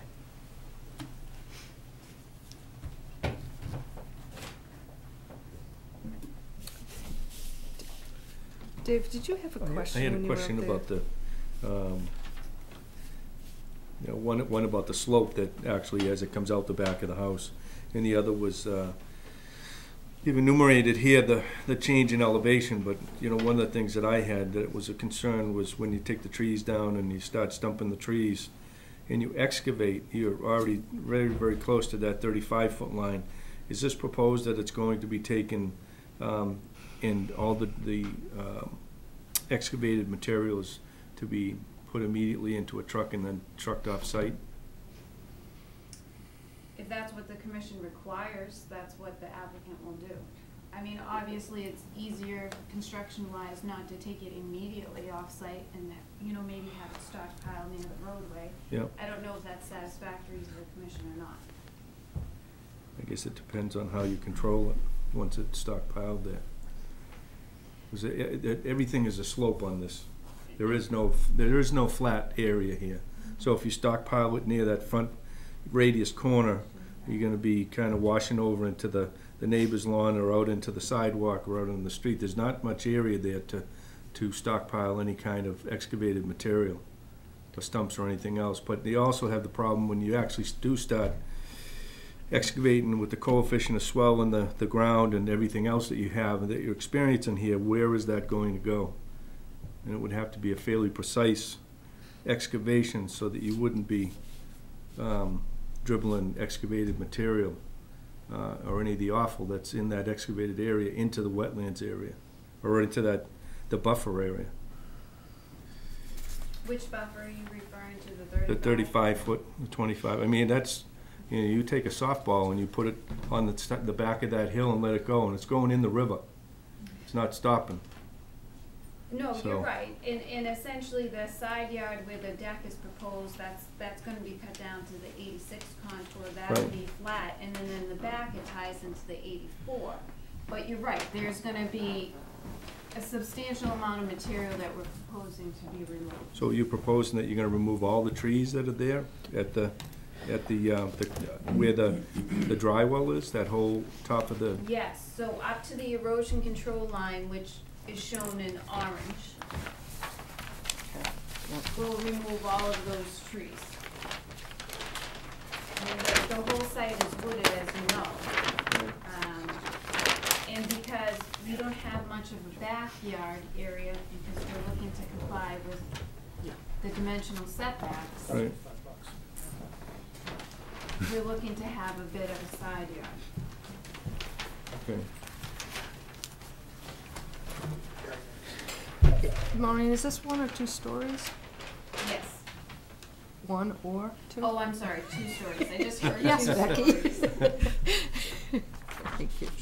Dave, did you have a I- question I had a when you were question up there? about the, um, you know, one, one about the slope that actually, as it comes out the back of the house, and the other was, uh, you've enumerated here the, the change in elevation, but, you know, one of the things that I had that was a concern was when you take the trees down and you start stumping the trees, and you excavate, you're already very, very close to that thirty-five foot line. Is this proposed that it's going to be taken, um, and all the, the um, excavated materials to be put immediately into a truck and then trucked off-site? If that's what the commission requires, that's what the applicant will do. I mean, obviously, it's easier construction-wise not to take it immediately off-site and, you know, maybe have it stockpiled near the roadway. Yep. I don't know if that's satisfactory to the commission or not. I guess it depends on how you control it, once it's stockpiled there. 'Cause it, it, everything is a slope on this. There is no, there is no flat area here. So if you stockpile it near that front radius corner, you're gonna be kinda washing over into the, the neighbor's lawn or out into the sidewalk or out on the street. There's not much area there to, to stockpile any kind of excavated material, or stumps or anything else. But they also have the problem when you actually do start excavating with the coefficient of swell in the, the ground and everything else that you have and that you're experiencing here, where is that going to go? And it would have to be a fairly precise excavation so that you wouldn't be um, dribbling excavated material uh, or any of the offal that's in that excavated area into the wetlands area or into that the buffer area. Which buffer are you referring to, the thirty-five? The thirty-five foot, the twenty-five. I mean, that's, you know, you take a softball and you put it on the, st the back of that hill and let it go, and it's going in the river. It's not stopping. No, So- you're right, and, and essentially the side yard where the deck is proposed, that's, that's gonna be cut down to the eighty-six contour, that'll Right. be flat, and then in the back it ties into the eighty-four. But you're right, there's gonna be a substantial amount of material that we're proposing to be removed. So you're proposing that you're gonna remove all the trees that are there at the, at the, uh, the, where the, the dry well is, that whole top of the, Yes, so up to the erosion control line, which is shown in orange, we'll remove all of those trees. I mean, the, the whole site is wooded, as you know. Um, and because we don't have much of a backyard area, because we're looking to comply with the dimensional setbacks. right? We're looking to have a bit of a side yard. Okay. Maureen, is this one or two stories? Yes. One or two? Oh, I'm sorry, two stories. I just heard Yes, two Becky. stories. Thank you.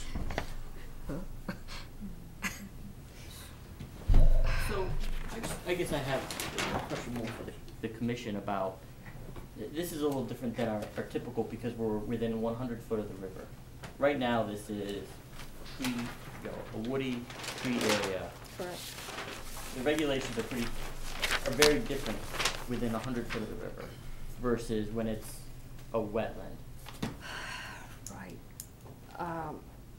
So, I guess, I guess I have a question more for the, the commission about, th- this is a little different than our, our typical, because we're within one hundred foot of the river. Right now, this is tree, you know, a woody tree area. Correct. The regulations are pretty, are very different within one hundred foot of the river versus when it's a wetland. Right. Um,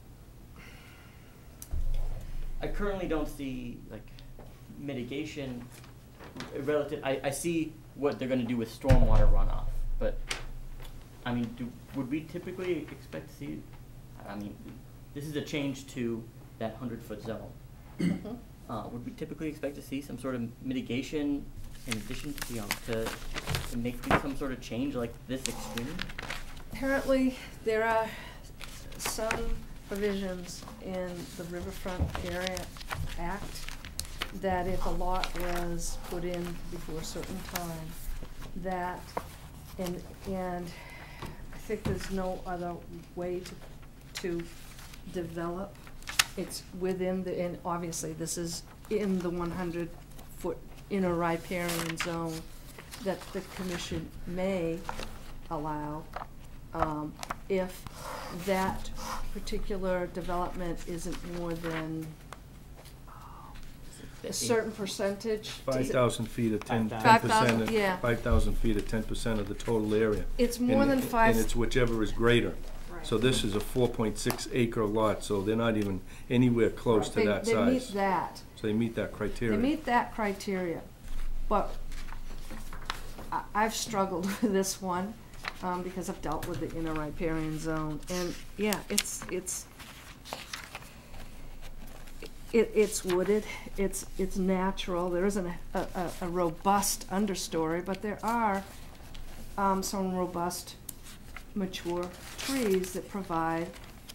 I currently don't see, like, mitigation relative, I, I see what they're gonna do with stormwater runoff, but, I mean, do, would we typically expect to see, I mean, this is a change to that hundred foot zone. Mhm. Uh, would we typically expect to see some sort of mitigation in addition to, you know, to, to make some sort of change like this extreme? Apparently, there are some provisions in the Riverfront Area Act that if a lot was put in before a certain time, that, and, and I think there's no other way to, to develop. It's within the, and obviously this is in the one hundred foot inner riparian zone that the commission may allow, um, if that particular development isn't more than a certain percentage. Five thousand feet of ten, ten Five percent, thousand, yeah. five thousand feet of ten percent of the total area. It's more And than it- five- And it's whichever is greater. Right. So this is a four point six acre lot, so they're not even anywhere close to They- that They meet size. that. So they meet that criteria. They meet that criteria, but I, I've struggled with this one, um, because I've dealt with the inner riparian zone, and yeah, it's, it's, it, it's wooded, it's, it's natural, there isn't a, a, a robust understory, but there are, um, some robust, mature trees that provide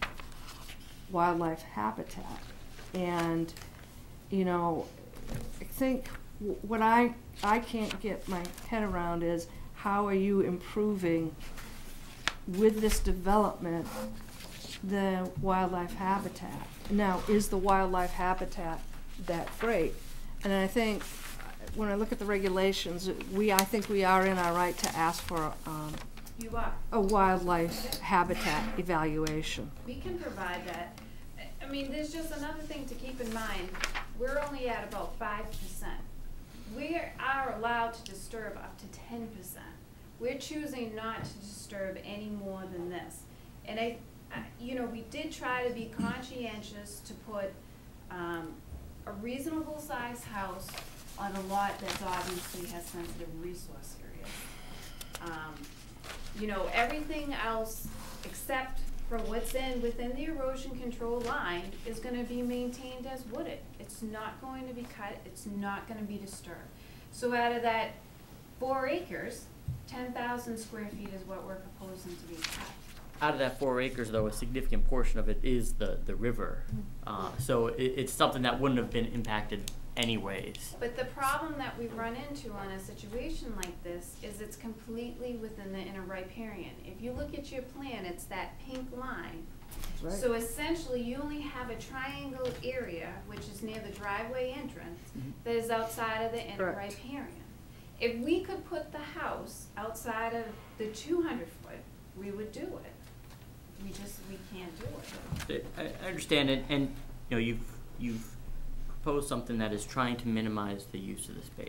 wildlife habitat. And, you know, I think w- what I, I can't get my head around is how are you improving with this development the wildlife habitat? Now, is the wildlife habitat that great? And I think when I look at the regulations, we, I think we are in our right to ask for, um, You are. a wildlife habitat evaluation. We can provide that. I- I mean, there's just another thing to keep in mind. We're only at about five percent. We are allowed to disturb up to ten percent. We're choosing not to disturb any more than this. And I, I- you know, we did try to be conscientious to put um, a reasonable sized house on a lot that obviously has sensitive resource areas. Um, you know, everything else except for what's in, within the erosion control line is gonna be maintained as wooded. It's not going to be cut, it's not gonna be disturbed. So out of that four acres, ten thousand square feet is what we're proposing to be cut. Out of that four acres, though, a significant portion of it is the, the river. Uh, so it, it's something that wouldn't have been impacted anyways. But the problem that we run into on a situation like this is it's completely within the inner riparian. If you look at your plan, it's that pink line. Right. So essentially, you only have a triangle area, which is near the driveway entrance, Mhm. that is outside of the inner Correct. riparian. If we could put the house outside of the two hundred foot, we would do it. We just, we can't do it. I, I understand it, and you know, you've you've proposed something that is trying to minimize the use of the space.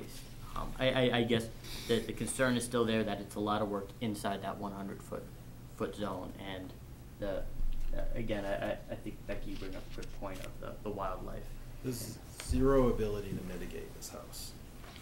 Um, I, I, I guess that the concern is still there that it's a lot of work inside that one hundred foot foot zone, and the uh, again, I, I, I think Becky bring up a good point of the, the wildlife. There's zero ability to mitigate this house.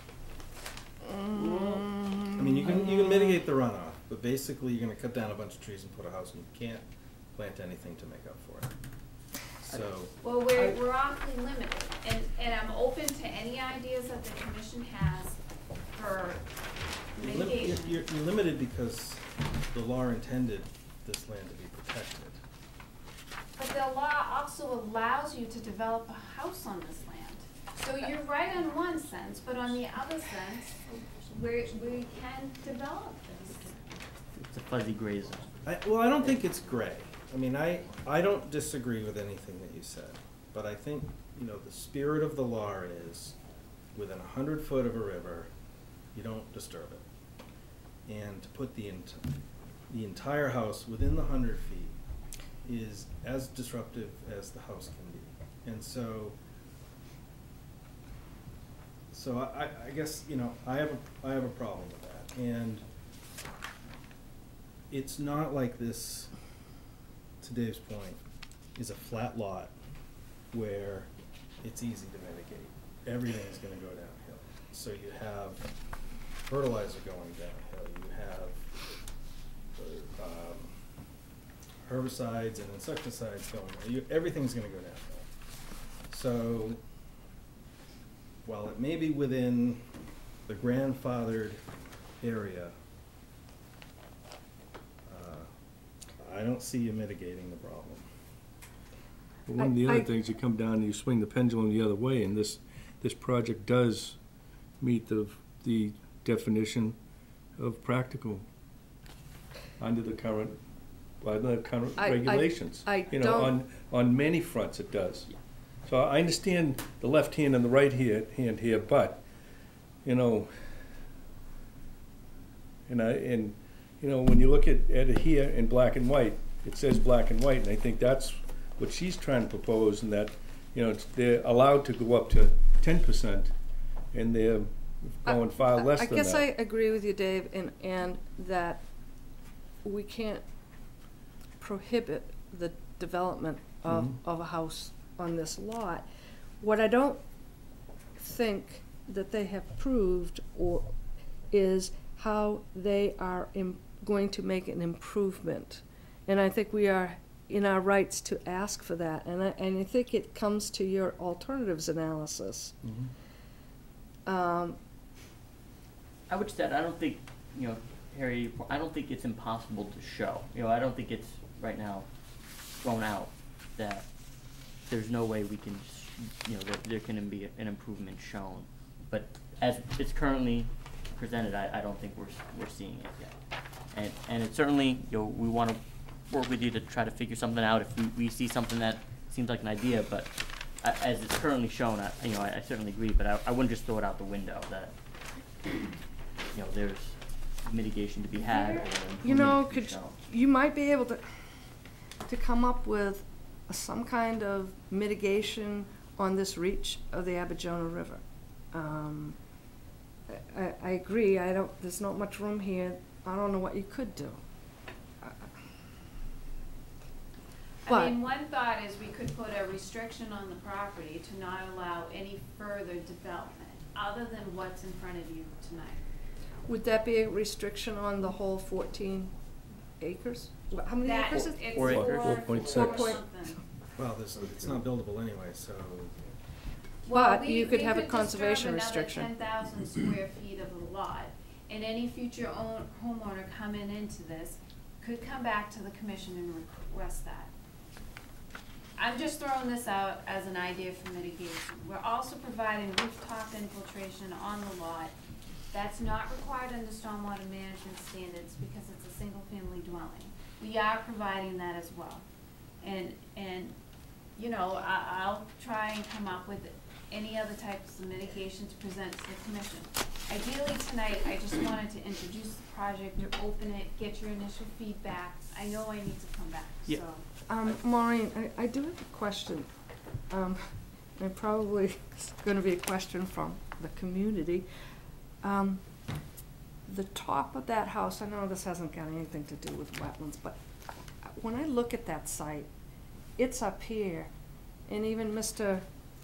I mean, you can you can mitigate the runoff, but basically you're going to cut down a bunch of trees and put a house, and you can't plant anything to make up for it. So. Well, we're, we're awfully limited, and, and I'm open to any ideas that the commission has for You're, lim- mitigation. you're, you're limited because the law intended this land to be protected. But the law also allows you to develop a house on this land. So you're right in one sense, but on the other sense, we we can develop this. It's a fuzzy gray zone. I, well, I don't think it's gray. I mean, I, I don't disagree with anything that you said, but I think, you know, the spirit of the law is within a hundred foot of a river, you don't disturb it. And to put the ent- the entire house within the hundred feet is as disruptive as the house can be. And so, so I, I guess, you know, I have a, I have a problem with that. And it's not like this, to Dave's point, is a flat lot where it's easy to mitigate. Everything is gonna go downhill. So you have fertilizer going downhill, you have um, herbicides and insecticides going down. You, everything's gonna go downhill. So while it may be within the grandfathered area, I don't see you mitigating the problem. But one of the I- other I- things, you come down and you swing the pendulum the other way, and this, this project does meet the, the definition of practical under the current, by the current I- I- regulations. I You know, don't- on, on many fronts it does. So I understand the left hand and the right here, hand here, but, you know, and I, and, you know, when you look at, at it here in black and white, it says black and white, and I think that's what she's trying to propose, and that, you know, it's, they're allowed to go up to ten percent, and they're going far I- less I than guess that. I agree with you, Dave, and, and that we can't prohibit the development of, Mhm. of a house on this lot. What I don't think that they have proved or is how they are im- going to make an improvement. And I think we are in our rights to ask for that, and I, and I think it comes to your alternatives analysis. Mhm. Um, I would say, I don't think, you know, Harry, I don't think it's impossible to show. You know, I don't think it's right now thrown out that there's no way we can, sh- you know, that there can be an improvement shown. But as it's currently presented, I, I don't think we're, s- we're seeing it yet. And, and it certainly, you know, we want to work with you to try to figure something out if we, we see something that seems like an idea, but a- as it's currently shown, I, you know, I, I certainly agree, but I, I wouldn't just throw it out the window that, you know, there's mitigation to be had or You know, improvement to be could, shown. you might be able to, to come up with some kind of mitigation on this reach of the Abidjona River. Um, I, I- I agree, I don't, there's not much room here, I don't know what you could do. I But- mean, one thought is we could put a restriction on the property to not allow any further development, other than what's in front of you tonight. Would that be a restriction on the whole fourteen acres? Wha- How many That- acres is? it's Four acres. four point Four six. point- something. Well, this, it's not buildable anyway, so. Well, But we- you could we have a conservation disturb restriction. another ten thousand square feet of the lot, and any future own, homeowner coming into this could come back to the commission and request that. I'm just throwing this out as an idea for mitigation. We're also providing rooftop infiltration on the lot. That's not required under stormwater management standards because it's a single-family dwelling. We are providing that as well. And, and, you know, I, I'll try and come up with any other types of mitigation to present to the commission. Ideally tonight, I just wanted to introduce the project, open it, get your initial feedback. I know I need to come back, Yeah. so. Um, Maureen, I, I do have a question. Um, and probably it's gonna be a question from the community. Um, the top of that house, I know this hasn't got anything to do with wetlands, but when I look at that site, it's up here, and even Mister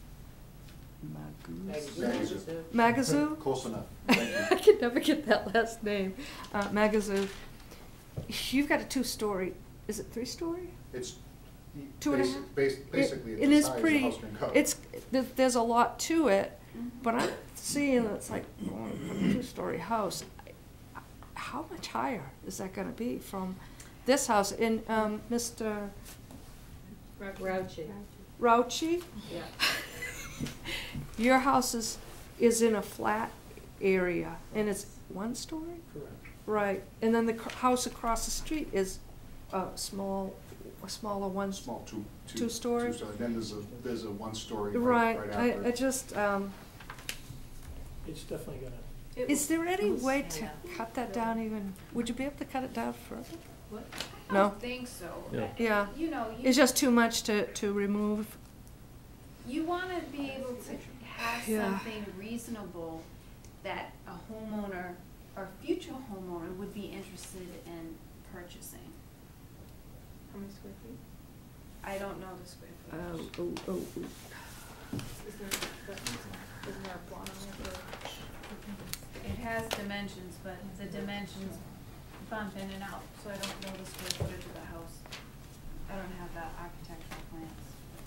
Magazoo. Magazoo? Close enough. I can never get that last name. Uh, Magazoo. You've got a two-story, is it three-story? It's Two and a basi- half? bas- basically, It- it's it the is size pretty- the house can cover. It's, th- there's a lot to it, but I'm seeing it's like, oh, a two-story house. How much higher is that gonna be from this house? And, um, Mister Grouchy. Rauchi? Yeah. Your house is, is in a flat area, and it's one story? Correct. Right, and then the c- house across the street is a small, a smaller one. Small two, two. Two-story? Two-story, then there's a, there's a one-story Right, right, right I, after. I just, um, It's definitely gonna. It is there any was- way to yeah. cut that down even, would you be able to cut it down further? What? I No? don't think so. Yeah. Yeah. You know, you. It's just too much to, to remove. You wanna be able to have Yeah. something reasonable that a homeowner or future homeowner would be interested in purchasing. How many square feet? I don't know the square Oh, footage. oh, oh, oh. Is there, that, isn't there a plot on there for? It has dimensions, but the dimensions bump in and out, so I don't know the square footage of the house. I don't have the architectural plans.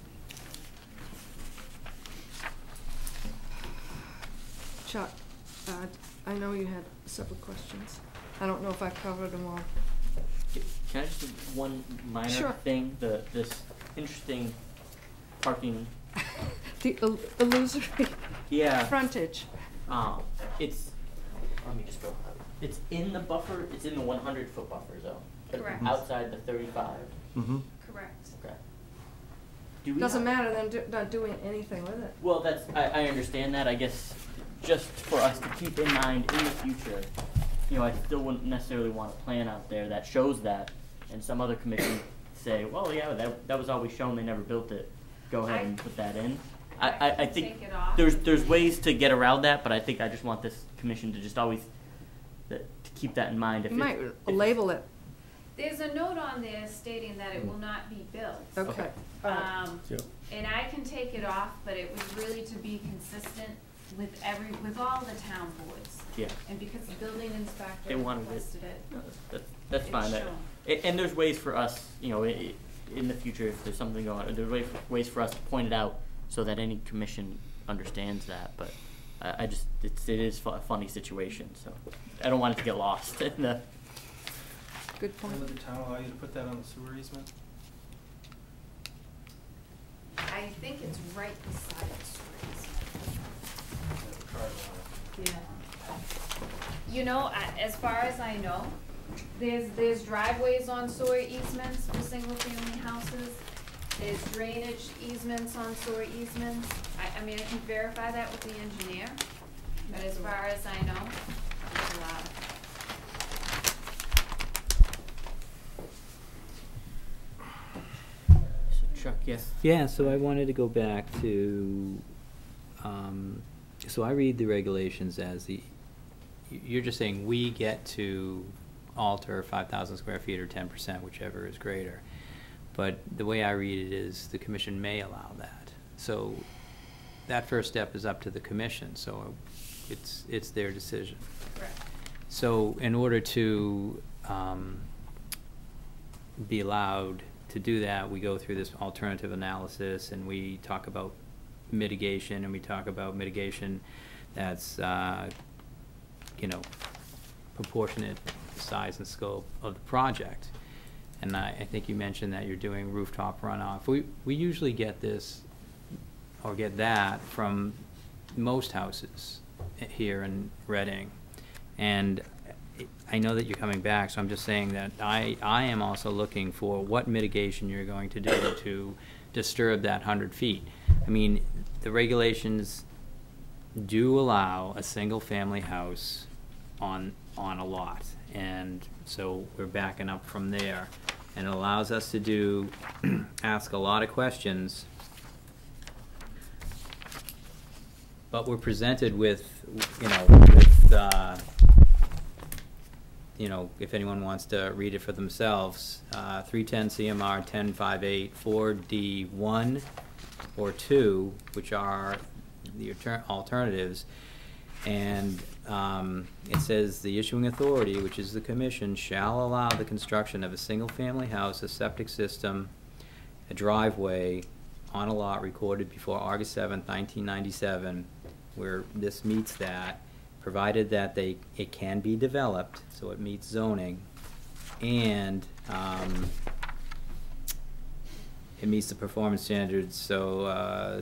Chuck, uh, I know you had several questions. I don't know if I covered them all. Ca- Can I just do one minor Sure. thing? The this interesting parking. The il- illusory Yeah. frontage. Um, it's. Let me just go. It's in the buffer. It's in the one hundred foot buffer zone. but Correct. Outside the thirty-five. Mm-hmm. Correct. Okay. Do we Doesn't have- matter, them do- not doing anything with it. Well, that's I, I understand that. I guess just for us to keep in mind in the future, you know, I still wouldn't necessarily want a plan out there that shows that, and some other commission say, well, yeah, that that was always shown. They never built it. Go ahead I- and put that in. I I, I, I can think take it off. there's there's ways to get around that, but I think I just want this commission to just always that, to keep that in mind. If You it- might if- label it. There's a note on there stating that it will not be built. Okay. All right. Um, Yep. and I can take it off, but it was really to be consistent with every, with all the town boards. Yeah. And because the building inspector They wanted it. requested it. No, that's, that's It's fine. That- shown. a- and there's ways for us, you know, i- i- in the future, if there's something going on, there's ways, ways for us to point it out so that any commission understands that. But I, I just, it's, it is fu- a funny situation, so I don't want it to get lost in the. Good point. And would the town allow you to put that on the sewer easement? I think it's right beside the streets. Yeah. You know, I- as far as I know, there's, there's driveways on sewer easements for single-family houses. There's drainage easements on sewer easements. I, I mean, I can verify that with the engineer, but as far as I know, it's allowed. Chuck, yes. Yeah, so I wanted to go back to, um, so I read the regulations as the, y- you're just saying we get to alter five thousand square feet or ten percent, whichever is greater. But the way I read it is the commission may allow that. So that first step is up to the commission, so it's, it's their decision. Correct. So in order to um, be allowed to do that, we go through this alternative analysis and we talk about mitigation, and we talk about mitigation that's, uh, you know, proportionate to the size and scope of the project. And I, I think you mentioned that you're doing rooftop runoff. We, we usually get this, or get that, from most houses here in Reading. And I know that you're coming back, so I'm just saying that I, I am also looking for what mitigation you're going to do to disturb that hundred feet. I mean, the regulations do allow a single-family house on, on a lot. And so we're backing up from there. And it allows us to do, ask a lot of questions but we're presented with, you know, with, uh, you know, if anyone wants to read it for themselves, uh, three ten C M R ten five eight four D one or two, which are the alter alternatives, and um, it says the issuing authority, which is the commission, shall allow the construction of a single-family house, a septic system, a driveway on a lot recorded before August seventh, nineteen ninety-seven, where this meets that, provided that they, it can be developed, so it meets zoning, and um, it meets the performance standards, so, uh,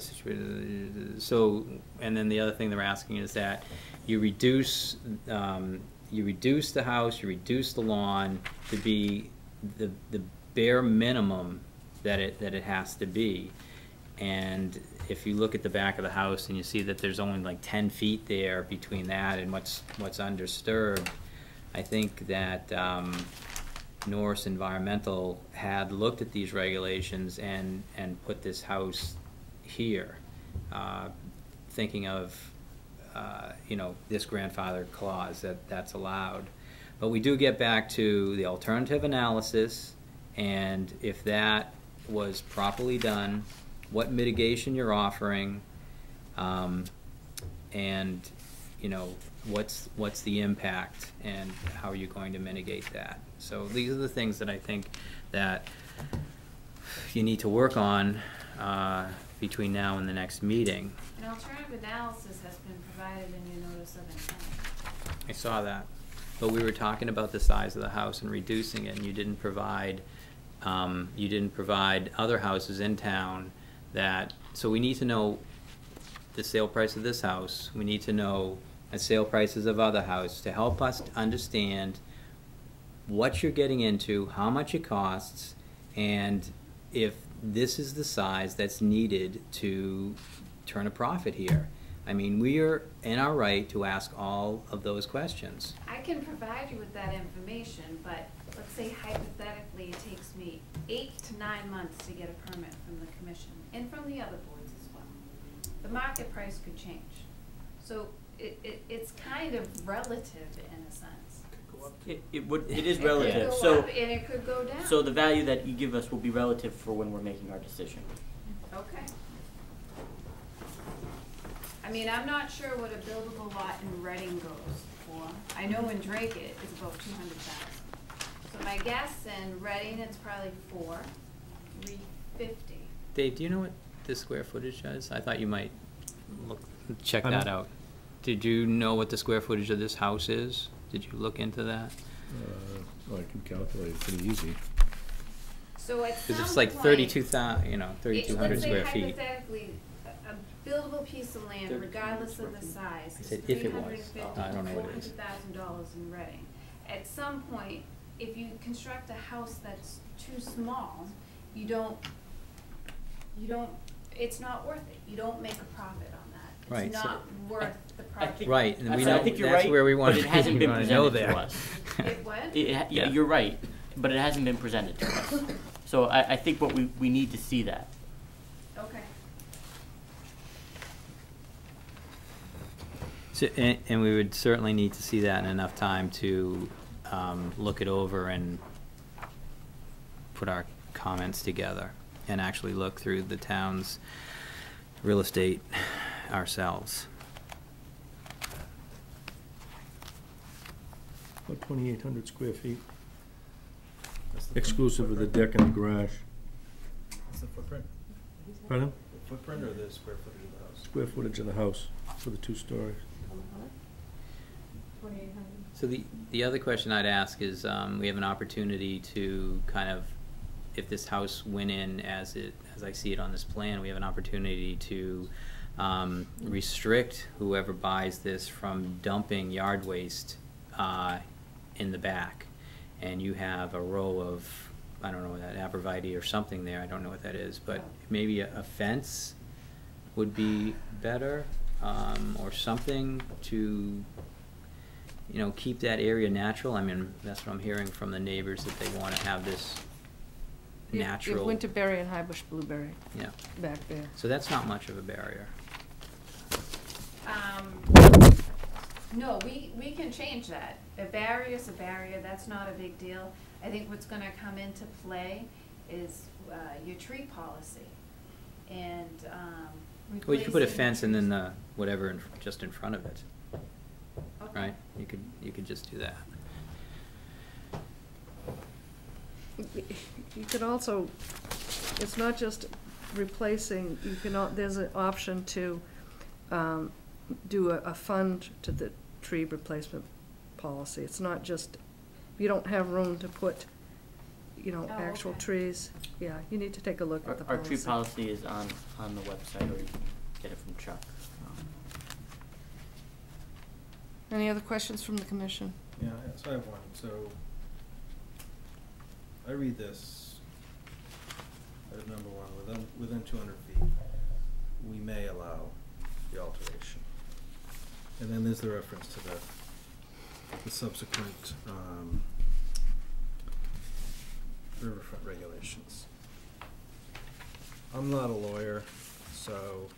so, and then the other thing they're asking is that you reduce, um, you reduce the house, you reduce the lawn to be the, the bare minimum that it, that it has to be. And if you look at the back of the house and you see that there's only like ten feet there between that and what's what's undisturbed, I think that um, Norris Environmental had looked at these regulations and and put this house here, uh, thinking of uh, you know, this grandfather clause that that's allowed. But we do get back to the alternative analysis, and if that was properly done, what mitigation you're offering, um, and you know, what's what's the impact and how are you going to mitigate that. So these are the things that I think that you need to work on uh, between now and the next meeting. An alternative analysis has been provided in your notice of intent. I saw that, but we were talking about the size of the house and reducing it, and you didn't provide um, you didn't provide other houses in town. That, so we need to know the sale price of this house. We need to know the sale prices of other houses to help us understand what you're getting into, how much it costs, and if this is the size that's needed to turn a profit here. I mean, we are in our right to ask all of those questions. I can provide you with that information, but let's say hypothetically it takes me eight to nine months to get a permit from the commission and from the other boards as well. The market price could change. So it, it, it's kind of relative in a sense. It, it would, it is It relative, could go so. up and it could go down. So the value that you give us will be relative for when we're making our decision. Okay. I mean, I'm not sure what a buildable lot in Reading goes for. I know in Drake it is about two hundred thousand. So my guess in Reading it's probably four, three fifty. Dave, do you know what this square footage is? I thought you might look, check Pardon? that out. Did you know what the square footage of this house is? Did you look into that? Uh, well, I can calculate it pretty easy. So at some Because it's like point- thirty-two thousand, you know, thirty-two hundred Let's say square feet. hypothetically, a a buildable piece of land, regardless of the size, I is said three if it hundred and was. fifty I don't to know four what it is. hundred thousand dollars in Reading. At some point, if you construct a house that's too small, you don't, you don't, it's not worth it. You don't make a profit on that. Right, It's so- not worth the project. Right, and we So I know, think you're that's right, where we want but to it hasn't been know presented to that. us. It what? It ha- yeah, Yeah. you're right, but it hasn't been presented to us. So I, I think what we, we need to see that. Okay. So, and, and we would certainly need to see that in enough time to um, look it over and put our comments together and actually look through the town's real estate ourselves. About twenty-eight hundred square feet, exclusive of the deck and the garage. What's the footprint? Pardon? The footprint or the square footage of the house? Square footage of the house for the two stories. Twenty-eight hundred. So the, the other question I'd ask is, um, we have an opportunity to kind of, if this house went in as it, as I see it on this plan, we have an opportunity to um, restrict whoever buys this from dumping yard waste uh, in the back. And you have a row of, I don't know what that, abrevite or something there, I don't know what that is, but maybe a, a fence would be better, um, or something to, you know, keep that area natural. I mean, that's what I'm hearing from the neighbors, that they want to have this You- natural. You have winterberry and highbush blueberry Yeah. back there. So that's not much of a barrier. No, we, we can change that. A barrier's a barrier, that's not a big deal. I think what's gonna come into play is, uh, your tree policy. And, um, Well, you could put a replacing fence and then trees. the, whatever, in, just in front of it, Okay. right? You could, you could just do that. You could also, it's not just replacing, you can, al- there's an option to um, do a, a fund to the tree replacement policy. It's not just, you don't have room to put, you know, Oh, actual okay. trees. Yeah, you need to take a look Our, at the our policy. tree policy is on, on the website, or you can get it from Chuck. Um, Any other questions from the commission? Yeah, so I have one, so I read this as number one, within, within two hundred feet, we may allow the alteration. And then there's the reference to the, the subsequent, um, riverfront regulations. I'm not a lawyer, so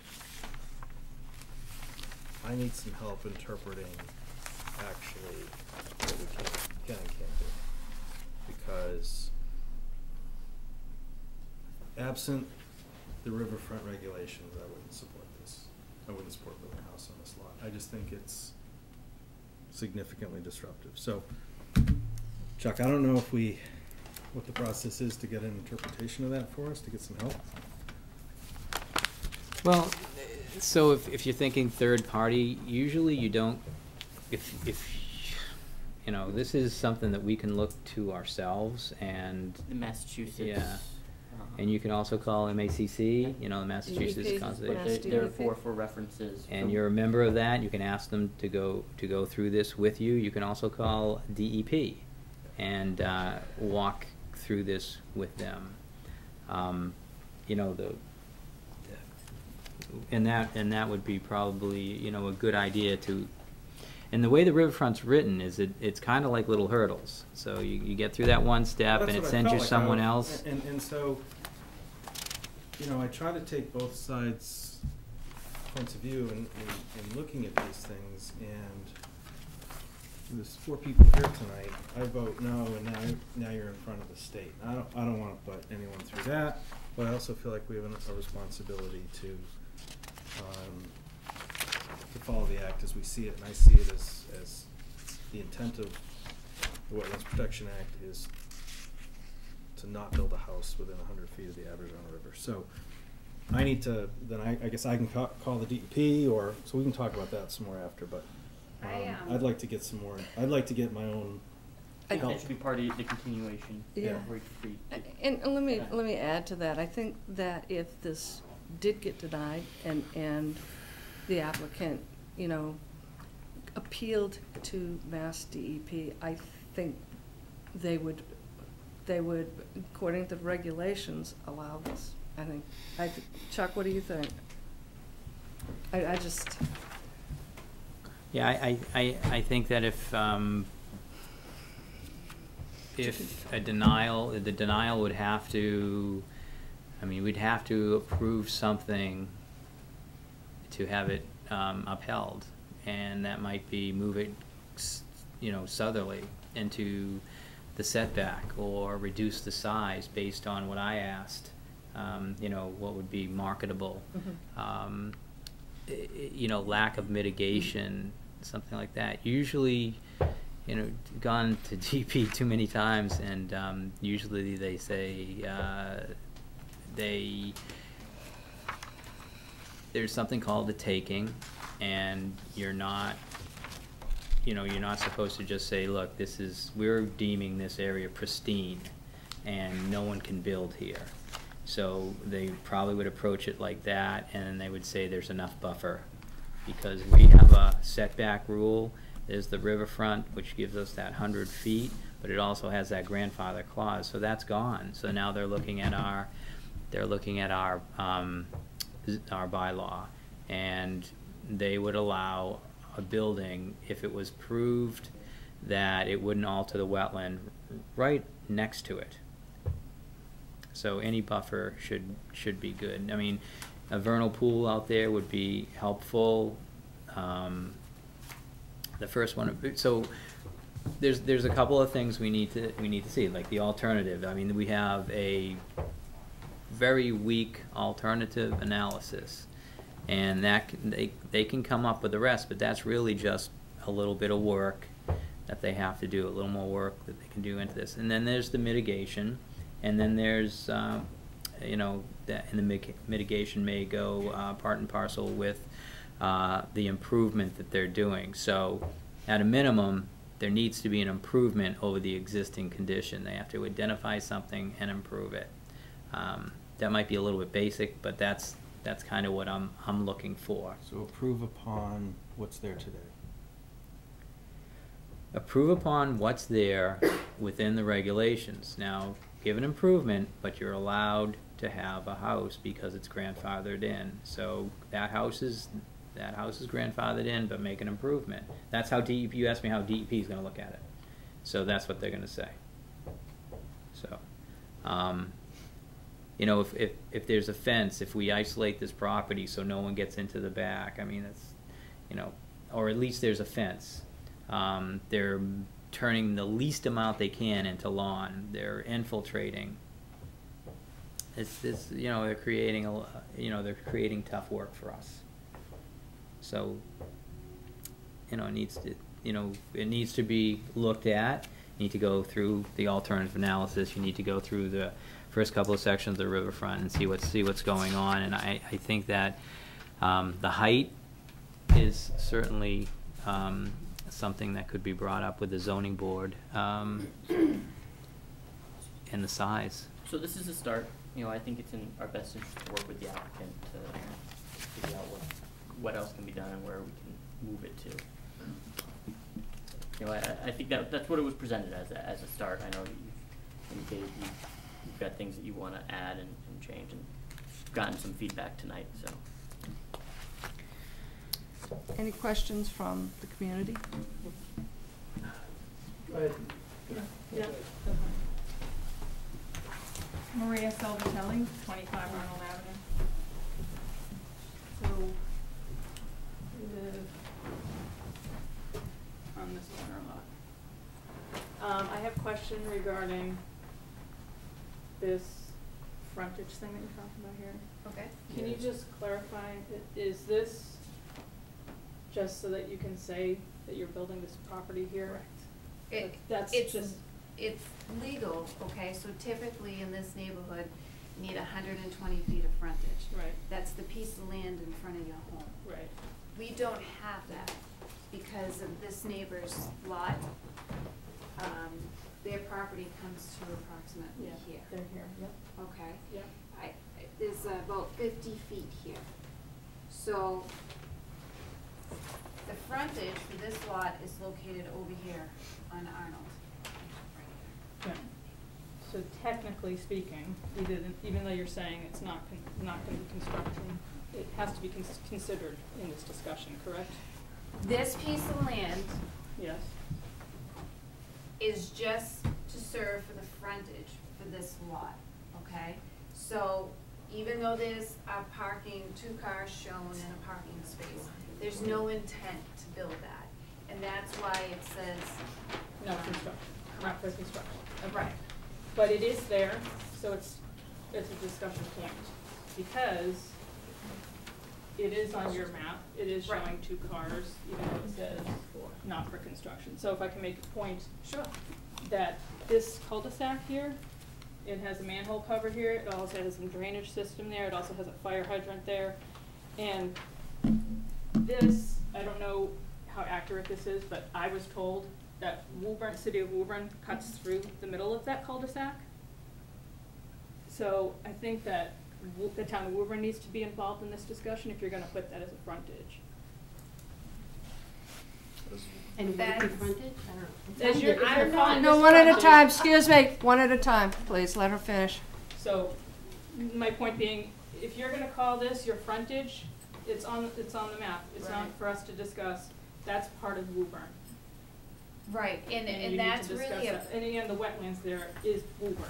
I need some help interpreting actually what we can, can and can't do. Because absent the riverfront regulations, I wouldn't support this. I wouldn't support building a house on this lot. I just think it's significantly disruptive. So, Chuck, I don't know if we, what the process is to get an interpretation of that for us, to get some help. Well, so if, if you're thinking third party, usually you don't, if, if, you know, this is something that we can look to ourselves and. The Massachusetts. Yeah. uh, And you can also call M A C C, you know, the Massachusetts D E P, Conservation. But Mass there, there are D E P. four for references. And from- you're a member of that, you can ask them to go, to go through this with you. You can also call D E P and, uh, walk through this with them. Um, you know, the, and that, and that would be probably, you know, a good idea to, and the way the riverfront's written is it, it's kinda like little hurdles. So you, you get through that one step and That's it what I sends felt you like. someone I- else. And, and so, you know, I try to take both sides' points of view in, in, in looking at these things, and there's four people here tonight. I vote no, and now, now you're in front of the state. I don't, I don't wanna put anyone through that, but I also feel like we have a responsibility to, um, to follow the act as we see it, and I see it as, as the intent of the Wetlands Protection Act is to not build a house within a hundred feet of the Abergona River. So I need to, then I, I guess I can ca- call the D E P, or, so we can talk about that some more after, but um, I, um, I'd like to get some more, I'd like to get my own I think help. that should be part of the continuation. Yeah. Where you free to- And and let me, Yeah. let me add to that, I think that if this did get denied and, and the applicant, you know, appealed to Mass D E P, I think they would, they would, according to the regulations, allow this. I think, I, th- Chuck, what do you think? I, I just, Yeah, I, I, I, I think that if, um, if a denial, the denial would have to, I mean, we'd have to approve something to have it, um, upheld. And that might be move it, s- you know, southerly into the setback, or reduce the size based on what I asked. Um, you know, what would be marketable. Mhm. Um, i- i- you know, lack of mitigation, something like that. Usually, you know, gone to D P too many times, and um, usually they say uh, they there's something called the taking, and you're not, you know, you're not supposed to just say, look, this is, we're deeming this area pristine, and no one can build here. So they probably would approach it like that, and then they would say there's enough buffer, because we have a setback rule. There's the riverfront, which gives us that hundred feet, but it also has that grandfather clause, so that's gone. So now they're looking at our, they're looking at our, um, z- our bylaw, and they would allow a building if it was proved that it wouldn't alter the wetland right next to it. So any buffer should, should be good. I mean, a vernal pool out there would be helpful. Um, the first one, so there's, there's a couple of things we need to, we need to see, like the alternative. I mean, we have a very weak alternative analysis, and that, can- they, they can come up with the rest, but that's really just a little bit of work that they have to do, a little more work that they can do into this. And then there's the mitigation, and then there's, um, you know, that, and the mig- mitigation may go uh, part and parcel with uh, the improvement that they're doing. So, at a minimum, there needs to be an improvement over the existing condition. They have to identify something and improve it. Um, that might be a little bit basic, but that's that's kind of what I'm I'm looking for. So approve upon what's there today. Approve upon what's there within the regulations. Now, give an improvement, but you're allowed to have a house because it's grandfathered in. So that house is that house is grandfathered in, but make an improvement. That's how D E P. You asked me how D E P is going to look at it. So that's what they're going to say. So, um, you know, if, if if there's a fence, if we isolate this property so no one gets into the back, I mean, it's, you know, or at least there's a fence. Um, they're turning the least amount they can into lawn. They're infiltrating. It's, it's you know, they're creating a, you know, they're creating tough work for us. So, you know, it needs to, you know, it needs to be looked at. You need to go through the alternative analysis. You need to go through the first couple of sections of the riverfront and see what see what's going on. And I, I think that um, the height is certainly um, something that could be brought up with the zoning board, um, and the size. So this is a start. You know, I think it's in our best interest to work with the applicant to figure out what, what else can be done and where we can move it to. You know, I, I think that that's what it was presented as a, as a start. I know you've indicated you, you've got things that you want to add and, and change, and you've gotten some feedback tonight. So, Any questions from the community? Go ahead. Yeah. Maria Salvatelli, twenty-five Arnold Avenue. So, we live on this corner lot. Um, I have a question regarding this frontage thing that you're talking about here. Okay. Can you just clarify, i- is this just so that you can say that you're building this property here? It, That's it's, just, it's legal, okay, so typically in this neighborhood, you need hundred and twenty feet of frontage. Right. That's the piece of land in front of your home. right. We don't have that because of this neighbor's lot. Um, their property comes to approximately Yeah, here. they're here, yep. Okay. Yep. I, I- there's about fifty feet here. So the frontage for this lot is located over here on Arnold. Yeah. So technically speaking, even, even though you're saying it's not, con- not gonna be construction, it has to be cons- considered in this discussion, correct? This piece of land Yes. is just to serve for the frontage for this lot, okay? So even though there's a parking, two cars shown in a parking space, there's no intent to build that. And that's why it says. No construction, not for construction. Uh, Right. But it is there, so it's, it's a discussion point, because it is on your map, it is Right. showing two cars, even though it says not for construction. So if I can make a point. Sure. That this cul-de-sac here, it has a manhole cover here, it also has some drainage system there, it also has a fire hydrant there. And this, I don't know how accurate this is, but I was told that Woburn, City of Woburn cuts through the middle of that cul-de-sac. So I think that Wo- the town of Woburn needs to be involved in this discussion if you're gonna put that as a frontage. And would it be That's- frontage? I don't know. As you're, I if you're don't calling No, this one at a frontage- time, excuse me, one at a time, please, let her finish. So, my point being, if you're gonna call this your frontage, it's on, it's on the map, it's not Right. for us to discuss, that's part of Woburn. Right, and, you and need that's to discuss really a, that. And again, the wetlands there is Woburn.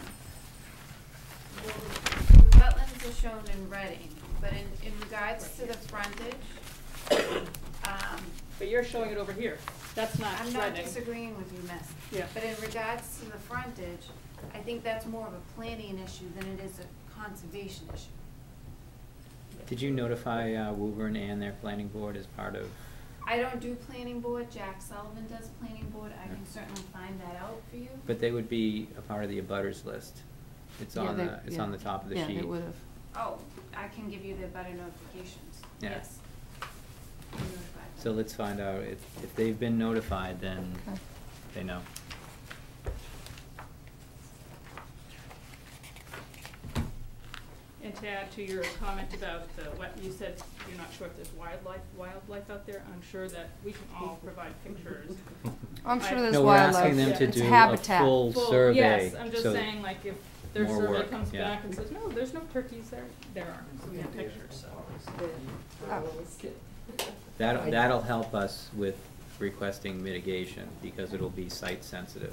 the wetlands are shown in Reading, but in, in regards to the frontage, um, But you're showing it over here. that's not I'm not shredding. disagreeing with you, miss. Yeah. But in regards to the frontage, I think that's more of a planning issue than it is a conservation issue. Did you notify uh, Woburn and their planning board as part of? I don't do planning board, Jack Sullivan does planning board, I can certainly find that out for you. But they would be a part of the abutters list. It's Yeah, on they- the, it's yeah. on the top of the Yeah, sheet. they would've. Oh, I can give you the butter notifications, Yeah. yes. I'm notified. So let's find out if, if they've been notified, then Okay. they know. And to add to your comment about the, what you said, you're not sure if there's wildlife, wildlife out there, I'm sure that we can all provide pictures. I'm sure I- there's No, we're wildlife. asking them to It's do a habitat. full Well, survey. yes, I'm just so saying, like, if their more survey work, comes yeah. back and says, no, there's no turkeys there, there are, so we have pictures, so. That'll, that'll help us with requesting mitigation, because it'll be site sensitive.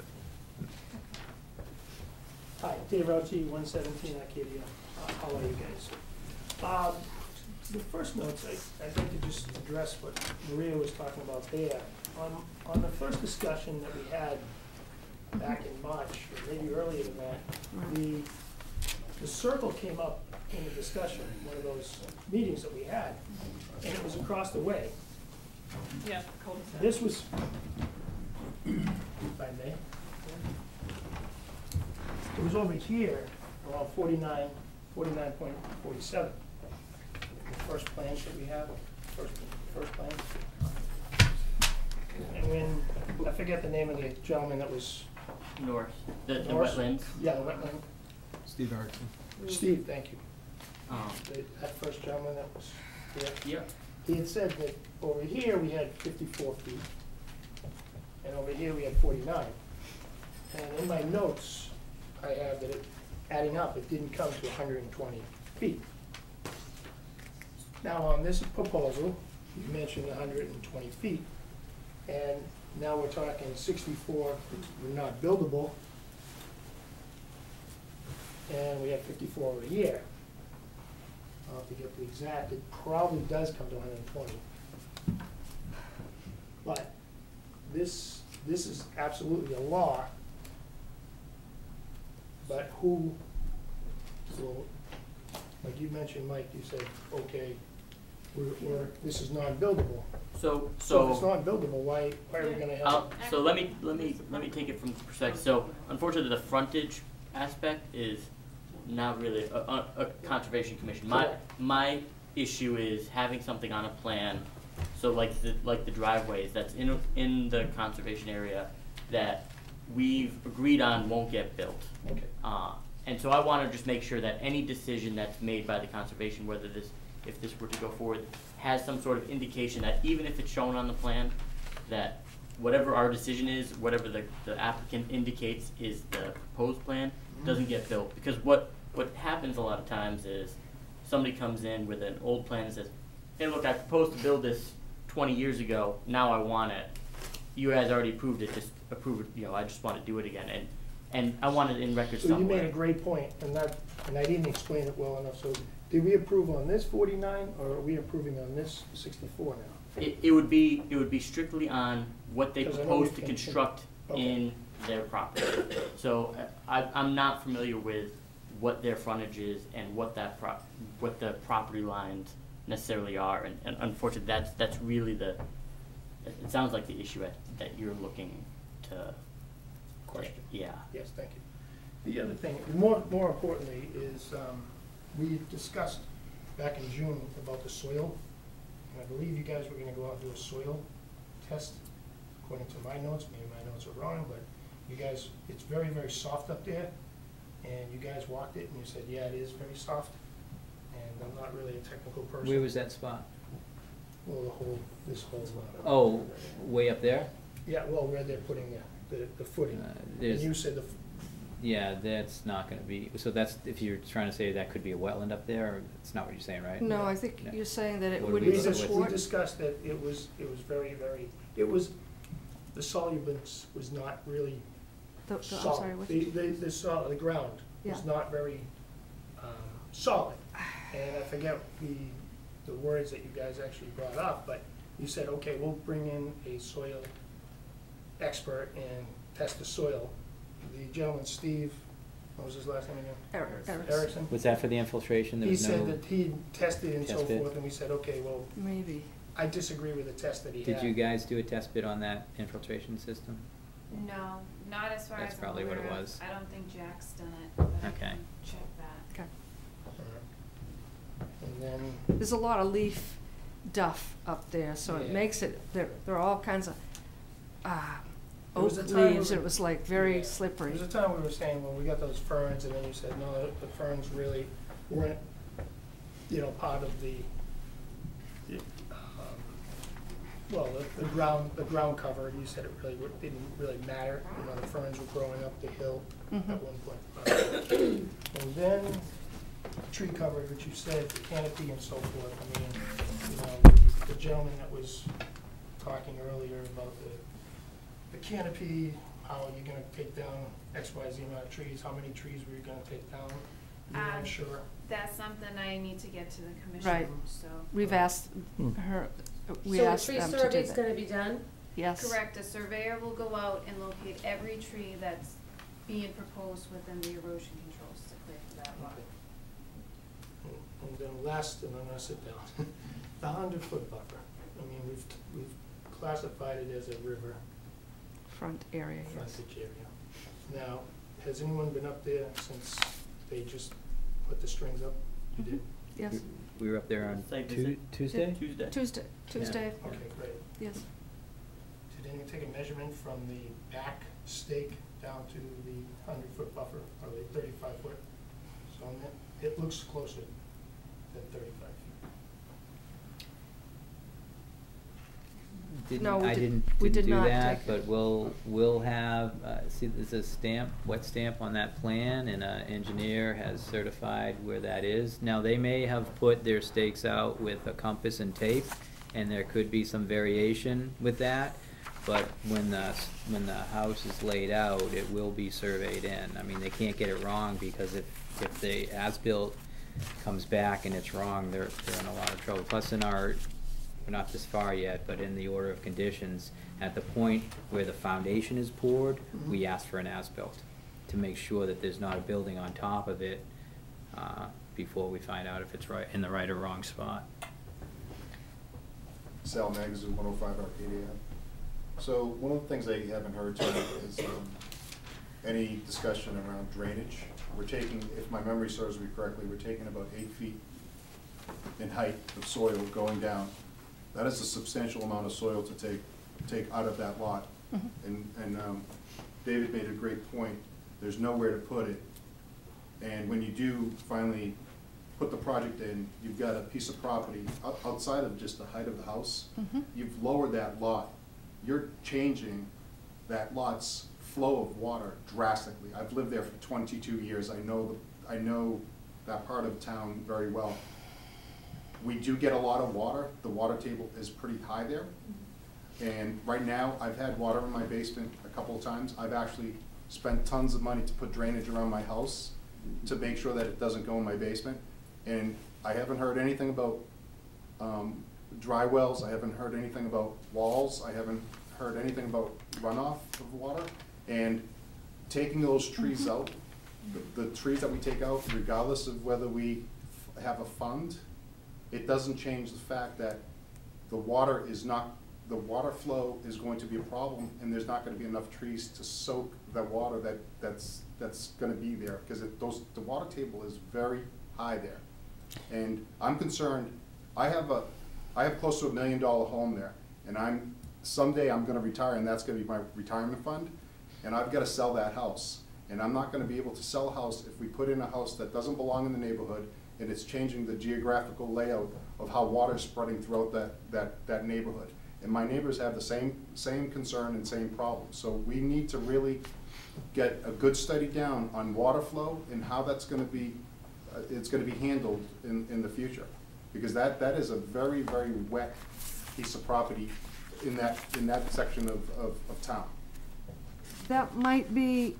Hi, Dave Rauchi, one seventeen Arcadia. Uh, How are you guys? Um, The first notes, I- I'd like to just address what Maria was talking about there. On, on the first discussion that we had back in March, or maybe earlier than that, the, the circle came up in the discussion, one of those meetings that we had, and it was across the way. Yeah, cul-de-sac. This was, if I may, it was over here, around forty-nine, forty-nine point forty-seven. The first plan that we have, first, first plan. And when, I forget the name of the gentleman that was. North, the, the North? wetlands. Yeah, the wetland. Steve Hartson. Steve, thank you. Um, The- That first gentleman that was here. Yeah. He had said that over here we had fifty-four feet, and over here we had forty-nine. And in my notes, I have that it, adding up, it didn't come to hundred and twenty feet. Now, on this proposal, you mentioned hundred and twenty feet, and now we're talking sixty-four, were not buildable, and we have fifty-four over here. I'll have to get the exact, it probably does come to hundred and twenty. But this, this is absolutely a law, but who will, like you mentioned, Mike, you said, okay, we're, we're, this is non-buildable. So, So if it's so, non-buildable, why, why are we gonna have? I'll, so let me, let me, let me take it from the perspective, so unfortunately, the frontage aspect is not really a, a, a conservation commission. My, Correct. my issue is having something on a plan, so like the, like the driveways that's in, in the conservation area that we've agreed on won't get built. Okay. Uh, and so I wanna just make sure that any decision that's made by the conservation, whether this, if this were to go forward, has some sort of indication that even if it's shown on the plan, that whatever our decision is, whatever the, the applicant indicates is the proposed plan, doesn't get built. Because what, what happens a lot of times is somebody comes in with an old plan and says, hey, look, I proposed to build this twenty years ago, now I want it. You guys already approved it, just approve it, you know, I just want to do it again. And, and I want it in record So you somewhere. made a great point, and that, and I didn't explain it well enough, so did we approve on this forty-nine, or are we approving on this sixty-four now? It, it would be, it would be strictly on what they 'Cause I know propose we to can- construct Okay. in their property. So, uh, I, I'm not familiar with what their frontage is and what that pro, what the property lines necessarily are, and, and unfortunately, that's, that's really the, it it sounds like the issue at, that you're looking to. Question. Yeah. Yes, thank you. The other thing, more, more importantly, is, um, we discussed back in June about the soil, and I believe you guys were gonna go out and do a soil test, according to my notes, maybe my notes are wrong, but you guys, it's very, very soft up there, and you guys walked it, and you said, yeah, it is very soft, and I'm not really a technical person. Where was that spot? Well, the whole, this whole. uh, Oh, way up there? Yeah, well, where they're putting the, the, the footing, Uh, and there's- you said the, f- Yeah, that's not gonna be, so that's, if you're trying to say that could be a wetland up there, or that's not what you're saying, right? No, I think you're saying that it What do wouldn't we we be look dis- we support. discussed that it was, it was very, very, it was, the solubence was not really The- the- I'm solid. sorry, what The, did you- the, the sol, the ground was Yeah. not very, um, solid. And I forget the, the words that you guys actually brought up, but you said, okay, we'll bring in a soil expert and test the soil. The gentleman, Steve, what was his last name again? Eric- Erickson. Was that for the infiltration? There He was no said that he tested and so test bit? forth, and we said, okay, well, Maybe. I disagree with the test that he had. Did you guys do a test bit on that infiltration system? No, not as far That's as I'm probably what it aware of. was. I don't think Jack's done it, but I Okay. can check that. Okay. And then, There's a lot of leaf duff up there, so it Yeah. makes it, there, there are all kinds of, ah, There was oak a time leaves, we it were- was like very yeah. slippery. There was a time we were saying, well, we got those ferns, and then you said, no, the- the ferns really weren't, you know, part of the, the, um, well, the, the ground, the ground cover. You said it really w- didn't really matter. You know, the ferns were growing up the hill Mhm. at one point. And then tree cover, which you said, the canopy and so forth. I mean, you know, the, the gentleman that was talking earlier about the the canopy, how you're gonna take down X, Y, Z amount of trees, how many trees were you gonna take down? You're Um, not sure. That's something I need to get to the commission, Right. so. We've asked her, we So a asked tree them to do survey's that. gonna be done? Yes. Correct, a surveyor will go out and locate every tree that's being proposed within the erosion controls to clear for that lot. And and then last, and I'm gonna sit down, the hundred foot buffer. I mean, we've, we've classified it as a river Front area, yes. frontage area. Now, has anyone been up there since they just put the strings up? You did? Yes. We were up there on Site Tu- visit? Tuesday? Tuesday. Tuesday, Tuesday, Okay, great. yes. Did anyone take a measurement from the back stake down to the hundred foot buffer, or the thirty-five foot? So on that, it looks closer than thirty-five feet. Didn't, No, we I did- didn't, we didn't did do not that, take but it. we'll, we'll have, uh, see, there's a stamp, wet stamp on that plan, and an engineer has certified where that is. Now, they may have put their stakes out with a compass and tape, and there could be some variation with that, but when the, s- when the house is laid out, it will be surveyed in. I mean, they can't get it wrong, because if, if the as-built comes back and it's wrong, they're, they're in a lot of trouble. Plus, in our, we're not this far yet, but in the order of conditions, at the point where the foundation is poured, Mhm. we ask for an as-built to make sure that there's not a building on top of it, uh, before we find out if it's right, in the right or wrong spot. Sal Magazine, one oh five Arcadia. So one of the things I haven't heard tonight is um, any discussion around drainage. We're taking, if my memory serves me correctly, we're taking about eight feet in height of soil going down. That is a substantial amount of soil to take, take out of that lot. Mhm. And, and um, David made a great point. There's nowhere to put it. And when you do finally put the project in, you've got a piece of property o- outside of just the height of the house. Mhm. You've lowered that lot. You're changing that lot's flow of water drastically. I've lived there for twenty-two years. I know, the- I know that part of town very well. We do get a lot of water. The water table is pretty high there. And right now, I've had water in my basement a couple of times. I've actually spent tons of money to put drainage around my house to make sure that it doesn't go in my basement. And I haven't heard anything about um, dry wells. I haven't heard anything about walls. I haven't heard anything about runoff of water. And taking those trees out, the, the trees that we take out, regardless of whether we f- have a fund, it doesn't change the fact that the water is not, the water flow is going to be a problem, and there's not gonna be enough trees to soak the water that, that's, that's gonna be there, because it, those, the water table is very high there. And I'm concerned, I have a, I have close to a million dollar home there, and I'm, someday I'm gonna retire, and that's gonna be my retirement fund, and I've gotta sell that house. And I'm not gonna be able to sell a house if we put in a house that doesn't belong in the neighborhood, and it's changing the geographical layout of how water is spreading throughout that, that, that neighborhood. And my neighbors have the same, same concern and same problem. So we need to really get a good study down on water flow and how that's gonna be, uh, it's gonna be handled in, in the future. Because that, that is a very, very wet piece of property in that, in that section of, of, of town. That might be,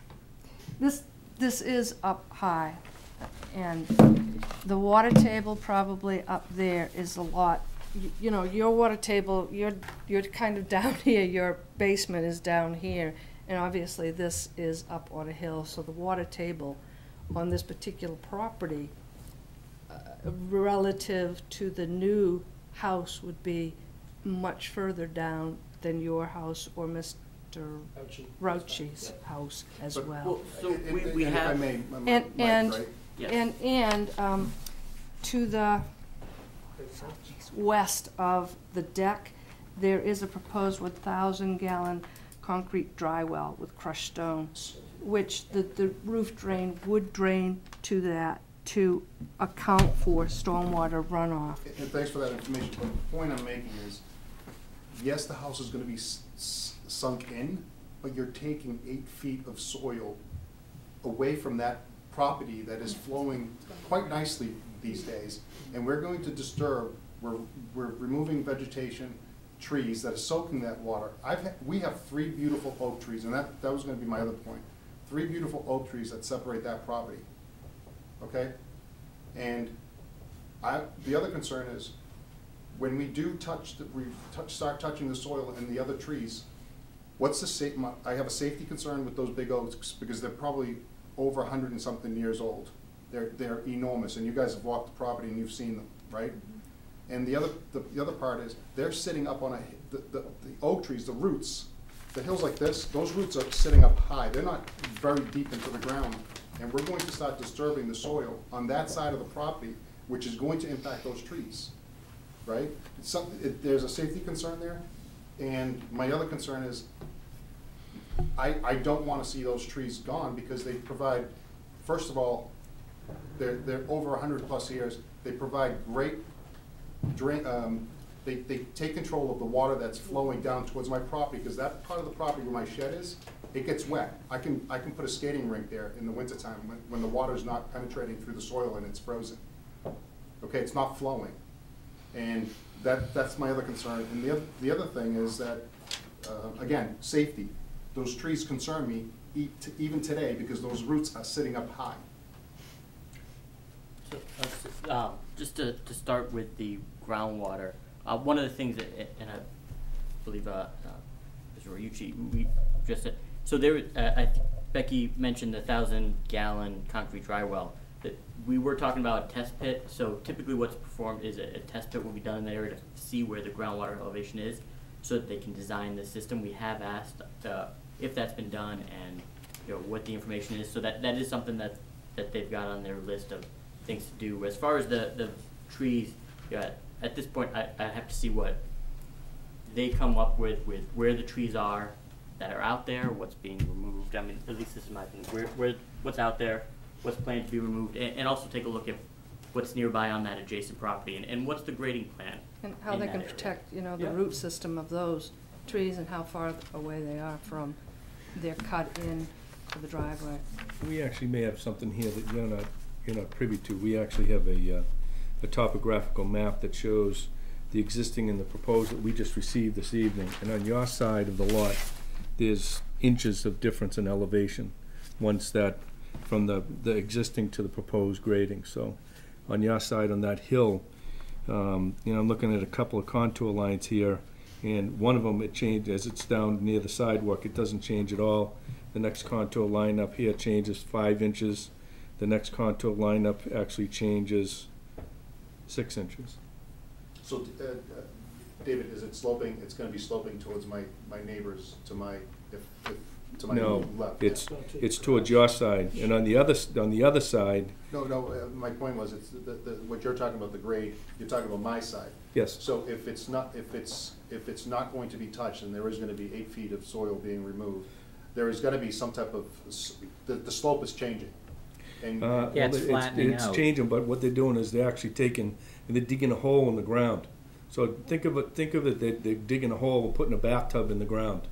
this, this is up high, and the water table probably up there is a lot y- you know, your water table, you're, you're kind of down here, your basement is down here, and obviously this is up on a hill, so the water table on this particular property, uh, relative to the new house would be much further down than your house or Mister Rouchy. Rouchy's house as But- well. Well, so And- we, and- we and if I have. may, my- my- And, Mike, and, right? Yes. and, and, um, to the west of the deck, there is a proposed one thousand gallon concrete dry well with crushed stone, which the, the roof drain would drain to that to account for stormwater runoff. And thanks for that information, but the point I'm making is, yes, the house is gonna be s- s- sunk in, but you're taking eight feet of soil away from that property that is flowing quite nicely these days, and we're going to disturb, we're, we're removing vegetation, trees that are soaking that water. I've, had- we have three beautiful oak trees, and that, that was gonna be my other point. Three beautiful oak trees that separate that property, okay? And I, the other concern is, when we do touch, the we touch, start touching the soil and the other trees, what's the sa- my, I have a safety concern with those big oaks, because they're probably over a hundred and something years old. They're, they're enormous, and you guys have walked the property and you've seen them, right? And the other, the, the other part is, they're sitting up on a, the, the, the oak trees, the roots, the hills like this, those roots are sitting up high, they're not very deep into the ground. And we're going to start disturbing the soil on that side of the property, which is going to impact those trees, right? It's some, it, there's a safety concern there, and my other concern is, I, I don't wanna see those trees gone, because they provide, first of all, they're, they're over a hundred plus years, they provide great drain, um, they, they take control of the water that's flowing down towards my property, because that part of the property where my shed is, it gets wet. I can, I can put a skating rink there in the wintertime when, when the water's not penetrating through the soil and it's frozen. Okay, it's not flowing. And that, that's my other concern. And the other, the other thing is that, uh, again, safety. Those trees concern me e- t- even today, because those roots are sitting up high. So, uh, s- um, just to, to start with the groundwater, uh, one of the things that, and I believe, uh, uh, Mister Ryuchi, we just said, so there, uh, I, think Becky mentioned the thousand gallon concrete dry well. That we were talking about a test pit, so typically what's performed is a, a test pit will be done in that area to see where the groundwater elevation is, so that they can design the system. We have asked, uh, if that's been done and, you know, what the information is, so that, that is something that, that they've got on their list of things to do. As far as the, the trees, yeah, at this point, I, I have to see what they come up with, with where the trees are that are out there, what's being removed. I mean, at least this is my opinion, where, where, what's out there, what's planned to be removed, and, and also take a look at what's nearby on that adjacent property, and, and what's the grading plan. And how in they that can area. protect, you know, the Yeah. root system of those trees and how far away they are from their cut in to the driveway. We actually may have something here that you're not, you're not privy to. We actually have a, uh, a topographical map that shows the existing and the proposed that we just received this evening. And on your side of the lot, there's inches of difference in elevation once that, from the, the existing to the proposed grading. So on your side, on that hill, um, you know, I'm looking at a couple of contour lines here, and one of them, it changed as it's down near the sidewalk, it doesn't change at all. The next contour line up here changes five inches. The next contour line up actually changes six inches. So, uh, uh, David, is it sloping, it's gonna be sloping towards my, my neighbors, to my, if, if, to my No, left? it's, it's towards your side, and on the other, s- on the other side, No, no, uh, my point was, it's, the, the, what you're talking about, the grade, you're talking about my side. Yes. So if it's not, if it's, if it's not going to be touched, and there is gonna be eight feet of soil being removed, there is gonna be some type of, s- the, the slope is changing. And, Uh, Yeah, well, it's flattening It's out. changing, but what they're doing is they're actually taking, and they're digging a hole in the ground. So think of it, think of it, they're, they're digging a hole and putting a bathtub in the ground.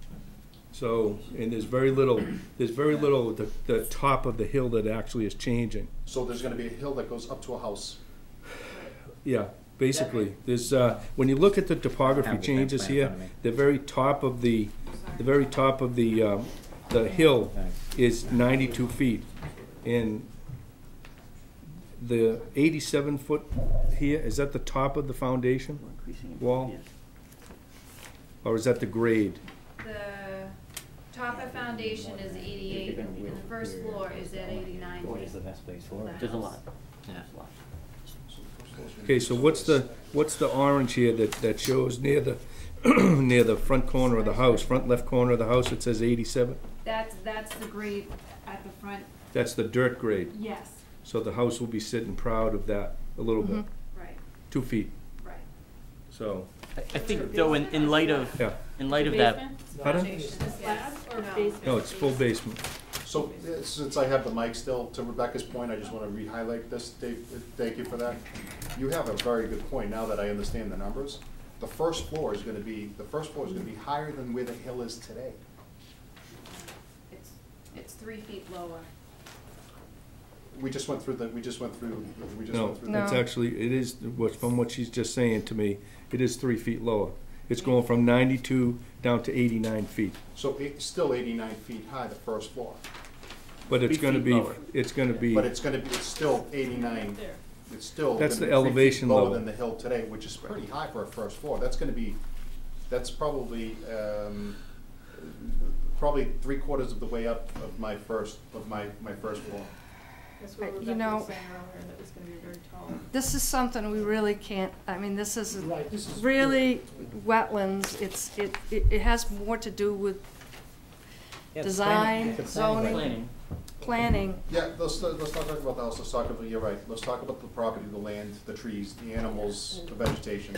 So, and there's very little, there's very little, the, the top of the hill that actually is changing. so there's gonna be a hill that goes up to a house. Yeah, basically, there's, uh, when you look at the I topography have the changes plan in here, front of me. the very top of the, the very top of the, um, the hill is ninety-two feet. And the eighty-seven foot here, is that the top of the foundation wall? Or is that the grade? The top of foundation is eighty-eight, and the first floor is at eighty-nine. Is the best place for it. There's a lot. Yeah. Okay, so what's the, what's the orange here that, that shows near the, near the front corner of the house, front left corner of the house, it says eighty-seven? That's, that's the grade at the front, That's the dirt grade. yes, So the house will be sitting proud of that a little bit. right, Two feet. right. So, I, I think though, in, in light of, yeah. in light of that, Basement? Pardon? The slab or No. basement? No, it's full basement. So, uh, since I have the mic still, to Rebecca's point, I just wanna re-highlight this, Dave, uh, thank you for that. You have a very good point, now that I understand the numbers. The first floor is gonna be, the first floor is gonna be higher than where the hill is today. It's, it's three feet lower. We just went through the, we just went through, we just No, went through. it's the- actually, it is, what- from what she's just saying to me, it is three feet lower. It's going from ninety-two down to eighty-nine feet. So it's still eighty-nine feet high, the first floor. But it's Three gonna feet be, lower. it's gonna be, But it's gonna be, it's still eighty-nine, There. it's still That's gonna the be three feet elevation lower level. than the hill today, which is pretty high for a first floor. That's gonna be, that's probably, um, probably three quarters of the way up of my first, of my, my first floor. That's what You Rebecca know- was saying earlier, that it's gonna be very tall. This is something we really can't, I mean, this is Right, this is. really wetlands. It's, it, it it has more to do with Yeah, it's design, planning. It's a planning zoning, planning, planning. Yeah, let's, let's not talk about the house, let's talk about, you're right, let's talk about the property, the land, the trees, the animals, the vegetation.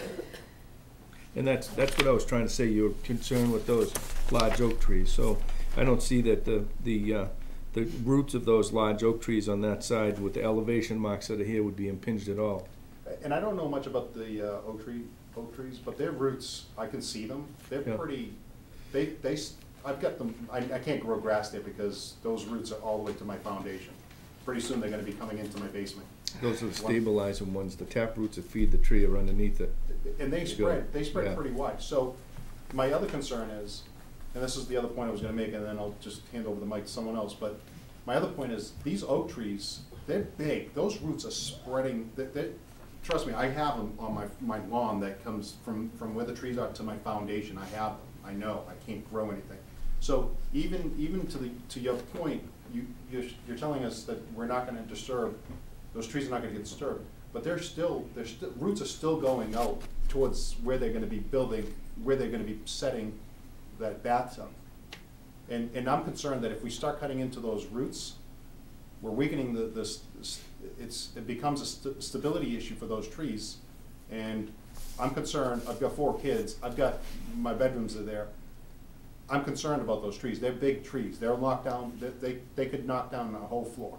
and that's, that's what I was trying to say, you're concerned with those large oak trees. So I don't see that the, the, uh, the roots of those large oak trees on that side with the elevation marks that are here would be impinged at all. And I don't know much about the uh, oak tree, oak trees, but their roots, I can see them. They're Yeah. pretty, they, they, s- I've got them, I, I can't grow grass there because those roots are all the way to my foundation. Pretty soon they're gonna be coming into my basement. Those are the stabilizing ones, the tap roots that feed the tree are underneath it. And they Good. spread, they spread Yeah. pretty wide. So my other concern is, and this is the other point I was gonna make, and then I'll just hand over the mic to someone else, but my other point is, these oak trees, they're big, those roots are spreading, they, they, trust me, I have them on my, my lawn that comes from, from where the trees are to my foundation, I have them, I know, I can't grow anything. So even, even to the, to your point, you, you're, you're telling us that we're not gonna disturb, those trees are not gonna get disturbed, but they're still, their st- roots are still going out towards where they're gonna be building, where they're gonna be setting that bathtub. And, and I'm concerned that if we start cutting into those roots, we're weakening the, this, it's, it becomes a st- stability issue for those trees. And I'm concerned, I've got four kids, I've got, my bedrooms are there. I'm concerned about those trees, they're big trees, they're locked down, they, they, they could knock down a whole floor.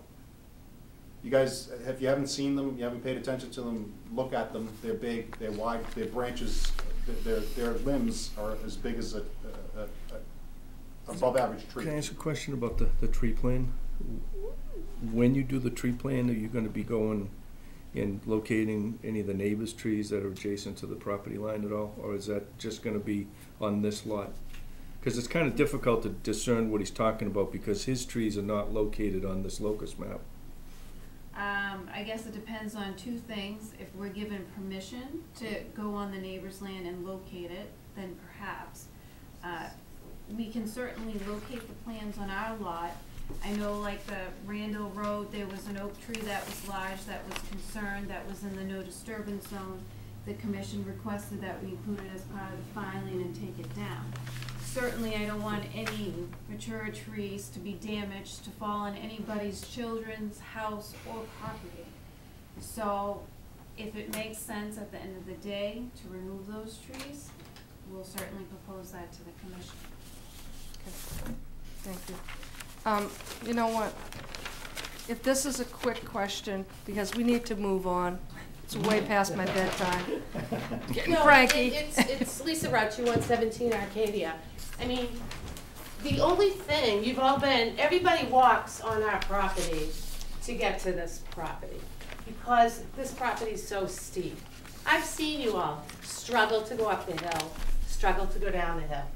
You guys, if you haven't seen them, you haven't paid attention to them, look at them, they're big, they're wide, their branches, their, their limbs are as big as a, a, a, a above average tree. Can I ask a question about the, the tree plan? When you do the tree plan, are you gonna be going and locating any of the neighbors' trees that are adjacent to the property line at all? Or is that just gonna be on this lot? Cause it's kinda difficult to discern what he's talking about because his trees are not located on this locus map. Um, I guess it depends on two things. If we're given permission to go on the neighbor's land and locate it, then perhaps. Uh, we can certainly locate the plans on our lot. I know like the Randall Road, there was an oak tree that was large, that was concerned, that was in the no disturbance zone. The commission requested that we include it as part of the filing and take it down. Certainly, I don't want any mature trees to be damaged, to fall on anybody's children's house or property. So, if it makes sense at the end of the day to remove those trees, we'll certainly propose that to the commission. Okay. Thank you. Um, you know what? If this is a quick question, because we need to move on. It's way past my bedtime. Getting No, cranky. it- it's, it's Lisa Rauch, one seventeen Arcadia. I mean, the only thing, you've all been, everybody walks on our property to get to this property because this property is so steep. I've seen you all struggle to go up the hill, struggle to go down the hill.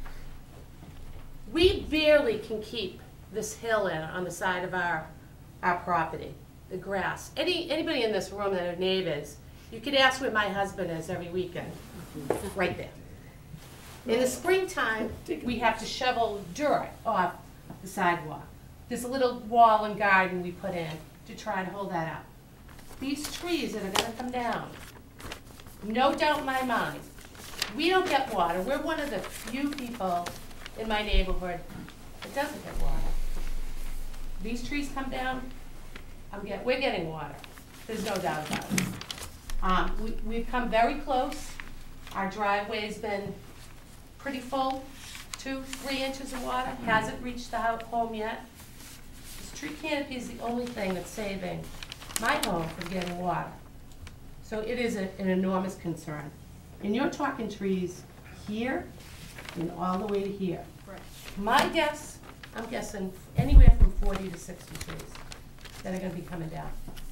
We barely can keep this hill in on the side of our, our property. the grass. Any, anybody in this room that are neighbors, you could ask where my husband is every weekend, right there. In the springtime, we have to shovel dirt off the sidewalk. There's a little wall and garden we put in to try and hold that up. These trees that are gonna come down, no doubt in my mind, we don't get water. We're one of the few people in my neighborhood that doesn't get water. These trees come down, I'm get, we're getting water. There's no doubt about it. Um, we, we've come very close. Our driveway's been pretty full, two, three inches of water, hasn't reached the house home yet. This tree canopy is the only thing that's saving my home from getting water. So it is a, an enormous concern. And you're talking trees here and all the way to here. Right. My guess, I'm guessing anywhere from forty to sixty trees that are gonna be coming down.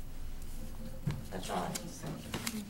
That's all I have to say.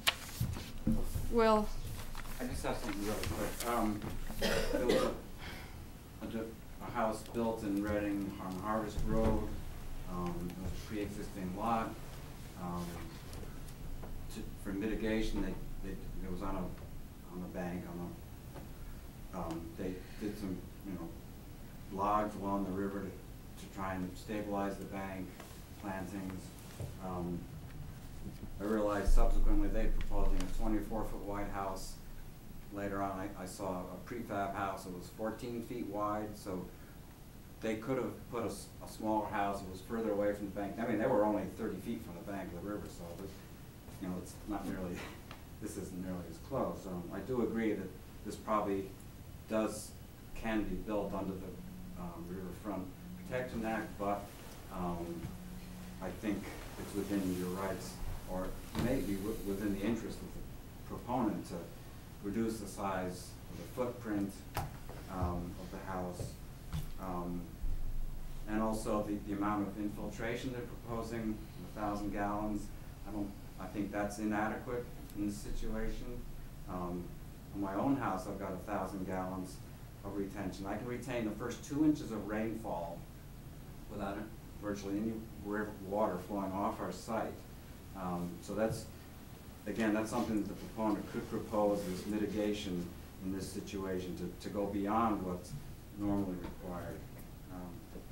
Well, I just have something really quick. Um, there was a, a, di- a house built in Reading on Harvest Road. Um, it was a pre-existing lot. Um, to, for mitigation, they, they, it was on a, on the bank, on a, um, they did some, you know, logs along the river to, to try and stabilize the bank, plantings. Um, I realized subsequently they proposing a twenty-four foot wide house. Later on, I, I saw a prefab house that was fourteen feet wide, so they could have put a, s- a smaller house that was further away from the bank. I mean, they were only thirty feet from the bank of the river, so it was, you know, it's not nearly, this isn't nearly as close. Um, I do agree that this probably does, can be built under the um, Riverfront Protection Act, but um, I think it's within your rights, or maybe w- within the interest of the proponent to reduce the size of the footprint um, of the house. Um, and also the, the amount of infiltration they're proposing, a thousand gallons. I don't, I think that's inadequate in this situation. Um, on my own house, I've got a thousand gallons of retention. I can retain the first two inches of rainfall without virtually any river water flowing off our site. Um, so that's, again, that's something that the proponent could propose as mitigation in this situation to, to go beyond what's normally required. Um,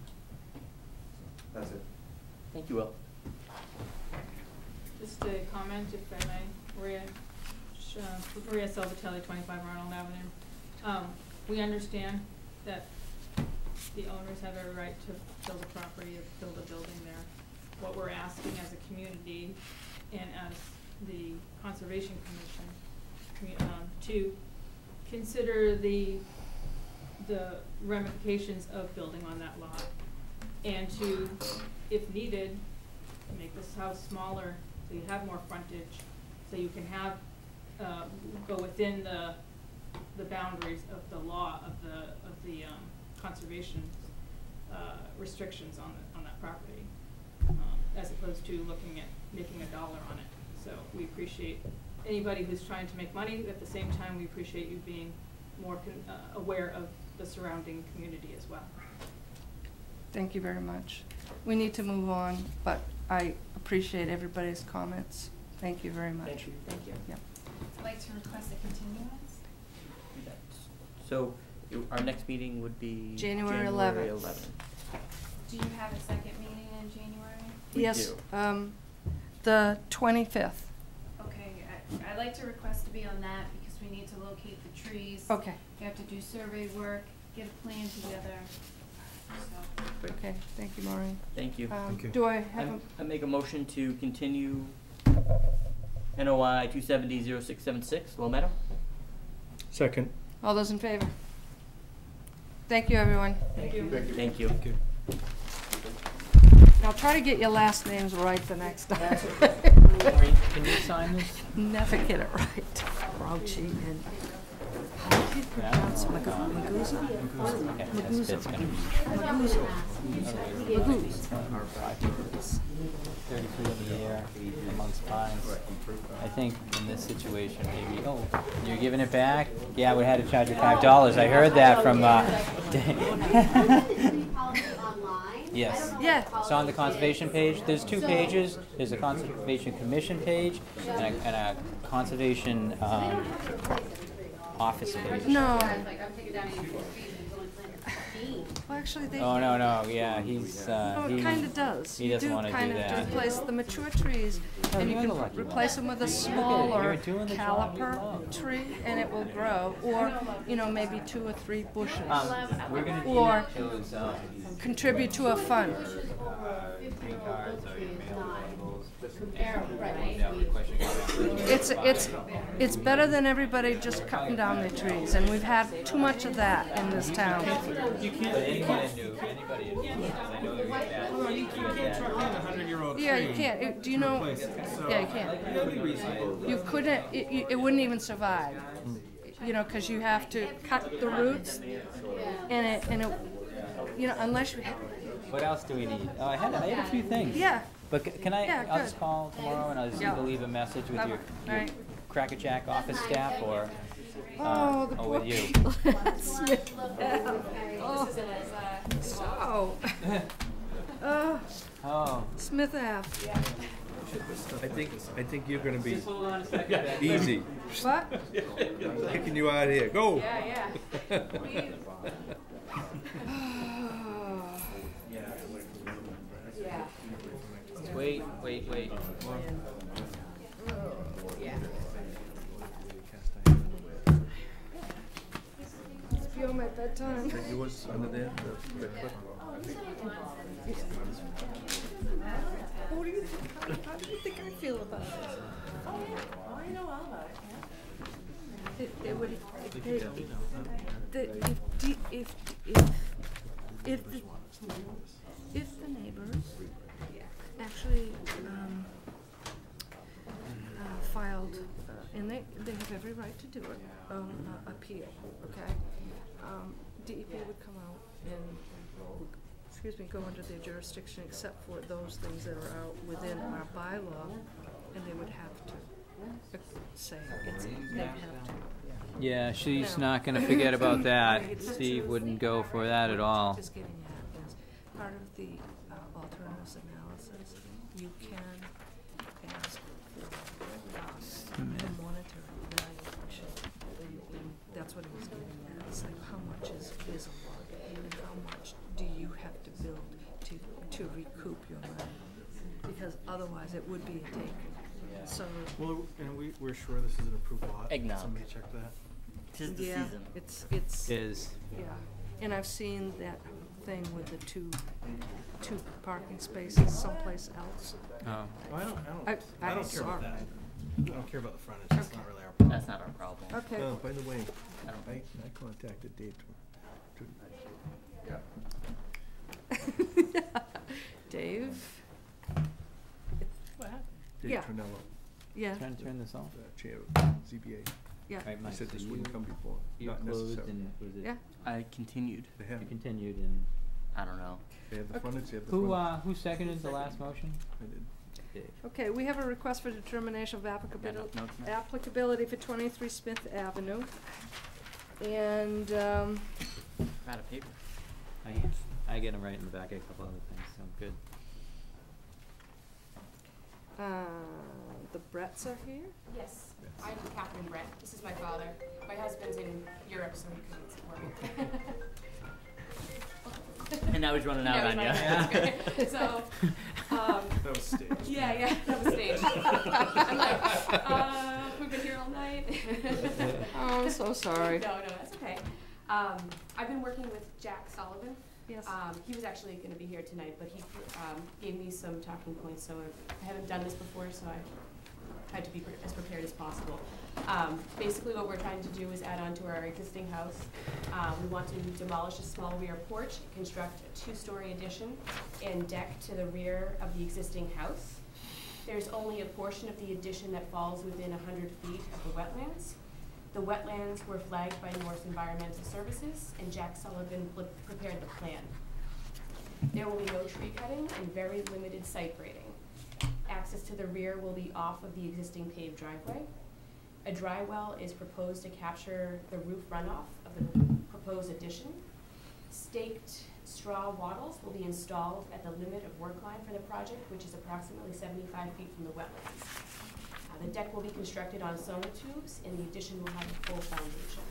so that's it. Thank you, Will. Just a comment, if I may, Maria, Sh- uh, Maria Salvatelli, twenty-five Arnold Avenue. Um, we understand that the owners have every right to build a property, or build a building there. What we're asking as a community and as the Conservation Commission, commu- um, to consider the, the ramifications of building on that lot, and to, if needed, make this house smaller so you have more frontage, so you can have, uh, go within the, the boundaries of the law, of the, of the, um, conservation, uh, restrictions on the, on that property, um, as opposed to looking at making a dollar on it. So we appreciate anybody who's trying to make money. At the same time, we appreciate you being more con- uh, aware of the surrounding community as well. thank you very much. We need to move on, but I appreciate everybody's comments. Thank you very much. Thank you. Thank you. Yeah. I'd like to request a continuance. So, you- our next meeting would be January January eleventh. eleventh. Do you have a second meeting in January? We Yes, do. um, the twenty-fifth. Okay, I, I'd like to request to be on that because we need to locate the trees. Okay. We have to do survey work, get a plan together, so. Okay, thank you, Maureen. Thank you. Um, Thank you. do I have I'm- a- I make a motion to continue N O I two seventy zero six seven six, Low Meadow. Second. All those in favor? Thank you, everyone. Thank you. Thank you. Thank you. Now try to get your last names right the next time. Maureen, can you sign this? Never get it right. Grouchy and. How do you pronounce Magu- Maguza? Okay, that's, Maguza. that's gonna be. Maguza. Maguza. Thirty feet in the air, amongst pines. I think in this situation, maybe, oh, you're giving it back? Yeah, we had to charge you five dollars. I heard that from, uh, Policy online, Yes. Yeah. It's on the conservation page. There's two pages. There's a conservation commission page and a, and a conservation um, office page. No. Well, actually, they. Oh no no yeah he's uh, Oh, he, it kind of does. He You doesn't do want to kind do of that. replace the mature trees, Oh, and you you're the can lucky one. replace them with a Look at it, smaller you're doing the job you caliper love. tree, and it will grow. Or, you know, maybe two or three bushes. Um, we're gonna Or those um, contribute to a fund. green cards or your mail labels. It's it's it's better than everybody just cutting down their trees, and we've had too much of that in this town. You can't. Anybody new? Anybody new? I know there's that. Well, you can't truck in a hundred-year-old tree. Yeah, you can't. It- Do you know? replace it, so Yeah, you can't. it'll be reasonable. You couldn't. It, you- it wouldn't even survive. You know, because you have to cut the roots, and it and it. You know, unless you. What else do we need? Oh, I had I had a few things. Yeah. But c- can I? Yeah, I'll good. just call tomorrow and I'll just Yeah. leave a message with That your, one. your Right. Crackerjack office staff or. Oh, uh, the or poor with you. people. Smith. Oh, so. Uh, Oh. Smith Ave. I think, I think you're gonna be Just hold on a second. easy. What? Kicking you out of here, go. Yeah, yeah. Yeah. Wait, wait, wait. Yeah. It's beyond my bedtime. Is that yours under there, the, the clip? What do you think? How, how do you think I feel about this? Oh, yeah. Oh, I know all about it. It, it would. It, they, the, if, the- if if if the if the neighbors actually um, uh, filed, uh, and they they have every right to do it, um, uh, appeal. Okay, um, D E P would come out and. Excuse me, go under their jurisdiction except for those things that are out within our bylaw, and they would have to uh, say it's, they'd have to. Yeah, she's No. not gonna forget about that. It's the Steve truth. wouldn't go for that at all. Just getting at is part of the uh, alternatives analysis, you can ask for um, a monetary valuation. And, and that's what it was getting at. It's like how much is, is a lot, and how much do you have to build to, to recoup your money? Because otherwise it would be a take. So. Well, and we, we're sure this is an approved lot. Eggnog. Somebody check that. Tis the Yeah, season. it's, it's. Is. Yeah, and I've seen that thing with the two, two parking spaces someplace else. Oh. Well, I don't, I don't, I- I I don't care saw about it. that. I don't care about the frontage, that's not really our problem. That's not our problem. Okay. Oh, by the way, I don't I, I contacted Dave to, to, Dave? What happened? Dave Yeah. Trinello, Yeah. Trying to turn this off? the chair of Z B A. Yeah. Right, He Mike, said so this you- wouldn't come before, You not closed necessarily. and was it? Yeah. I continued. They You have, continued and. I don't know. they have the Okay. frontage, they have the Who, frontage. uh, who seconded the last motion? I did. Dave. Okay, we have a request for determination of applicability, no, no. applicability for twenty-three Smith Avenue. And, um, I'm out of paper. I, I get them right in the back, a couple other things, so good. uh, the Bretts are here? Yes, I'm Catherine Brett. This is my father. My husband's in Europe, so he couldn't support me. And now he's running out That on was you. my fault. So, um, That was staged. yeah, yeah, that was staged. I'm like, uh, we've been here all night. Oh, I'm so sorry. No, no, that's okay. Um, I've been working with Jack Sullivan. Yes. Um, he was actually going to be here tonight, but he um, gave me some talking points, so I haven't done this before, so I tried to be pre as prepared as possible. Um, basically what we're trying to do is add on to our existing house. Uh, we want to demolish a small rear porch, construct a two-story addition and deck to the rear of the existing house. There's only a portion of the addition that falls within one hundred feet of the wetlands. The wetlands were flagged by Norse Environmental Services, and Jack Sullivan prepared the plan. There will be no tree cutting and very limited site grading. Access to the rear will be off of the existing paved driveway. A dry well is proposed to capture the roof runoff of the proposed addition. Staked straw wattles will be installed at the limit of work line for the project, which is approximately seventy-five feet from the wetlands. Uh, the deck will be constructed on sonotubes, and the addition will have a full foundation.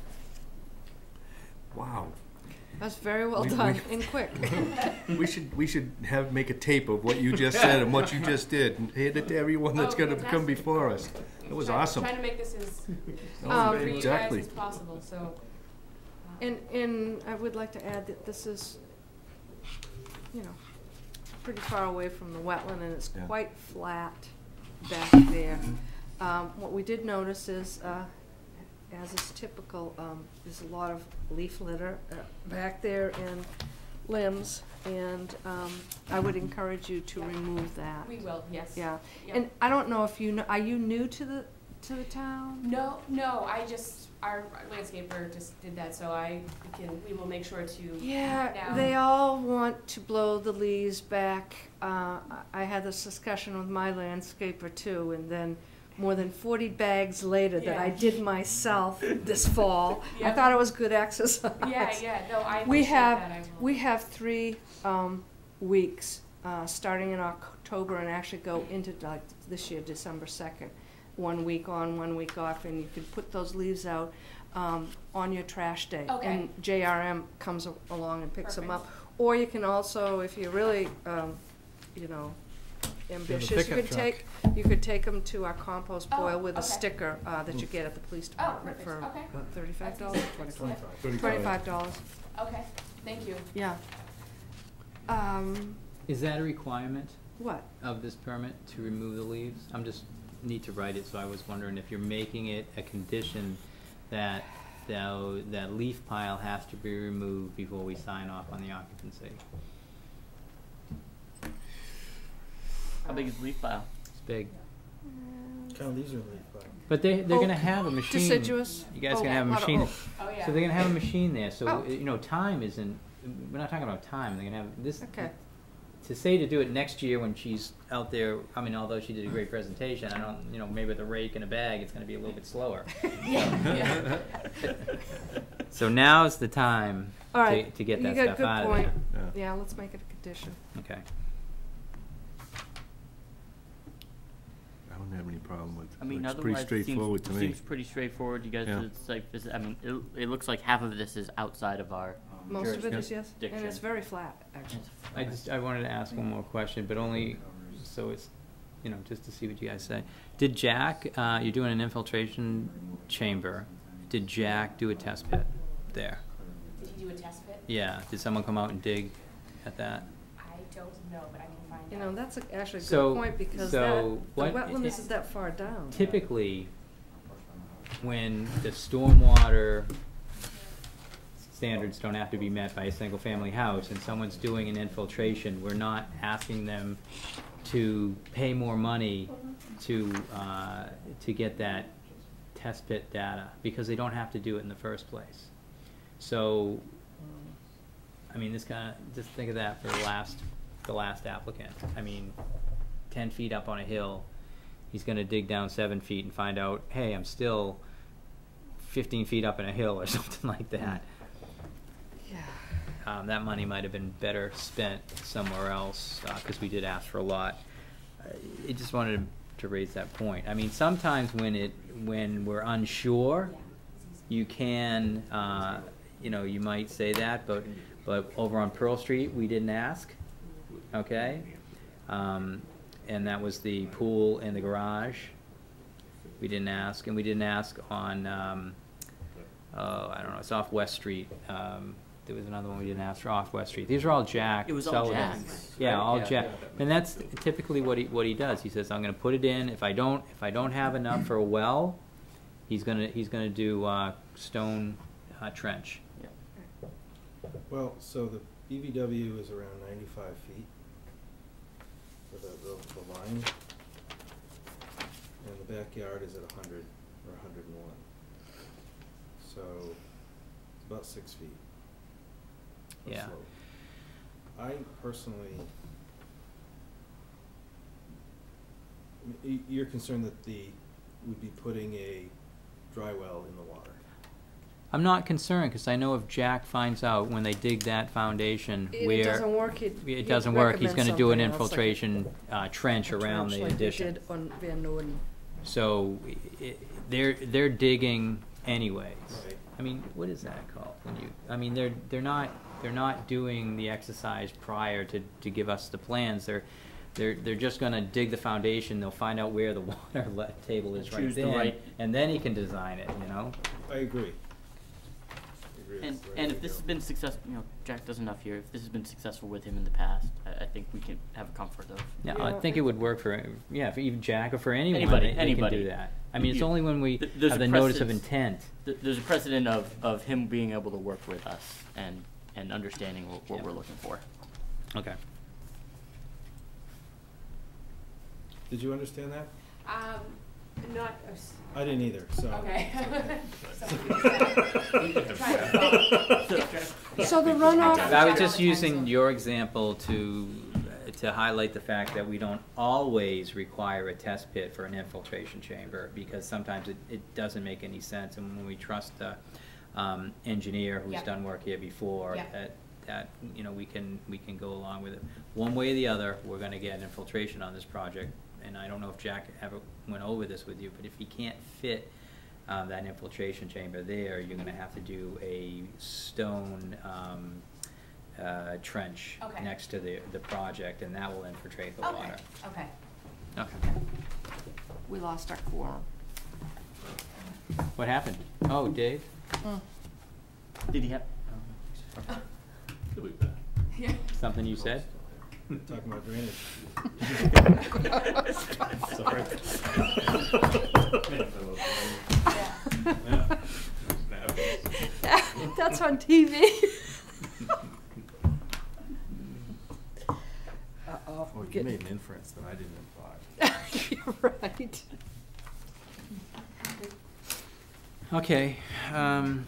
Wow. That's very well We- done we- and quick. We should, we should have, make a tape of what you just said and what you just did, and hand it to everyone that's Oh, gonna come fantastic. before us. That was Try- awesome. Trying to make this as No, Um, for you guys exactly. as possible, so. uh, And, and I would like to add that this is, you know, pretty far away from the wetland, and it's Yeah. quite flat back there. Um, what we did notice is, uh, as is typical, um, there's a lot of leaf litter uh, back there and limbs, and um, I would encourage you to remove that. We will, yes. Yeah, Yeah. and I don't know if you know, are you new to the, to the town? No, no, I just, our landscaper just did that, so I, we can, we will make sure to. Yeah, now- they all want to blow the leaves back. Uh, I I had this discussion with my landscaper too, and then more than forty bags later that I Yeah. did myself this fall. I Yeah. thought it was good exercise. Yeah, yeah, no, I We appreciate have, that, I will. we have three um, weeks, uh, starting in October and actually go into like this year, December second. One week on, one week off, and you can put those leaves out um, on your trash day. Okay. And J R M comes a- along and picks them Perfect. up. Or you can also, if you're really, um, you know, ambitious, you pickup could truck. take, you could take them to our compost Oh, boil with a okay. sticker uh, that you get at the police Oh, department perfect, for okay. uh, thirty-five dollars, That's twenty-five? Thirty-five. Twenty-five dollars, Okay, thank you. yeah. Um, Is that a requirement what? of this permit to remove the leaves? I'm just, need to write it, so I was wondering if you're making it a condition that tho- that leaf pile has to be removed before we sign off on the occupancy. How big is the leaf pile? It's big. Count these are leaf pile. But they, they're gonna Oak, have a machine. deciduous. You guys Oh, gonna have a lot of machine. oak. Oh, yeah. So they're gonna have a machine there, so, Oh. uh, you know, time isn't, we're not talking about time, they're gonna have this. Okay. To say to do it next year when she's out there, I mean, although she did a great presentation, I don't, you know, maybe with a rake and a bag, it's gonna be a little bit slower. Yeah, So now's the time All to, right, to get you that got a stuff good out of point. there. Yeah. Yeah, let's make it a condition. Okay. I don't have any problem with it. I mean, It's otherwise pretty it seems, straightforward to me. seems pretty straightforward. You guys Yeah. did site visit. I mean, it, it looks like half of this is outside of our. Most of it is, yes, and jurisdiction. it's very flat, actually. I just, I wanted to ask one more question, but only, so it's, you know, just to see what you guys say. Did Jack, uh, you're doing an infiltration chamber, did Jack do a test pit there? Did he do a test pit? Yeah, did someone come out and dig at that? I don't know, but I can find out. You know, that's a- actually a So- good point, because so that, the what- wetland isn't that far down. Typically, when the stormwater standards don't have to be met by a single-family house and someone's doing an infiltration, we're not asking them to pay more money to, uh, to get that test pit data, because they don't have to do it in the first place. So, I mean, this kinda, just think of that for the last, the last applicant. I mean, ten feet up on a hill, he's gonna dig down seven feet and find out, hey, I'm still fifteen feet up in a hill or something like that. Yeah. Um, that money might have been better spent somewhere else, uh 'cause we did ask for a lot. Uh, I just wanted to raise that point. I mean, sometimes when it, when we're unsure, you can, uh, you know, you might say that, but, but over on Pearl Street, we didn't ask, okay? Um, and that was the pool and the garage. We didn't ask, and we didn't ask on, um, oh, I don't know, it's off West Street. Um, there was another one we didn't ask for off West Street. These are all Jack It was all Sullivan's. Jack's, Yeah, right? all Yeah. Jack. And that's typically what he, what he does. He says, I'm gonna put it in, if I don't, if I don't have enough for a well, he's gonna, he's gonna do, uh, stone, uh, trench. Well, so the B V W is around ninety-five feet for the, the, the line. And the backyard is at a hundred or a hundred and one. So it's about six feet. of Yeah. slope. I personally, I mean, y- you're concerned that the, would be putting a dry well in the water. I'm not concerned, because I know if Jack finds out when they dig that foundation It where... doesn't work, he'd- it he'd doesn't work, he's recommend gonna do an something else, like infiltration uh, trench a around trench the like we addition. did on Van Noorden. So, i they're, they're digging anyways. I mean, what is that called? When you, I mean, they're, they're not, they're not doing the exercise prior to, to give us the plans. They're, they're, they're just gonna dig the foundation, they'll find out where the water le- table is right Choose the then, right- and then he can design it, you know? I agree. And, and if this has been successful, you know, Jack does enough here, if this has been successful with him in the past, I, I think we can have a comfort of. Yeah, I think it would work for, yeah, for even Jack or for anyone, Anybody, they, they anybody. can do that. I mean, it's You- only when we th- there's have a the notice of precedence- intent. th- There's a precedent of, of him being able to work with us and, and understanding what, what we're looking for. Okay. Did you understand that? Um, not, uh, s- I didn't either, so. Okay. So the runoff- I was just using your example to, to highlight the fact that we don't always require a test pit for an infiltration chamber, because sometimes it, it doesn't make any sense, and when we trust the, um, engineer who's Yep. done work here before, Yep. that, that, you know, we can, we can go along with it. One way or the other, we're gonna get infiltration on this project, and I don't know if Jack ever went over this with you, but if he can't fit um, that infiltration chamber there, you're gonna have to do a stone um, uh, trench Okay. next to the, the project, and that will infiltrate the Okay, water. okay. Okay. We lost our quorum. What happened? Oh, Dave? Did he have? He'll be back. Yeah. Something you said? Talking about drainage. Sorry. That's on T V. Uh-oh. Well, you Get- made an inference that I didn't imply. You're right. Okay, um,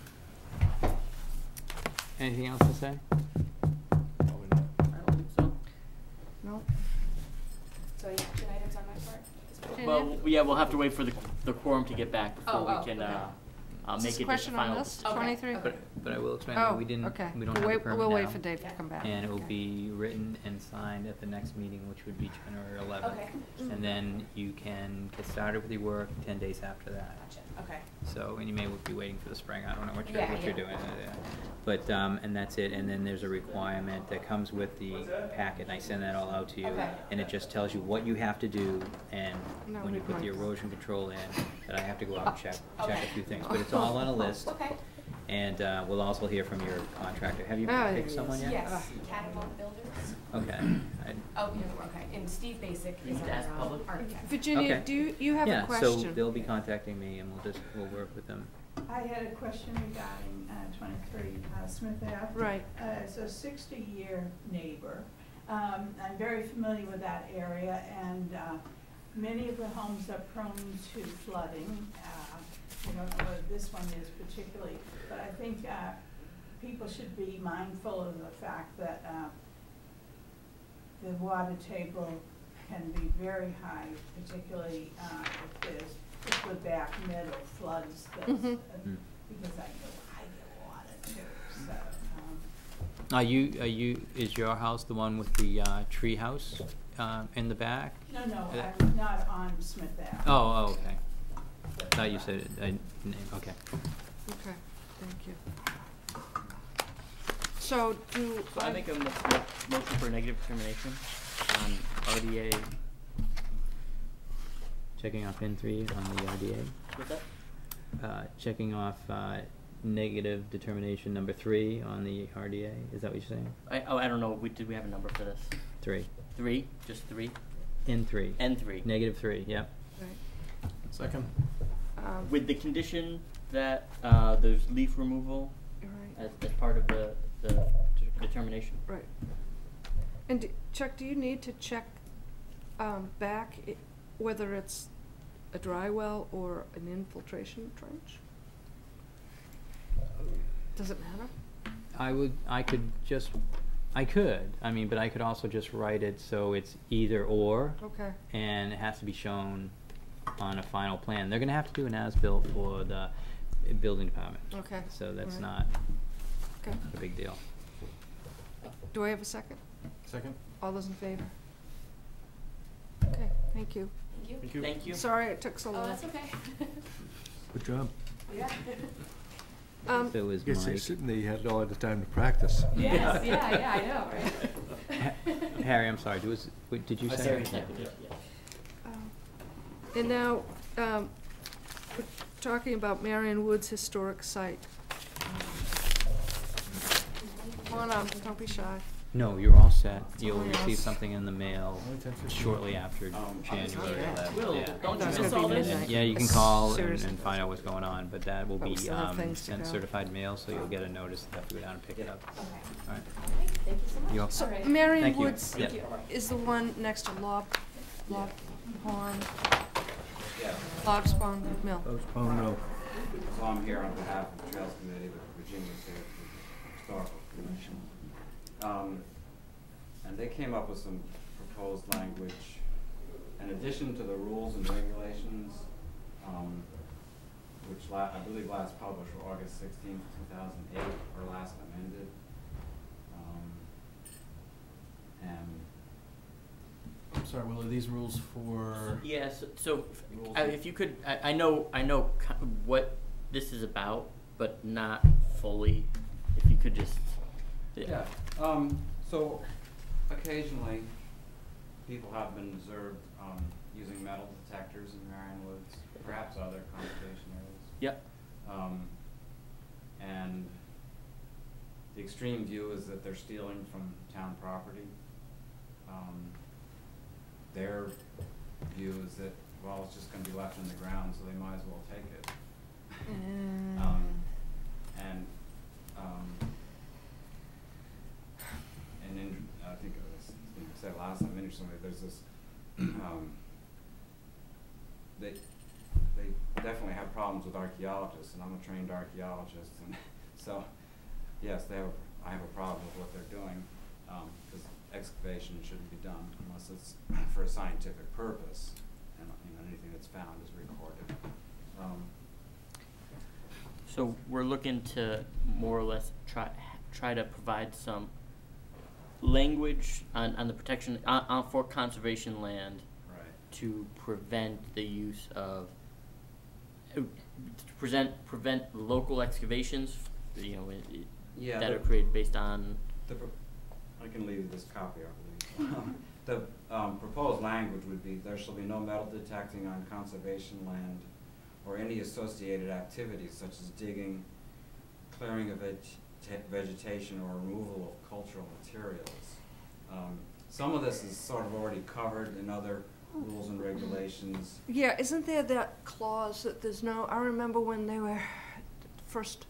anything else to say? I don't think so. No. So yeah, action items on my part? Well, yeah, we'll have to wait for the, the quorum to get back before Oh, oh, we can, okay. uh, uh, Is make this it a question the final. on this, decision. twenty-three? But, but I will explain, Oh, that we didn't, okay. we don't We'll have the wait- permit we'll wait now, for Dave to come back. And it will Okay. be written and signed at the next meeting, which would be January eleventh. Okay. And then you can get started with your work ten days after that. Gotcha, okay. So, and you may be waiting for the spring, I don't know what you're, Yeah, what you're yeah. doing. uh, yeah. But, um, and that's it, and then there's a requirement that comes with the packet, and I send that all out to you. Okay. And it just tells you what you have to do, and No, when you we put the might- erosion control in, that I have to go out and check, check Okay. a few things, but it's all on a list. Okay. And, uh, we'll also hear from your contractor. Have you Ah, there picked he someone is. yet? Yes, Catapult Builders. Okay. I- Oh, yeah, okay, and Steve Basic You is need to our ask um, public? architect. Virginia, Okay. do you, you have a Yeah, question? so they'll be contacting me, and we'll just, we'll work with them. I had a question regarding uh, twenty-three uh, Smith Ave. Right. Uh, It's a sixty-year neighbor. Um, I'm very familiar with that area, and uh, many of the homes are prone to flooding. Uh, I don't know whether this one is particularly, but I think uh, people should be mindful of the fact that uh, the water table can be very high, particularly uh, if there's, if the back middle floods, that's, Mhm. uh, Mm. because I know I get water too, so, um, Are you, are you, is your house the one with the, uh, tree house, uh, in the back? no, no, Uh, I'm not on Smith Ave. Oh, oh, okay. Thought you said it, I, name, okay. Okay, thank you. So do So I make a mo- mo- motion for a negative determination on R D A, Checking off N three on the R D what's that? A. Uh, checking off, uh, negative determination number three on the R D A, is that what you're saying? I, oh, I don't know, we, did we have a number for this? Three. Three, just three? N three. N three. Negative three, yep. Right. Second. Um, With the condition that, uh, there's leaf removal Right. as, as part of the, the de- determination. Right. And d- Chuck, do you need to check um, back i- whether it's a dry well or an infiltration trench? Does it matter? I would, I could just, I could, I mean, but I could also just write it so it's either or. Okay. And it has to be shown on a final plan. They're gonna have to do an as-built for the, uh, building department. Okay. So that's Alright. not Okay. a big deal. Do I have a second? Second. All those in favor? Okay, thank you. Thank you. Thank you. Thank you. Sorry it took so Oh, long. that's okay. Good job. Yeah. Um, So is Guess you're Mike. sitting there, you had all the time to practice. Yes, yeah, yeah, I know, right? Harry, I'm sorry, was, wait, did you I say? second seconded, yes. Um, And now, um, we're talking about Marion Woods Historic Site. Come on up, don't be shy. No, you're all set. You'll Somebody receive else. something in the mail shortly after January eleventh. Will, Yeah. don't That's you miss gonna all be this? midnight. Yeah, you can call and, Seriously. and find out what's going on, but that will But we be, still have um, things to sent go. certified mail, so you'll get a notice, you have to go down and pick it up. Okay. Alright. Thank you so much. You're So All right. Marion Thank you. Woods Yeah. is the one next to Lob, Lob Pond, Yeah. Lob's Pond Mill. Oh, no. So I'm here on behalf of the Trails Committee with Virginia State Historical Commission. Um, and they came up with some proposed language in addition to the rules and regulations, um, which la- I believe last published were August sixteenth, two thousand eight, or last amended. Um, and I'm sorry, Will, are these rules for? Yes, so, f- Rules. uh, if you could, I, I know, I know ki- what this is about, but not fully, if you could just. Yeah, um, so occasionally, people have been observed, um, using metal detectors in Marion Woods, perhaps other conservation areas. Yep. Um, and the extreme view is that they're stealing from town property. Um, their view is that, well, it's just gonna be left in the ground, so they might as well take it. Um, and, um, and in, I think it was, I think I said last time, interestingly, there's this, um, they, they definitely have problems with archaeologists, and I'm a trained archaeologist, and so, yes, they have, I have a problem with what they're doing, um, cause excavation shouldn't be done unless it's for a scientific purpose, and, you know, anything that's found is recorded. Um, So we're looking to more or less try, try to provide some language on, on the protection, on, on for conservation land. Right. To prevent the use of, uh, to present, prevent local excavations, you know, i- i- Yeah, that the- are created based on. The, pro- I can leave you this copy, I believe. The, um, proposed language would be, there shall be no metal detecting on conservation land or any associated activities such as digging, clearing of veg- vegetation, or removal of cultural materials. Um, some of this is sort of already covered in other rules and regulations. Yeah, isn't there that clause that there's no, I remember when they were first,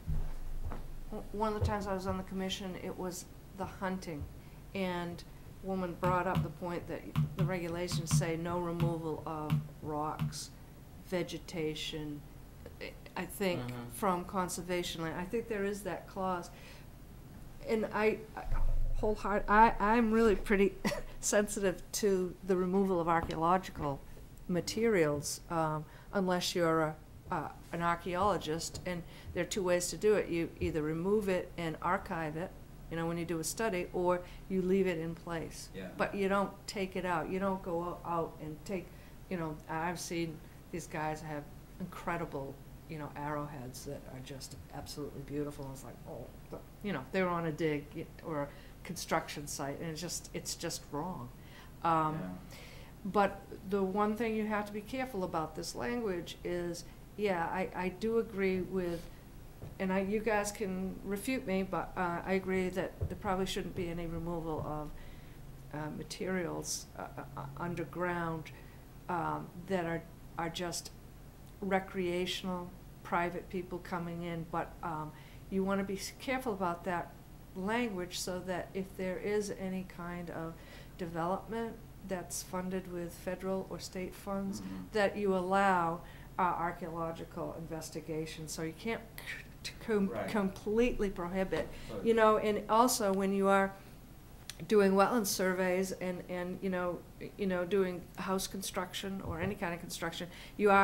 w- one of the times I was on the commission, it was the hunting. And woman brought up the point that the regulations say no removal of rocks, vegetation, I- I think, Mhm. from conservation land. I think there is that clause. And I, I wholeheart, I, I'm really pretty sensitive to the removal of archaeological materials, um, unless you're a, uh, an archaeologist, and there are two ways to do it. You either remove it and archive it, you know, when you do a study, or you leave it in place. Yeah. But you don't take it out. You don't go o- out and take, you know, I've seen these guys have incredible, you know, arrowheads that are just absolutely beautiful. And it's like, oh, but, you know, they were on a dig y- or a construction site, and it's just, it's just wrong. Um, Yeah. But the one thing you have to be careful about this language is, yeah, I, I do agree with, and I, you guys can refute me, but uh, I agree that there probably shouldn't be any removal of uh, materials uh, uh, underground um, that are, are just recreational, private people coming in, but um, you want to be s- careful about that language so that if there is any kind of development that's funded with federal or state funds, Mhm. that you allow uh, archaeological investigation. So you can't c- com- Right. completely prohibit, So- you know, and also when you are doing wetland surveys and, and, you know, you know, doing house construction or any kind of construction, you are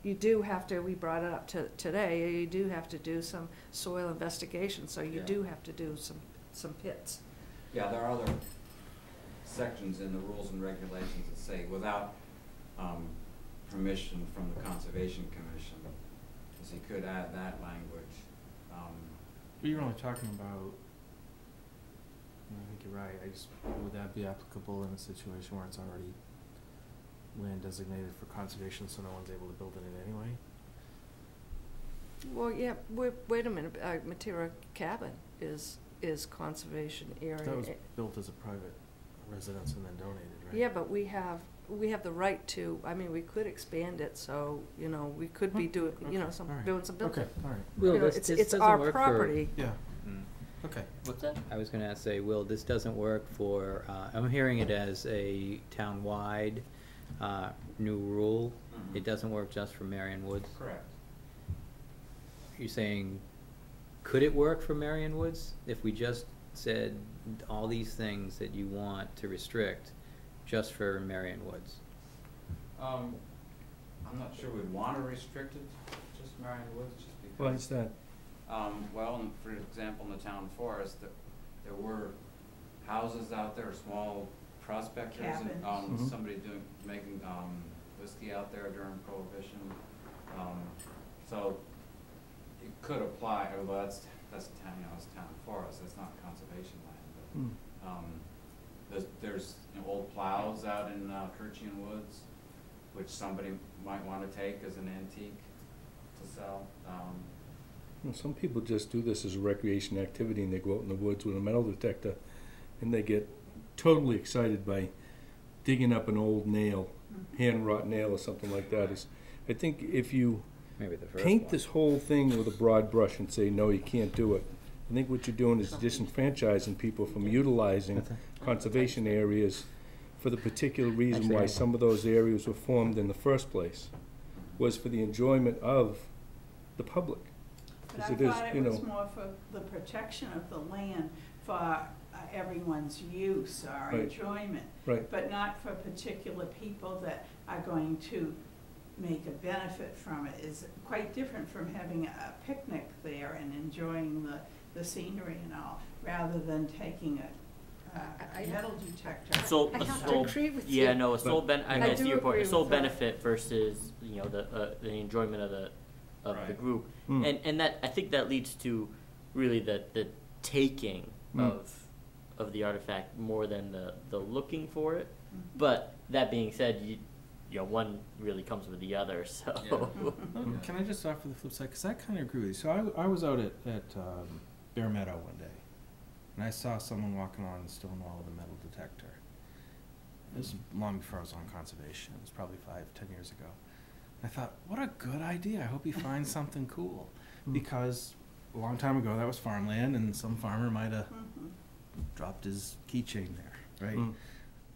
you do have to, we brought it up to, today, you do have to do some soil investigation, so you Yeah. do have to do some, some pits. Yeah, there are other sections in the rules and regulations that say without, um, permission from the Conservation Commission, because you could add that language, um. But you're only talking about, I think you're right, I just, would that be applicable in a situation where it's already land designated for conservation, so no one's able to build in it anyway? Well, yeah, wait, wait a minute, uh, Matera Cabin is, is conservation area. That was built as a private residence and then donated, right? Yeah, but we have, we have the right to, I mean, we could expand it, so, you know, we could be doing, you know, some, all right. doing some building. Okay, all right. You Will, know, this, it's, this it's doesn't our work for- property. Yeah. Mm. Okay. What's that? I was gonna say, Will, this doesn't work for, uh, I'm hearing it as a town-wide, uh, new rule. Mhm. It doesn't work just for Marion Woods? Correct. You're saying, could it work for Marion Woods if we just said all these things that you want to restrict just for Marion Woods? Um, I'm not sure we'd want to restrict it, just Marion Woods, just because. Why is that? Um, well, in- for example, in the town forest, there, there were houses out there, small prospectors, and, Cabins. um, Mhm. somebody doing, making, um, whiskey out there during Prohibition. Um, so it could apply, although that's, that's town, you know, it's town forest, that's not conservation land, Hmm. but, um, there's, there's, you know, old plows out in, uh, Kirchian Woods, which somebody might wanna take as an antique to sell, um. Well, some people just do this as a recreation activity, and they go out in the woods with a metal detector, and they get totally excited by digging up an old nail, hand wrought nail or something like that. Is, I think if you Maybe the first paint one. this whole thing with a broad brush and say, no, you can't do it, I think what you're doing is disenfranchising people from utilizing conservation areas for the particular reason why some of those areas were formed in the first place, was for the enjoyment of the public. But As I it is, thought you it was know. more for the protection of the land for uh, everyone's use or Right. enjoyment. Right. But not for particular people that are going to make a benefit from it. Is quite different from having a picnic there and enjoying the, the scenery and all, rather than taking a, I- a metal detector. So I a have to sole, agree with yeah, you. no, a sole ben, I, I I see do your point, agree a sole with that. benefit versus, you know, the, uh, the enjoyment of the, of the Right. group. Mm. And, and that, I think that leads to really the, the taking Mm. of, of the artifact more than the, the looking for it. Mhm. But that being said, you, you know, one really comes with the other, so. Oh, Can I just offer the flip side? Because I kind of agree with you. So I, I was out at, at um, Bear Meadow one day, and I saw someone walking on the stone wall with a metal detector. This was long before I was on conservation. It was probably five, ten years ago. I thought, what a good idea. I hope he finds something cool. Because a long time ago, that was farmland, and some farmer might have Mhm. dropped his keychain there, right? Mm.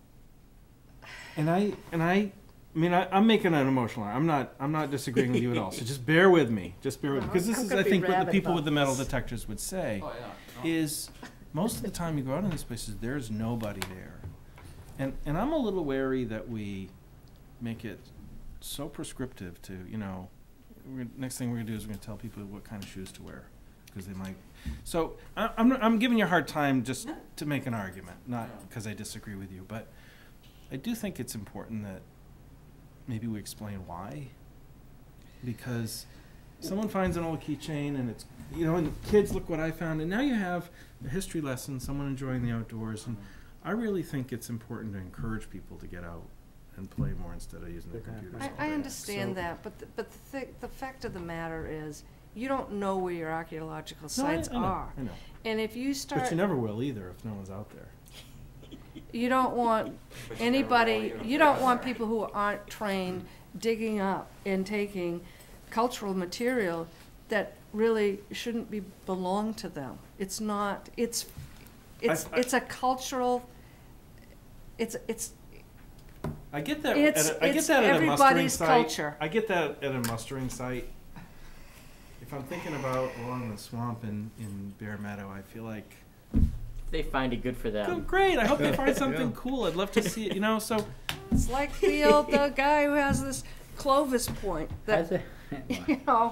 And I, and I, I mean, I, I'm making an emotional. I'm not. I'm not disagreeing with you at all. So just bear with me. Just bear with me, No, because this I'm is, gonna I be think, what the rabid people about with the metal this. detectors would say. Oh, yeah. No. Is most of the time you go out in these places, there's nobody there, and and I'm a little wary that we make it so prescriptive to, you know, we're, gonna- next thing we're gonna do is we're gonna tell people what kind of shoes to wear, because they might. So I, I'm I'm giving you a hard time just to make an argument, not because I disagree with you, but I do think it's important that maybe we explain why, because someone finds an old keychain and it's, you know, and kids, look what I found, and now you have a history lesson, someone enjoying the outdoors, and I really think it's important to encourage people to get out and play more instead of using their computers all I, I day. understand So- that, but, the- but the, thi- the fact of the matter is, you don't know where your archaeological No, I- sites I know, are. I know. And if you But start, you never will either if no one's out there. you don't want But you never anybody, know even if you they don't are want there. people who aren't trained digging up and taking cultural material that really shouldn't be, belong to them. It's not, it's, it's, I- it's a cultural, it's, it's, I get that. It's- at a, I get it's that at a mustering everybody's site. culture. I get that at a mustering site. If I'm thinking about along the swamp in, in Bear Meadow, I feel like, They find it good for oh, them. great! I hope they find Yeah. something cool. I'd love to see it. You know, so it's like the old, the guy who has this Clovis Point, Has that, it? you know,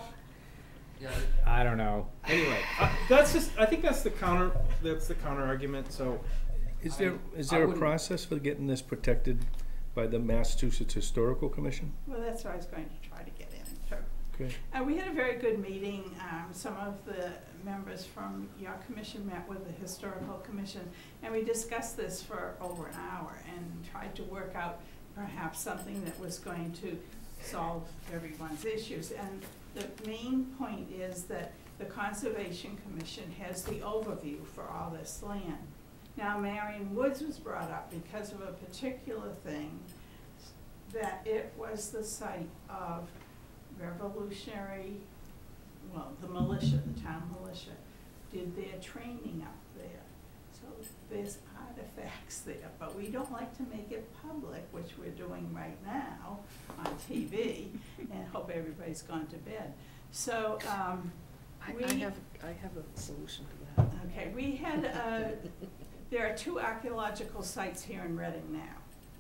I don't know. Anyway, Uh, that's just, I think that's the counter, that's the counter argument, so. Is I- there, is I there a wouldn't- process for getting this protected by the Massachusetts Historical Commission? Well, that's what I was going to try to get into. Okay. Uh, we had a very good meeting. Um, some of the members from your commission met with the Historical Commission, and we discussed this for over an hour and tried to work out perhaps something that was going to solve everyone's issues. And the main point is that the Conservation Commission has the overview for all this land. Now, Marion Woods was brought up because of a particular thing, that it was the site of revolutionary, well, the militia, the town militia, did their training up there. So there's artifacts there, but we don't like to make it public, which we're doing right now on T V, and hope everybody's gone to bed. So, um, I, we. I have, I have a solution to that. Okay, we had, uh, there are two archaeological sites here in Reading now.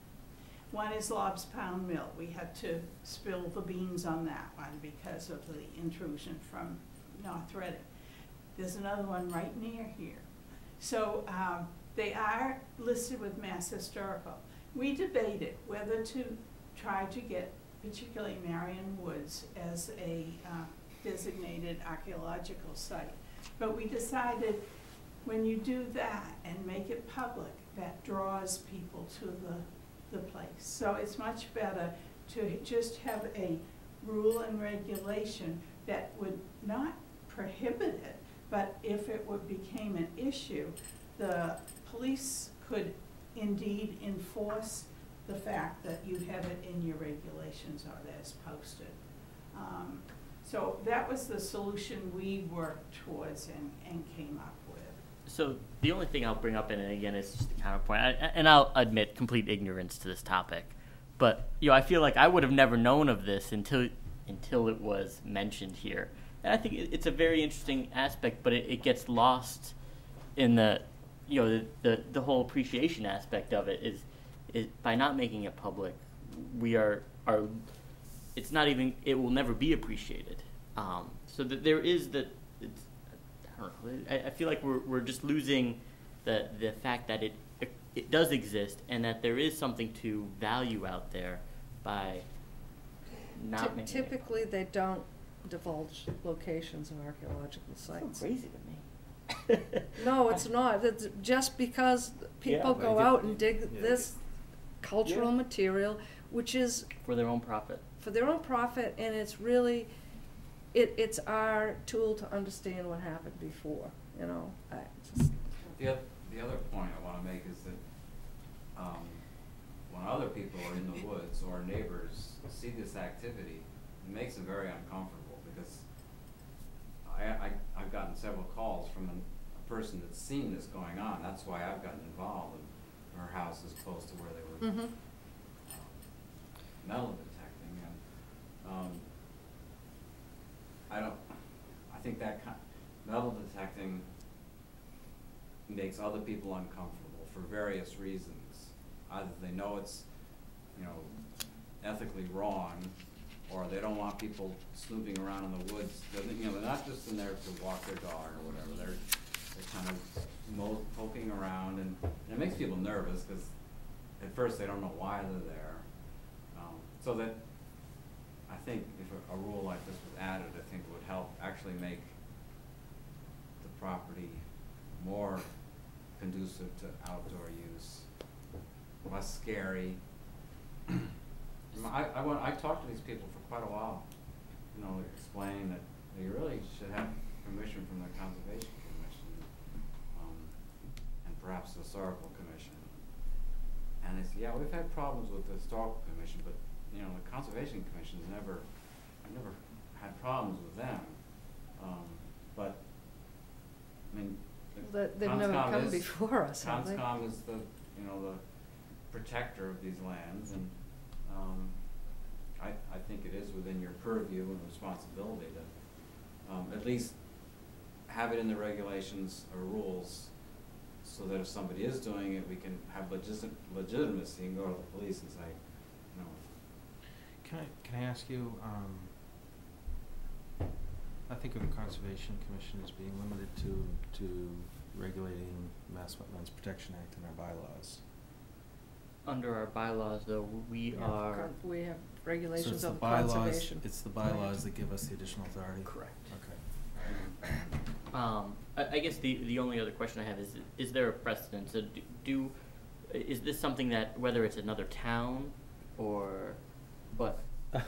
One is Lobbs Pound Mill. We had to spill the beans on that one because of the intrusion from North Reading. There's another one right near here. So um, they are listed with Mass Historical. We debated whether to try to get particularly Marion Woods as a uh, designated archaeological site. But we decided when you do that and make it public, that draws people to the the place. So it's much better to just have a rule and regulation that would not prohibit it, but if it would became an issue, the police could indeed enforce the fact that you have it in your regulations or that it's posted. Um, so that was the solution we worked towards and, and came up with. So the only thing I'll bring up, and again, it's just a counterpoint, I, and I'll admit complete ignorance to this topic, but you know, I feel like I would have never known of this until until it was mentioned here, and I think it, it's a very interesting aspect, but it, it gets lost in the, you know, the, the the whole appreciation aspect of it is is by not making it public, we are are, it's not even, it will never be appreciated, um, so that there is the. It's, I don't know. I, I feel like we're we're just losing the the fact that it, it it does exist and that there is something to value out there by not Ty- making it. Typically, they don't divulge locations of archaeological sites. So crazy to me. No, it's not. It's just because people Yeah, go I get- out and dig yeah, I this cultural Yeah. material, which is For their own profit. for their own profit, and it's really, it, it's our tool to understand what happened before, you know, I just. The other, the other point I wanna make is that, um, when other people are in the woods or neighbors see this activity, it makes them very uncomfortable, because I, I, I've gotten several calls from a, a person that's seen this going on. That's why I've gotten involved, and her house is close to where they were Mhm. metal detecting, and, um, I don't, I think that kind, metal detecting makes other people uncomfortable for various reasons. Either they know it's, you know, ethically wrong, or they don't want people snooping around in the woods. They're, you know, they're not just in there to walk their dog or whatever. They're, they're kind of mo- poking around, and, and it makes people nervous, because at first they don't know why they're there. Um, so that, I think if a, a rule like this was added, I think it would help actually make the property more conducive to outdoor use, less scary. I, I, want, I talked to these people for quite a while, you know, explaining that they really should have permission from the Conservation Commission, um, and perhaps the Historical Commission. And they said, yeah, we've had problems with the Historical Commission, but, you know, the Conservation Commission's never, I've never had problems with them. Um, but, I mean, the They- they've never Conscom come is- before us, have they? Conscom is the, you know, the protector of these lands, and, um, I, I think it is within your purview and responsibility to, um, at least have it in the regulations or rules, so that if somebody is doing it, we can have legis- legitimacy and go to the police and say, you know. Can I, can I ask you, um, I think of the Conservation Commission as being limited to, to regulating Mass Wetlands Protection Act and our bylaws. Under our bylaws, though, we Yeah, are. con- We have So regulations it's the of bylaws, conservation. it's the bylaws that give us the additional authority? Correct. Okay. Um, I, I guess the, the only other question I have is, is there a precedent? So do, do, is this something that, whether it's another town or, but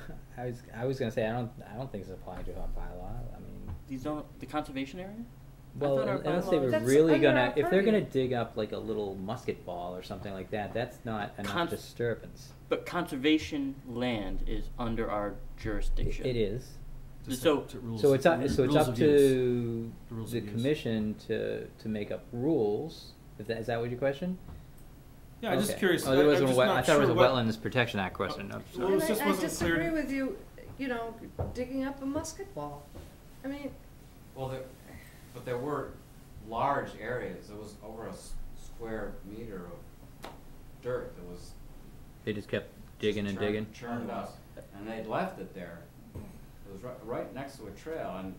I was, I was gonna say, I don't, I don't think it's applying to our bylaw, I mean. these don't, the conservation area? I Well, thought our unless they were bylaws- That's really under gonna, our if they're gonna purview. dig up like a little musket ball or something like that, that's not enough Cons- disturbance. But conservation land is under our jurisdiction. It is. Just So, to rules- So it's up, ru- so it's rules up of use. to The rules the of use. commission to, to make up rules, if that, is that what your question? Yeah, I'm just Okay. curious. Oh, there I- wasn't I'm a just wet, not I thought it was a sure what- Wetlands Protection Act question, I'm sorry. Well, it And just I, I wasn't clear to- disagree with you, you know, digging up a musket ball. I mean, Well, there, but there were large areas, there was over a s- square meter of dirt that was They just kept digging and churned- digging? Churned up, and they'd left it there. It was right, right next to a trail, and,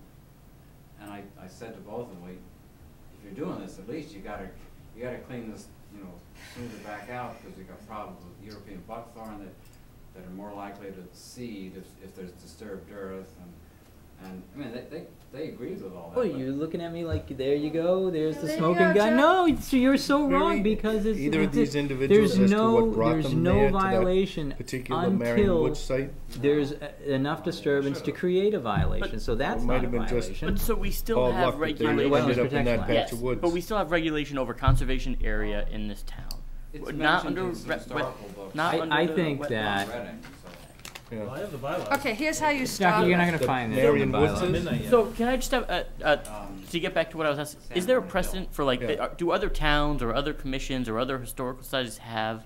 and I, I said to both of them, "Well, if you're doing this, at least you gotta, you gotta clean this, you know, smooth it back out, because we got problems with European buckthorn that, that are more likely to seed if, if there's disturbed earth, and, and, I mean, they, they, they agreed with all that. Oh, but- you're looking at me like, there you go, there's Yeah, the there you smoking go, gun. Jeff. No, it's, you're so Very- wrong, because it's. either of it's- these individuals there's as to no- what brought there's them no there to that violation particular Marion until Woods site? there's a- enough distrsturbance to create a violation, But- so that's It not might a have been just- violation. But so we still Paul have luck that they regulation. Wetlands ended up in protection that land. patch Yes, of woods. but we still have regulation over conservation area in this town. It's Not mentioned under in some re- historical wet- books. not I- under I the think wetland. that- Reading, so. Yeah. Well, I have the bylaws. okay, here's how you Jackie, stop you're not it. gonna The find this Marion in the Woods bylaws. is? Midnight yet. So can I just have, uh, uh, Um, to get back to what I was asking, San is there a Bernardino. precedent for like, Yeah. uh, do other towns or other commissions or other historical societies have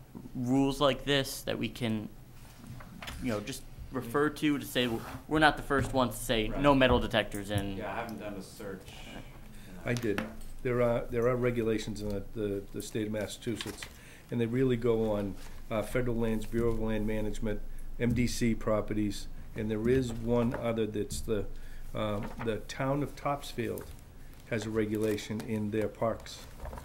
rules like this that we can, you know, just refer to to say, well, we're not the first ones to say Right. no metal detectors in. Yeah, I haven't done a search. you know. I did. There are, there are regulations in the, the, the state of Massachusetts, and they really go on, uh, federal lands, Bureau of Land Management, M D C properties, and there is one other that's the, um, the town of Topsfield has a regulation in their parks,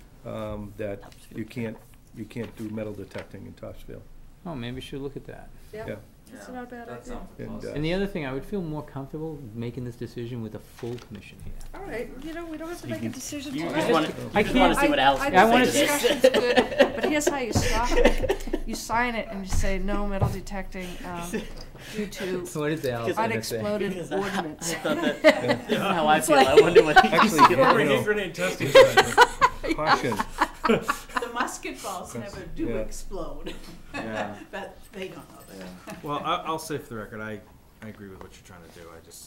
um, that you can't, you can't do metal detecting in Topsfield. Oh, maybe we should look at that. Yeah, Yeah. that's Yeah, not a bad that idea. sounds And, close. uh, And the other thing, I would feel more comfortable making this decision with a full commission here. All right, you know, we don't have to You make a can- decision You tonight. just wanna, I you just can't- wanna see what Alice I, has I, to I want say to this. discussion's good, but here's how you stop it. You sign it and you say no metal detecting, um, due to What is Alice gonna say? unexploded Because I- ordnance. I thought that- this is how I It's feel. like- I wonder what he Actually, feels. you Former know, hand grenade testing site. caution, The musket balls never do Yeah. explode. Yeah. But they don't know that. Well, I, I'll say for the record, I, I agree with what you're trying to do. I just,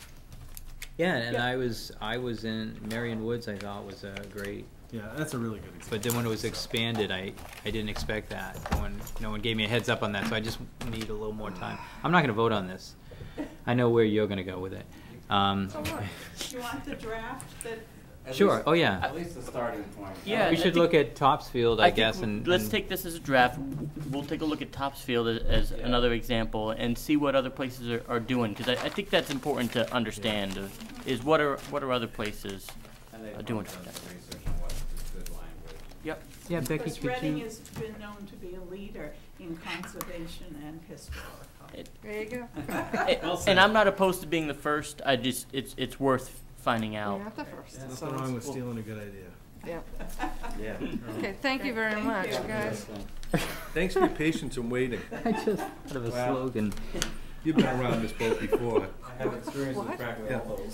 Yeah, and I was, I was in, Marion Woods I thought was a great, yeah, that's a really good example. but then when it was expanded, I, I didn't expect that. No one, no one gave me a heads up on that, so I just need a little more time. I'm not gonna vote on this. I know where you're gonna go with it. Um, So what, you want the draft that, At Sure, least- oh, yeah. At least the starting point. Yeah, we I should think- look at Topsfield, I think guess, w- and. let's and- take this as a draft. We'll take a look at Topsfield as, as Yeah. another example and see what other places are, are doing, because I, I think that's important to understand. uh, Is what are what are other places And they've uh, doing? done some research on what is good language. Yep. Yeah, Becky, because could Reading you, has been known to be a leader in conservation and historical. There you go. It- Well said. and I'm not opposed to being the first. I just it's it's worth finding out. You're not the first. There's so nothing wrong with it's- stealing a good idea. Yeah. yeah. Okay, thank you very much, guys. Thanks for your patience and waiting. I just thought of a Well- slogan. You've been around this boat before. I have experience with What? practically all those.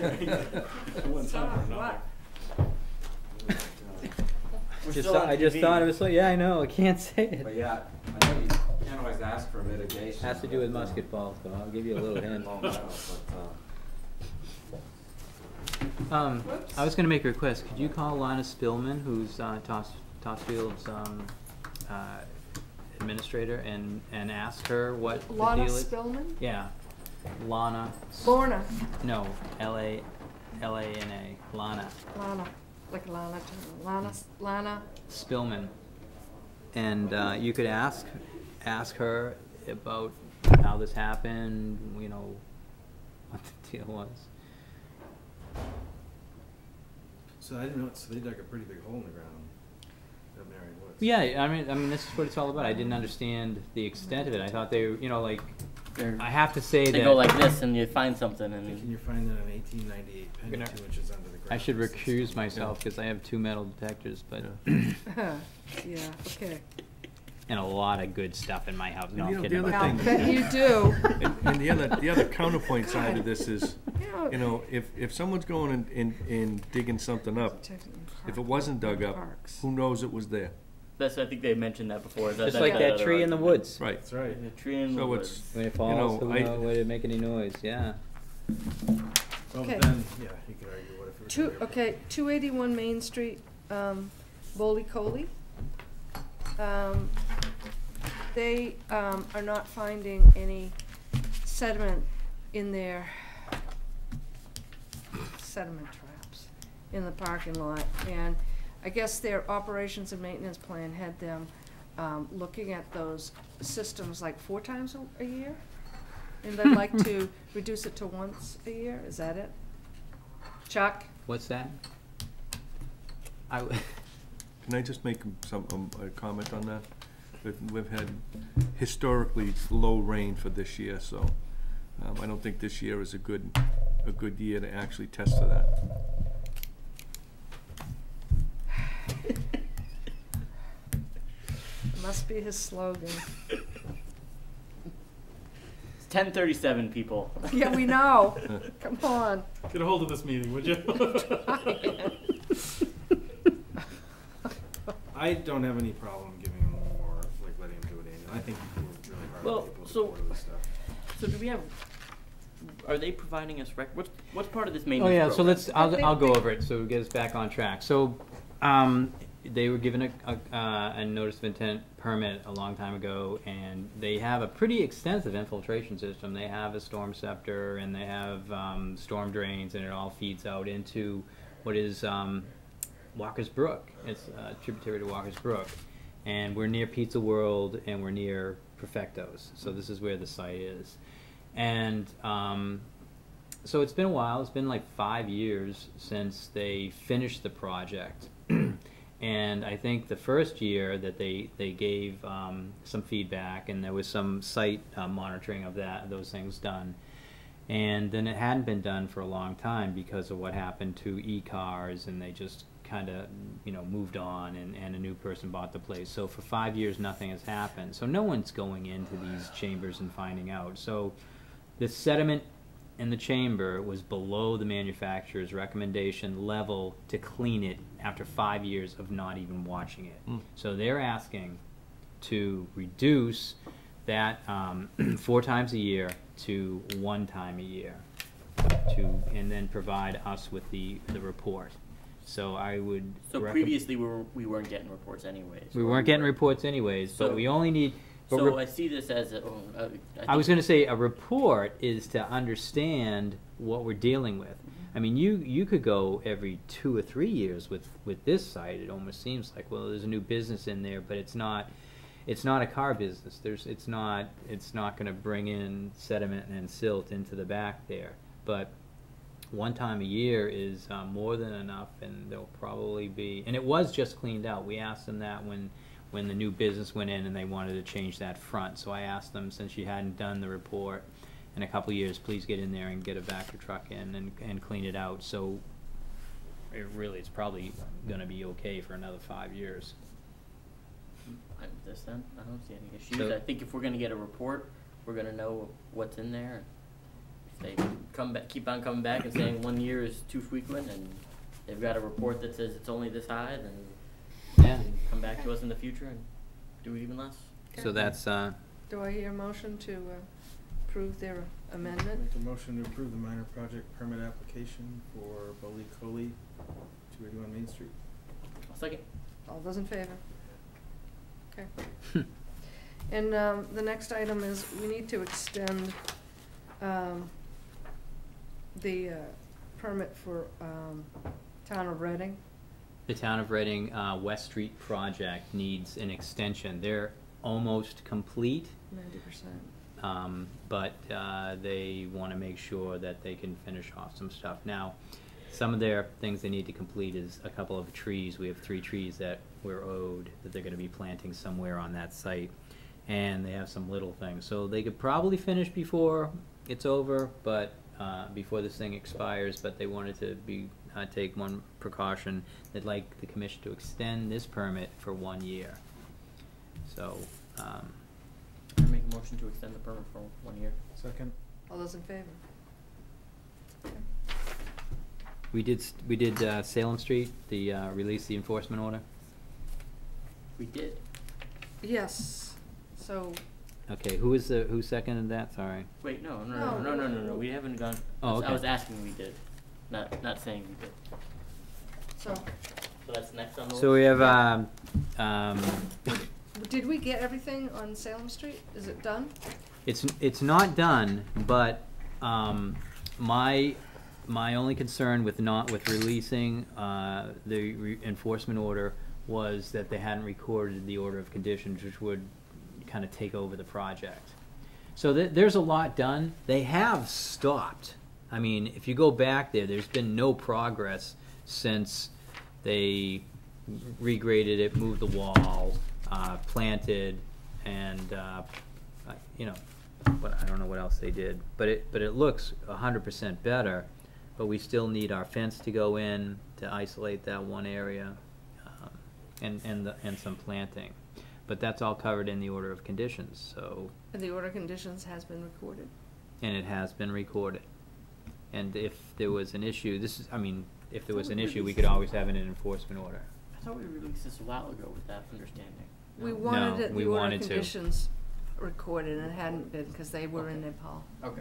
One time or another. We're Just still thought- on I just T V. thought it was so, yeah, I know, I can't say it. But yeah, I know you can't always ask for mitigation. Has to do with musket balls, though, I'll give you a little hint. Long metal, but, uh, Um, Whoops. I was gonna make a request, could you call Lana Spillman, who's, uh, Toss, Tossfield's, um, uh, administrator, and, and ask her what the deal Lana is? Spillman? Yeah, Lana, S- Lorna. no, L A, L A N A, Lana Lana, like Lana, Lana, Lana. Spillman. And, uh, you could ask, ask her about how this happened, you know, what the deal was. So I didn't know, so they dug a pretty big hole in the ground at Marion Woods. Yeah, I mean, I mean, this is what it's all about. I didn't understand the extent of it. I thought they, were, you know, like, They're- I have to say they that. go like this and you find something and. Can you find that an eighteen ninety-eight penny Gonna- two inches under the ground? I should recuse myself because I have two metal detectors, but Yeah, okay. and a lot of good stuff in my house. No, And, I'm you know, kidding. the about other that. thing- bet you do. And, and the other, the other counterpoint side of this is, Yeah. you know, if, if someone's going and, and, and digging something up, if it wasn't dug up, who knows it was there? That's, I think they mentioned that before. That, Just like that other tree in the argument. woods. Right. That's right. The tree in the So woods. it's, When it you falls, know, who I, knows whether it make any noise? Yeah. Well, Okay. then, yeah, you could argue what if it was. Two, okay, two eighty-one Main Street, um, Bowley Coley. Um, they, um, are not finding any sediment in their sediment traps in the parking lot. And I guess their operations and maintenance plan had them, um, looking at those systems like four times a, a year. And they'd like to reduce it to once a year, is that it? Chuck? What's that? I w- can I just make some, um, a comment on that? We've, we've had historically low rain for this year, so, um, I don't think this year is a good, a good year to actually test for that. Must be his slogan. It's ten thirty-seven, people. Yeah, we know. Come on. Get a hold of this meeting, would you? I don't have any problem giving them more, like letting them do it annually. I think people work really hard Well, on people's so- support of this stuff. So do we have? Are they providing us rec? What's what's part of this Oh maintenance? yeah, so program? let's, I'll, I'll go over it, so it gets us back on track. So, um, they were given a, a, uh, a notice of intent permit a long time ago, and they have a pretty extensive infiltration system. They have a storm scepter, and they have, um, storm drains, and it all feeds out into what is, um, Walker's Brook. It's a tributary to Walker's Brook. And we're near Pizza World, and we're near Perfectos, so this is where the site is. And, um, so it's been a while, it's been like five years since they finished the project. And I think the first year that they, they gave um, some feedback, and there was some site uh, monitoring of that, those things done. And then it hadn't been done for a long time because of what happened to e-cars, and they just kind of, you know, moved on, and, and a new person bought the place. So for five years, nothing has happened. So no one's going into these chambers and finding out. So the sediment in the chamber was below the manufacturer's recommendation level to clean it after five years of not even watching it. Mm. So they're asking to reduce that um, four times a year to one time a year, to and then provide us with the the report. So I would. So recomm- previously we were we weren't getting reports anyways. we or weren't getting were- reports anyways, So- but we only need. But So rep- I see this as a. Oh, uh, I, I was think- going to say a report is to understand what we're dealing with. I mean, you you could go every two or three years with with this site. It almost seems like, well, there's a new business in there, but it's not. It's not a car business. There's it's not it's not going to bring in sediment and silt into the back there. But one time a year is uh, more than enough, and there'll probably be. And it was just cleaned out. We asked them that when. when the new business went in and they wanted to change that front. So I asked them, since you hadn't done the report in a couple of years, please get in there and get a Vector truck in and, and clean it out. So it really, it's probably gonna be okay for another five years. I, this then I don't see any issues. So- I think if we're gonna get a report, we're gonna know what's in there. If they come back, keep on coming back and saying one year is too frequent, and they've got a report that says it's only this high, then Yeah. they can come back to us in the future and do it even less. So that's, uh, Do I hear a motion to uh, approve their amendment? Make a motion to approve the minor project permit application for Bowley Coley, two eighty-one Main Street. I'll second. All those in favor? Okay. And um, the next item is, we need to extend um, the uh, permit for um, Town of Reading. the Town of Reading uh, West Street project needs an extension. They're almost complete. Ninety percent. Um, but, uh, they wanna make sure that they can finish off some stuff. Now, some of their things they need to complete is a couple of trees. We have three trees that we're owed that they're gonna be planting somewhere on that site. And they have some little things. So they could probably finish before it's over, but, uh, before this thing expires, but they wanted to be, uh, take one precaution. They'd like the commission to extend this permit for one year. So, um, I make a motion to extend the permit for one year. Second. All those in favor? we did, s- we did, uh, Salem Street, the, uh, release the enforcement order. We did. Yes, so, Okay, who is the, who seconded that? Sorry. Wait, no, no, no, no, no, no, no, we haven't gone, Oh, I was- okay. I was asking we did, not, not saying we did. so, So that's next on the list? So we have, um, um, did we get everything on Salem Street? Is it done? it's, it's not done, but, um, my, my only concern with not, with releasing, uh, the re- enforcement order was that they hadn't recorded the order of conditions, which would kind of take over the project. So th- there's a lot done. They have stopped. I mean, if you go back there, there's been no progress since they regraded it, moved the wall, uh, planted, and, uh, uh, you know, but I don't know what else they did. But it, but it looks a hundred percent better, but we still need our fence to go in to isolate that one area, um, and, and the, and some planting. But that's all covered in the order of conditions, so, And the order of conditions has been recorded. and it has been recorded. And if there was an issue, this is, I mean, if there was an issue, we could always have an enforcement order. I thought we released this a while ago with that understanding. We No? wanted No, it, we the order wanted of to. conditions recorded, and it hadn't been, because they were in Nepal. Okay.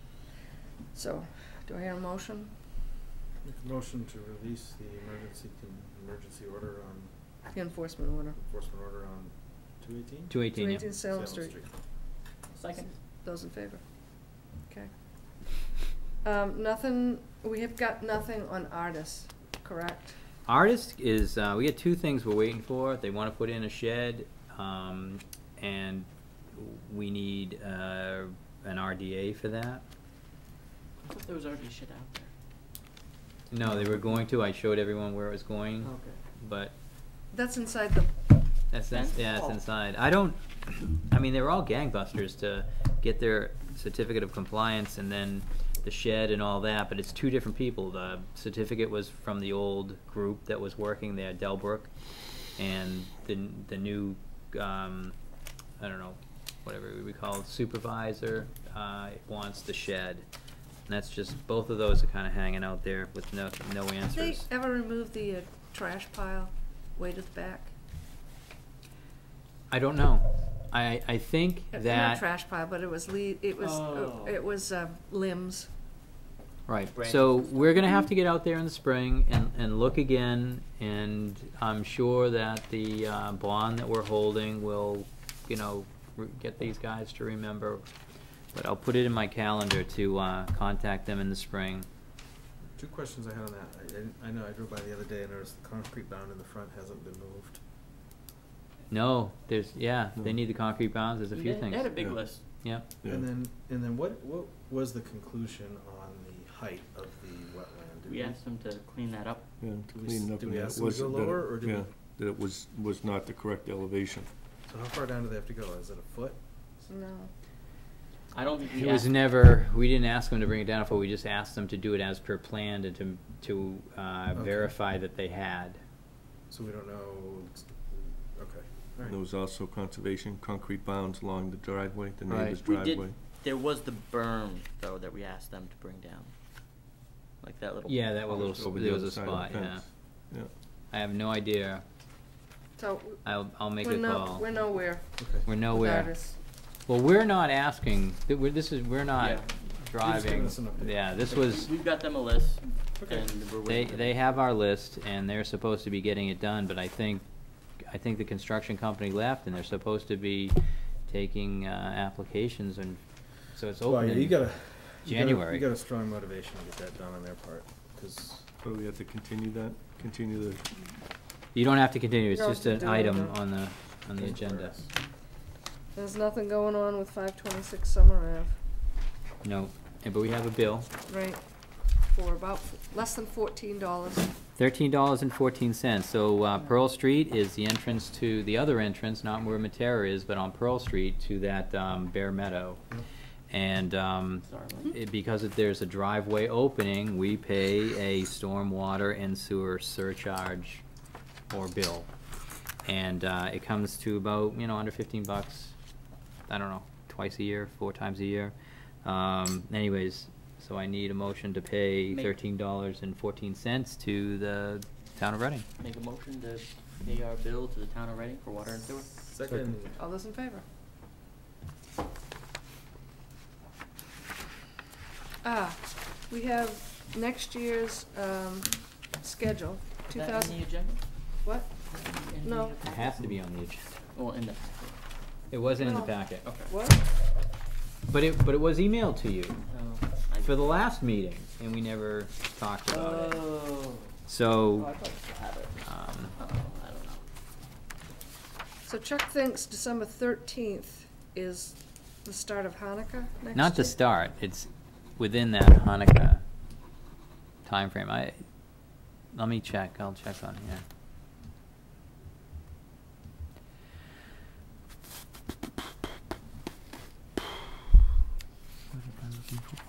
So, do I hear a motion? Make a motion to release the emergency, con- emergency order on, The enforcement order. enforcement order on two eighteen? Two eighteen, yeah. two eighteen Salem Street. Second. Those in favor? Okay. Um, nothing, we have got nothing on Artis, correct? Artist is, uh, we got two things we're waiting for. They wanna put in a shed, um, and we need, uh, an R D A for that. I thought there was already shit out there. No, they were going to, I showed everyone where it was going, Okay. but That's inside the, that's, that's, Fence? yeah, it's Oh. inside. I don't, I mean, they were all gangbusters to get their certificate of compliance and then the shed and all that, but it's two different people. The certificate was from the old group that was working there, Delbrook, and the, the new, um, I don't know, whatever we call it, supervisor, uh, wants the shed. And that's just, both of those are kinda hanging out there with no, no did they answers. ever remove the uh, trash pile way to the back? I don't know. I, I think Uh, Not that, trash pile, but it was le- it was, uh, Oh. it was, um, limbs. right, Branches so and stuff. we're gonna have to get out there in the spring and, and look again, and I'm sure that the, uh, bond that we're holding will, you know, re- get these guys to remember. But I'll put it in my calendar to, uh, contact them in the spring. Two questions I had on that. I, I didn't- I know I drove by the other day and noticed the concrete bound in the front hasn't been moved. No, there's, yeah, they No. need the concrete bounds, there's a few They- things. They had a big Yeah. list. Yeah. Yeah. And then, and then what, what was the conclusion on the height of the wetland? Did We asked them to clean that up. Yeah, Do we clean s- it up. do and we that ask them to was- go that it- lower, or do we- Yeah, that it was, was not the correct elevation. So how far down do they have to go? Is it a foot? No. I don't think we It was asked- never, we didn't ask them to bring it down, but we just asked them to do it as per planned and to, to, uh, Okay. verify that they had. So we don't know, ex- okay, And alright. there was also conservation, concrete bounds along the driveway, the Right. neighbor's We driveway. did, there was the berm, though, that we asked them to bring down. Like that little. Yeah, that was a Over little, the there was other a side of the spot, yeah. fence. Yeah. I have no idea. So, I'll, I'll make we're a no, call. we're nowhere Okay. We're with nowhere. Artis. Well, we're not asking, th- we're, this is, we're not Yeah. You're just driving. giving us an update. Yeah, this was, We've got them a list, Okay. and we're they, waiting. they have our list and they're supposed to be getting it done, but I think, I think the construction company left and they're supposed to be taking, uh, applications and, so it's Well, open yeah, you in gotta, you gotta, January. you got a strong motivation to get that done on their part, cause So we have to continue that, continue the, You don't have to continue, it's No, just an do it, item no. on the, on the Thanks for agenda. us. There's nothing going on with five twenty-six Summer Ave, No, eh, but we have a bill. right? For about f- less than fourteen dollars. Thirteen dollars and fourteen cents. So uh, Pearl Street is the entrance to the other entrance, not where Matera is, but on Pearl Street to that um, Bear Meadow. And um, it, because if there's a driveway opening, we pay a stormwater and sewer surcharge or bill, and uh, it comes to about, you know, under fifteen bucks. I don't know, twice a year, four times a year. Um, anyways. So I need a motion to pay Make- thirteen dollars and fourteen cents to the town of Reading. Make a motion to pay our bill to the town of Reading for water and sewer. Second. All those in favor? Ah, we have next year's, um, schedule, two Is that thousand. in the agenda? What? In the No. It has to be on the agenda. Well, in the. It wasn't in the No. packet. Okay. What? But it, but it was emailed to you Oh, I- for the last meeting, and we never talked about it. Oh. Oh, So, I thought you had it. um, Oh, I don't know. So Chuck thinks December thirteenth is the start of Hanukkah next year? not to start, it's within that Hanukkah timeframe. I, let me check, I'll check on here. What am I looking for?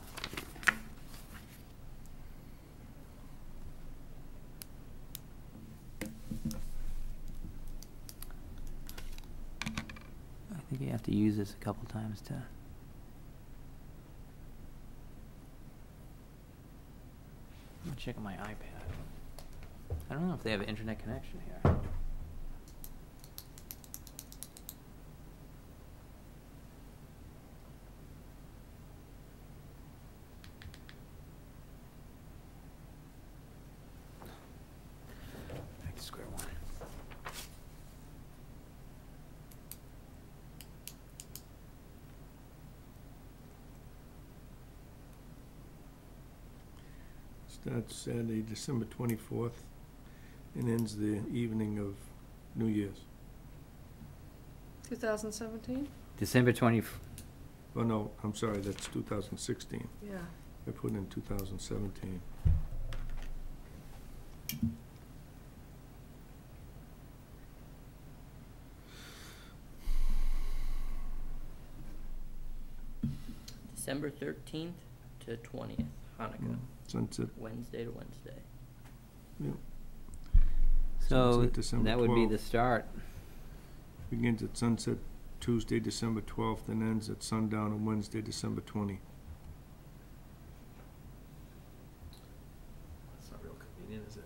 I think you have to use this a couple times to. I'm checking my iPad. I don't know if they have an internet connection here. Back to square one. Starts Saturday, December twenty-fourth, and ends the evening of New Year's. two thousand seventeen? December twenty. Oh, no, I'm sorry, that's two thousand sixteen. Yeah. I put in two thousand seventeen. December thirteenth to twentieth, Hanukkah. Mm, Sunset. Wednesday to Wednesday. Yep. So Sunset December that would be the twelfth. start. Begins at sunset Tuesday, December twelfth, and ends at sundown on Wednesday, December twentieth. It's not real convenient, is it?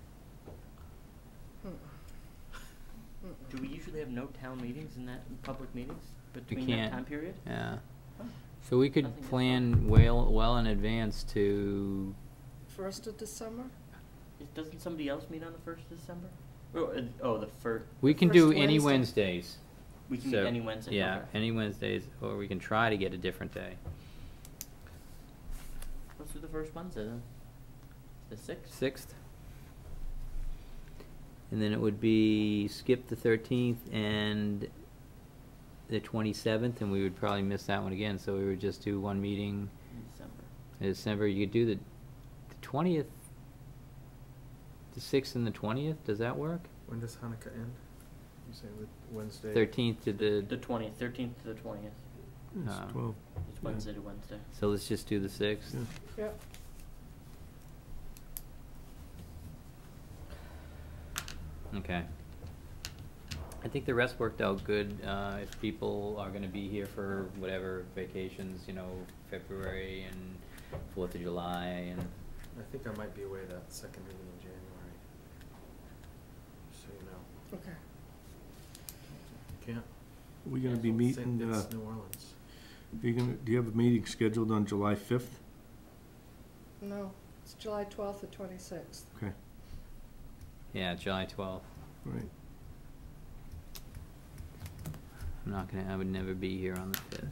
Do we usually have no town meetings in that, public meetings We between that can't. time period? Yeah. Oh. So we could Nothing to- plan well, well in advance to, First of December? Is- Doesn't somebody else meet on the first of December? Oh, uh, oh, the first. we can first do any Wednesday. Wednesdays. We can So, meet any Wednesday. Yeah, okay. any Wednesdays, or we can try to get a different day. Let's do the first Wednesday then. The sixth. Sixth. And then it would be skip the thirteenth and the twenty-seventh, and we would probably miss that one again, so we would just do one meeting In December. in December. You could do the the twentieth, the sixth and the twentieth, does that work? When does Hanukkah end? You say with Wednesday? Thirteenth to the, The twentieth, thirteenth to the twentieth. It's Um, twelve. It's Yeah. Wednesday to Wednesday. so let's just do the sixth. Yeah. Yep. Okay. I think the rest worked out good. Uh, if people are gonna be here for whatever vacations, you know, February and Fourth of July and, I think I might be away that second meeting in January. So you know. Okay. Can't? We're gonna be Saint meeting, Vincent, uh, New Orleans. you gonna, do you have a meeting scheduled on July fifth? No, it's July twelfth or twenty-sixth. Okay, yeah, July twelfth. right. I'm not gonna, I would never be here on the fifth.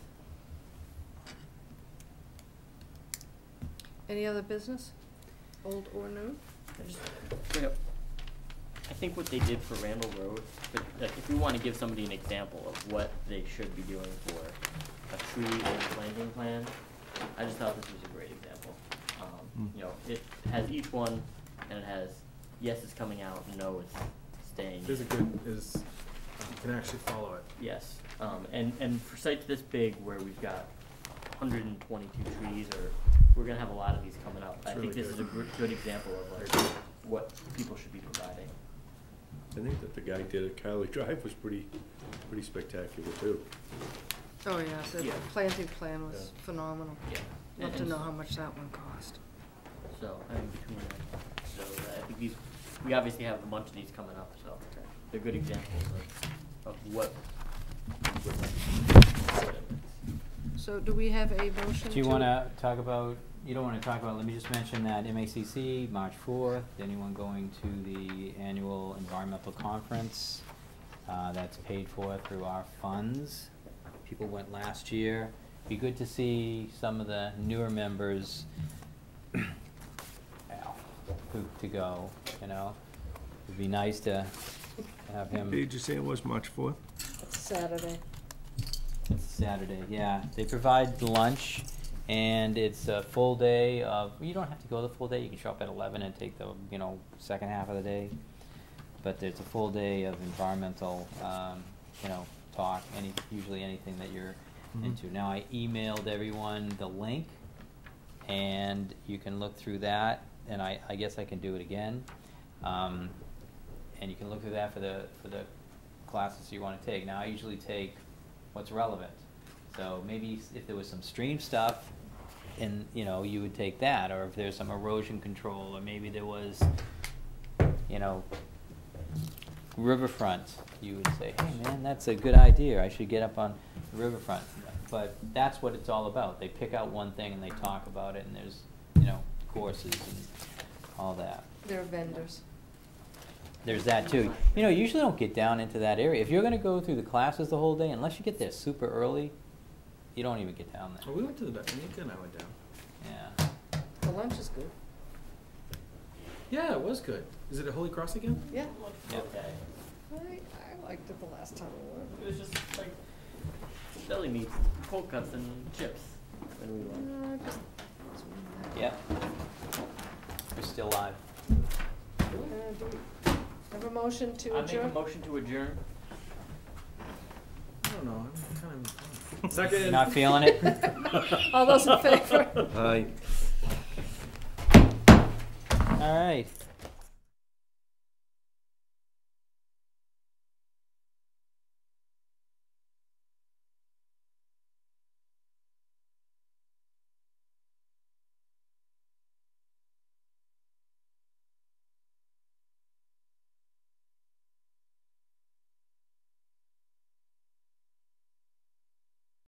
Any other business? Old or new? I just bring up I think what they did for Randall Road, but like if we want to give somebody an example of what they should be doing for a tree and planting plan, I just thought this was a great example. Um, Mm. You know, it has each one, and it has yes, it's coming out, no, it's staying. Is it good? Is you can actually follow it. Yes, um, and and for sites this big where we've got one hundred twenty-two trees, or we're gonna have a lot of these coming up. It's I really think this good. is a gr- good example of like what people should be providing. I think that the guy did at Carly Drive was pretty, pretty spectacular too. Oh, yeah, the Yeah. planting plan was Yeah. phenomenal. Yeah. Love to And- know how much that one cost. So I think between so I think these we obviously have a bunch of these coming up, so they're good examples of, of what. So do we have a motion to? Do you wanna talk about, you don't wanna talk about, let me just mention that M A C C, March fourth, anyone going to the annual environmental conference, uh, that's paid for through our funds. People went last year. Be good to see some of the newer members Al, who to go, you know? It'd be nice to have him. Did you say it was March fourth? It's Saturday. It's Saturday, yeah. They provide lunch, and it's a full day of, you don't have to go the full day, you can show up at eleven and take the, you know, second half of the day. But it's a full day of environmental, um, you know, talk, any, usually anything that you're Mhm. into. Now, I emailed everyone the link, and you can look through that, and I, I guess I can do it again. Um, and you can look through that for the, for the classes you wanna take. Now, I usually take what's relevant. So maybe s- if there was some stream stuff, and, you know, you would take that, or if there's some erosion control, or maybe there was, you know, riverfront, you would say, hey man, that's a good idea, I should get up on the riverfront. But that's what it's all about. They pick out one thing and they talk about it, and there's, you know, courses and all that. They're vendors. There's that too. You know, you usually don't get down into that area. If you're gonna go through the classes the whole day, unless you get there super early, you don't even get down there. Well, we went to the, Nika and I went down. Yeah. The lunch is good. Yeah, it was good. Is it at Holy Cross again? Yeah. Yep. Okay. I, I liked it the last time we went. It was just like deli meats, cold cuts, and chips when we went. Uh, just, Yep. You're still live. uh, do we have a motion to I make a adjourn? motion to adjourn. I don't know. I'm kind of. Second. You're not feeling it? All those in favor? Aye. All right.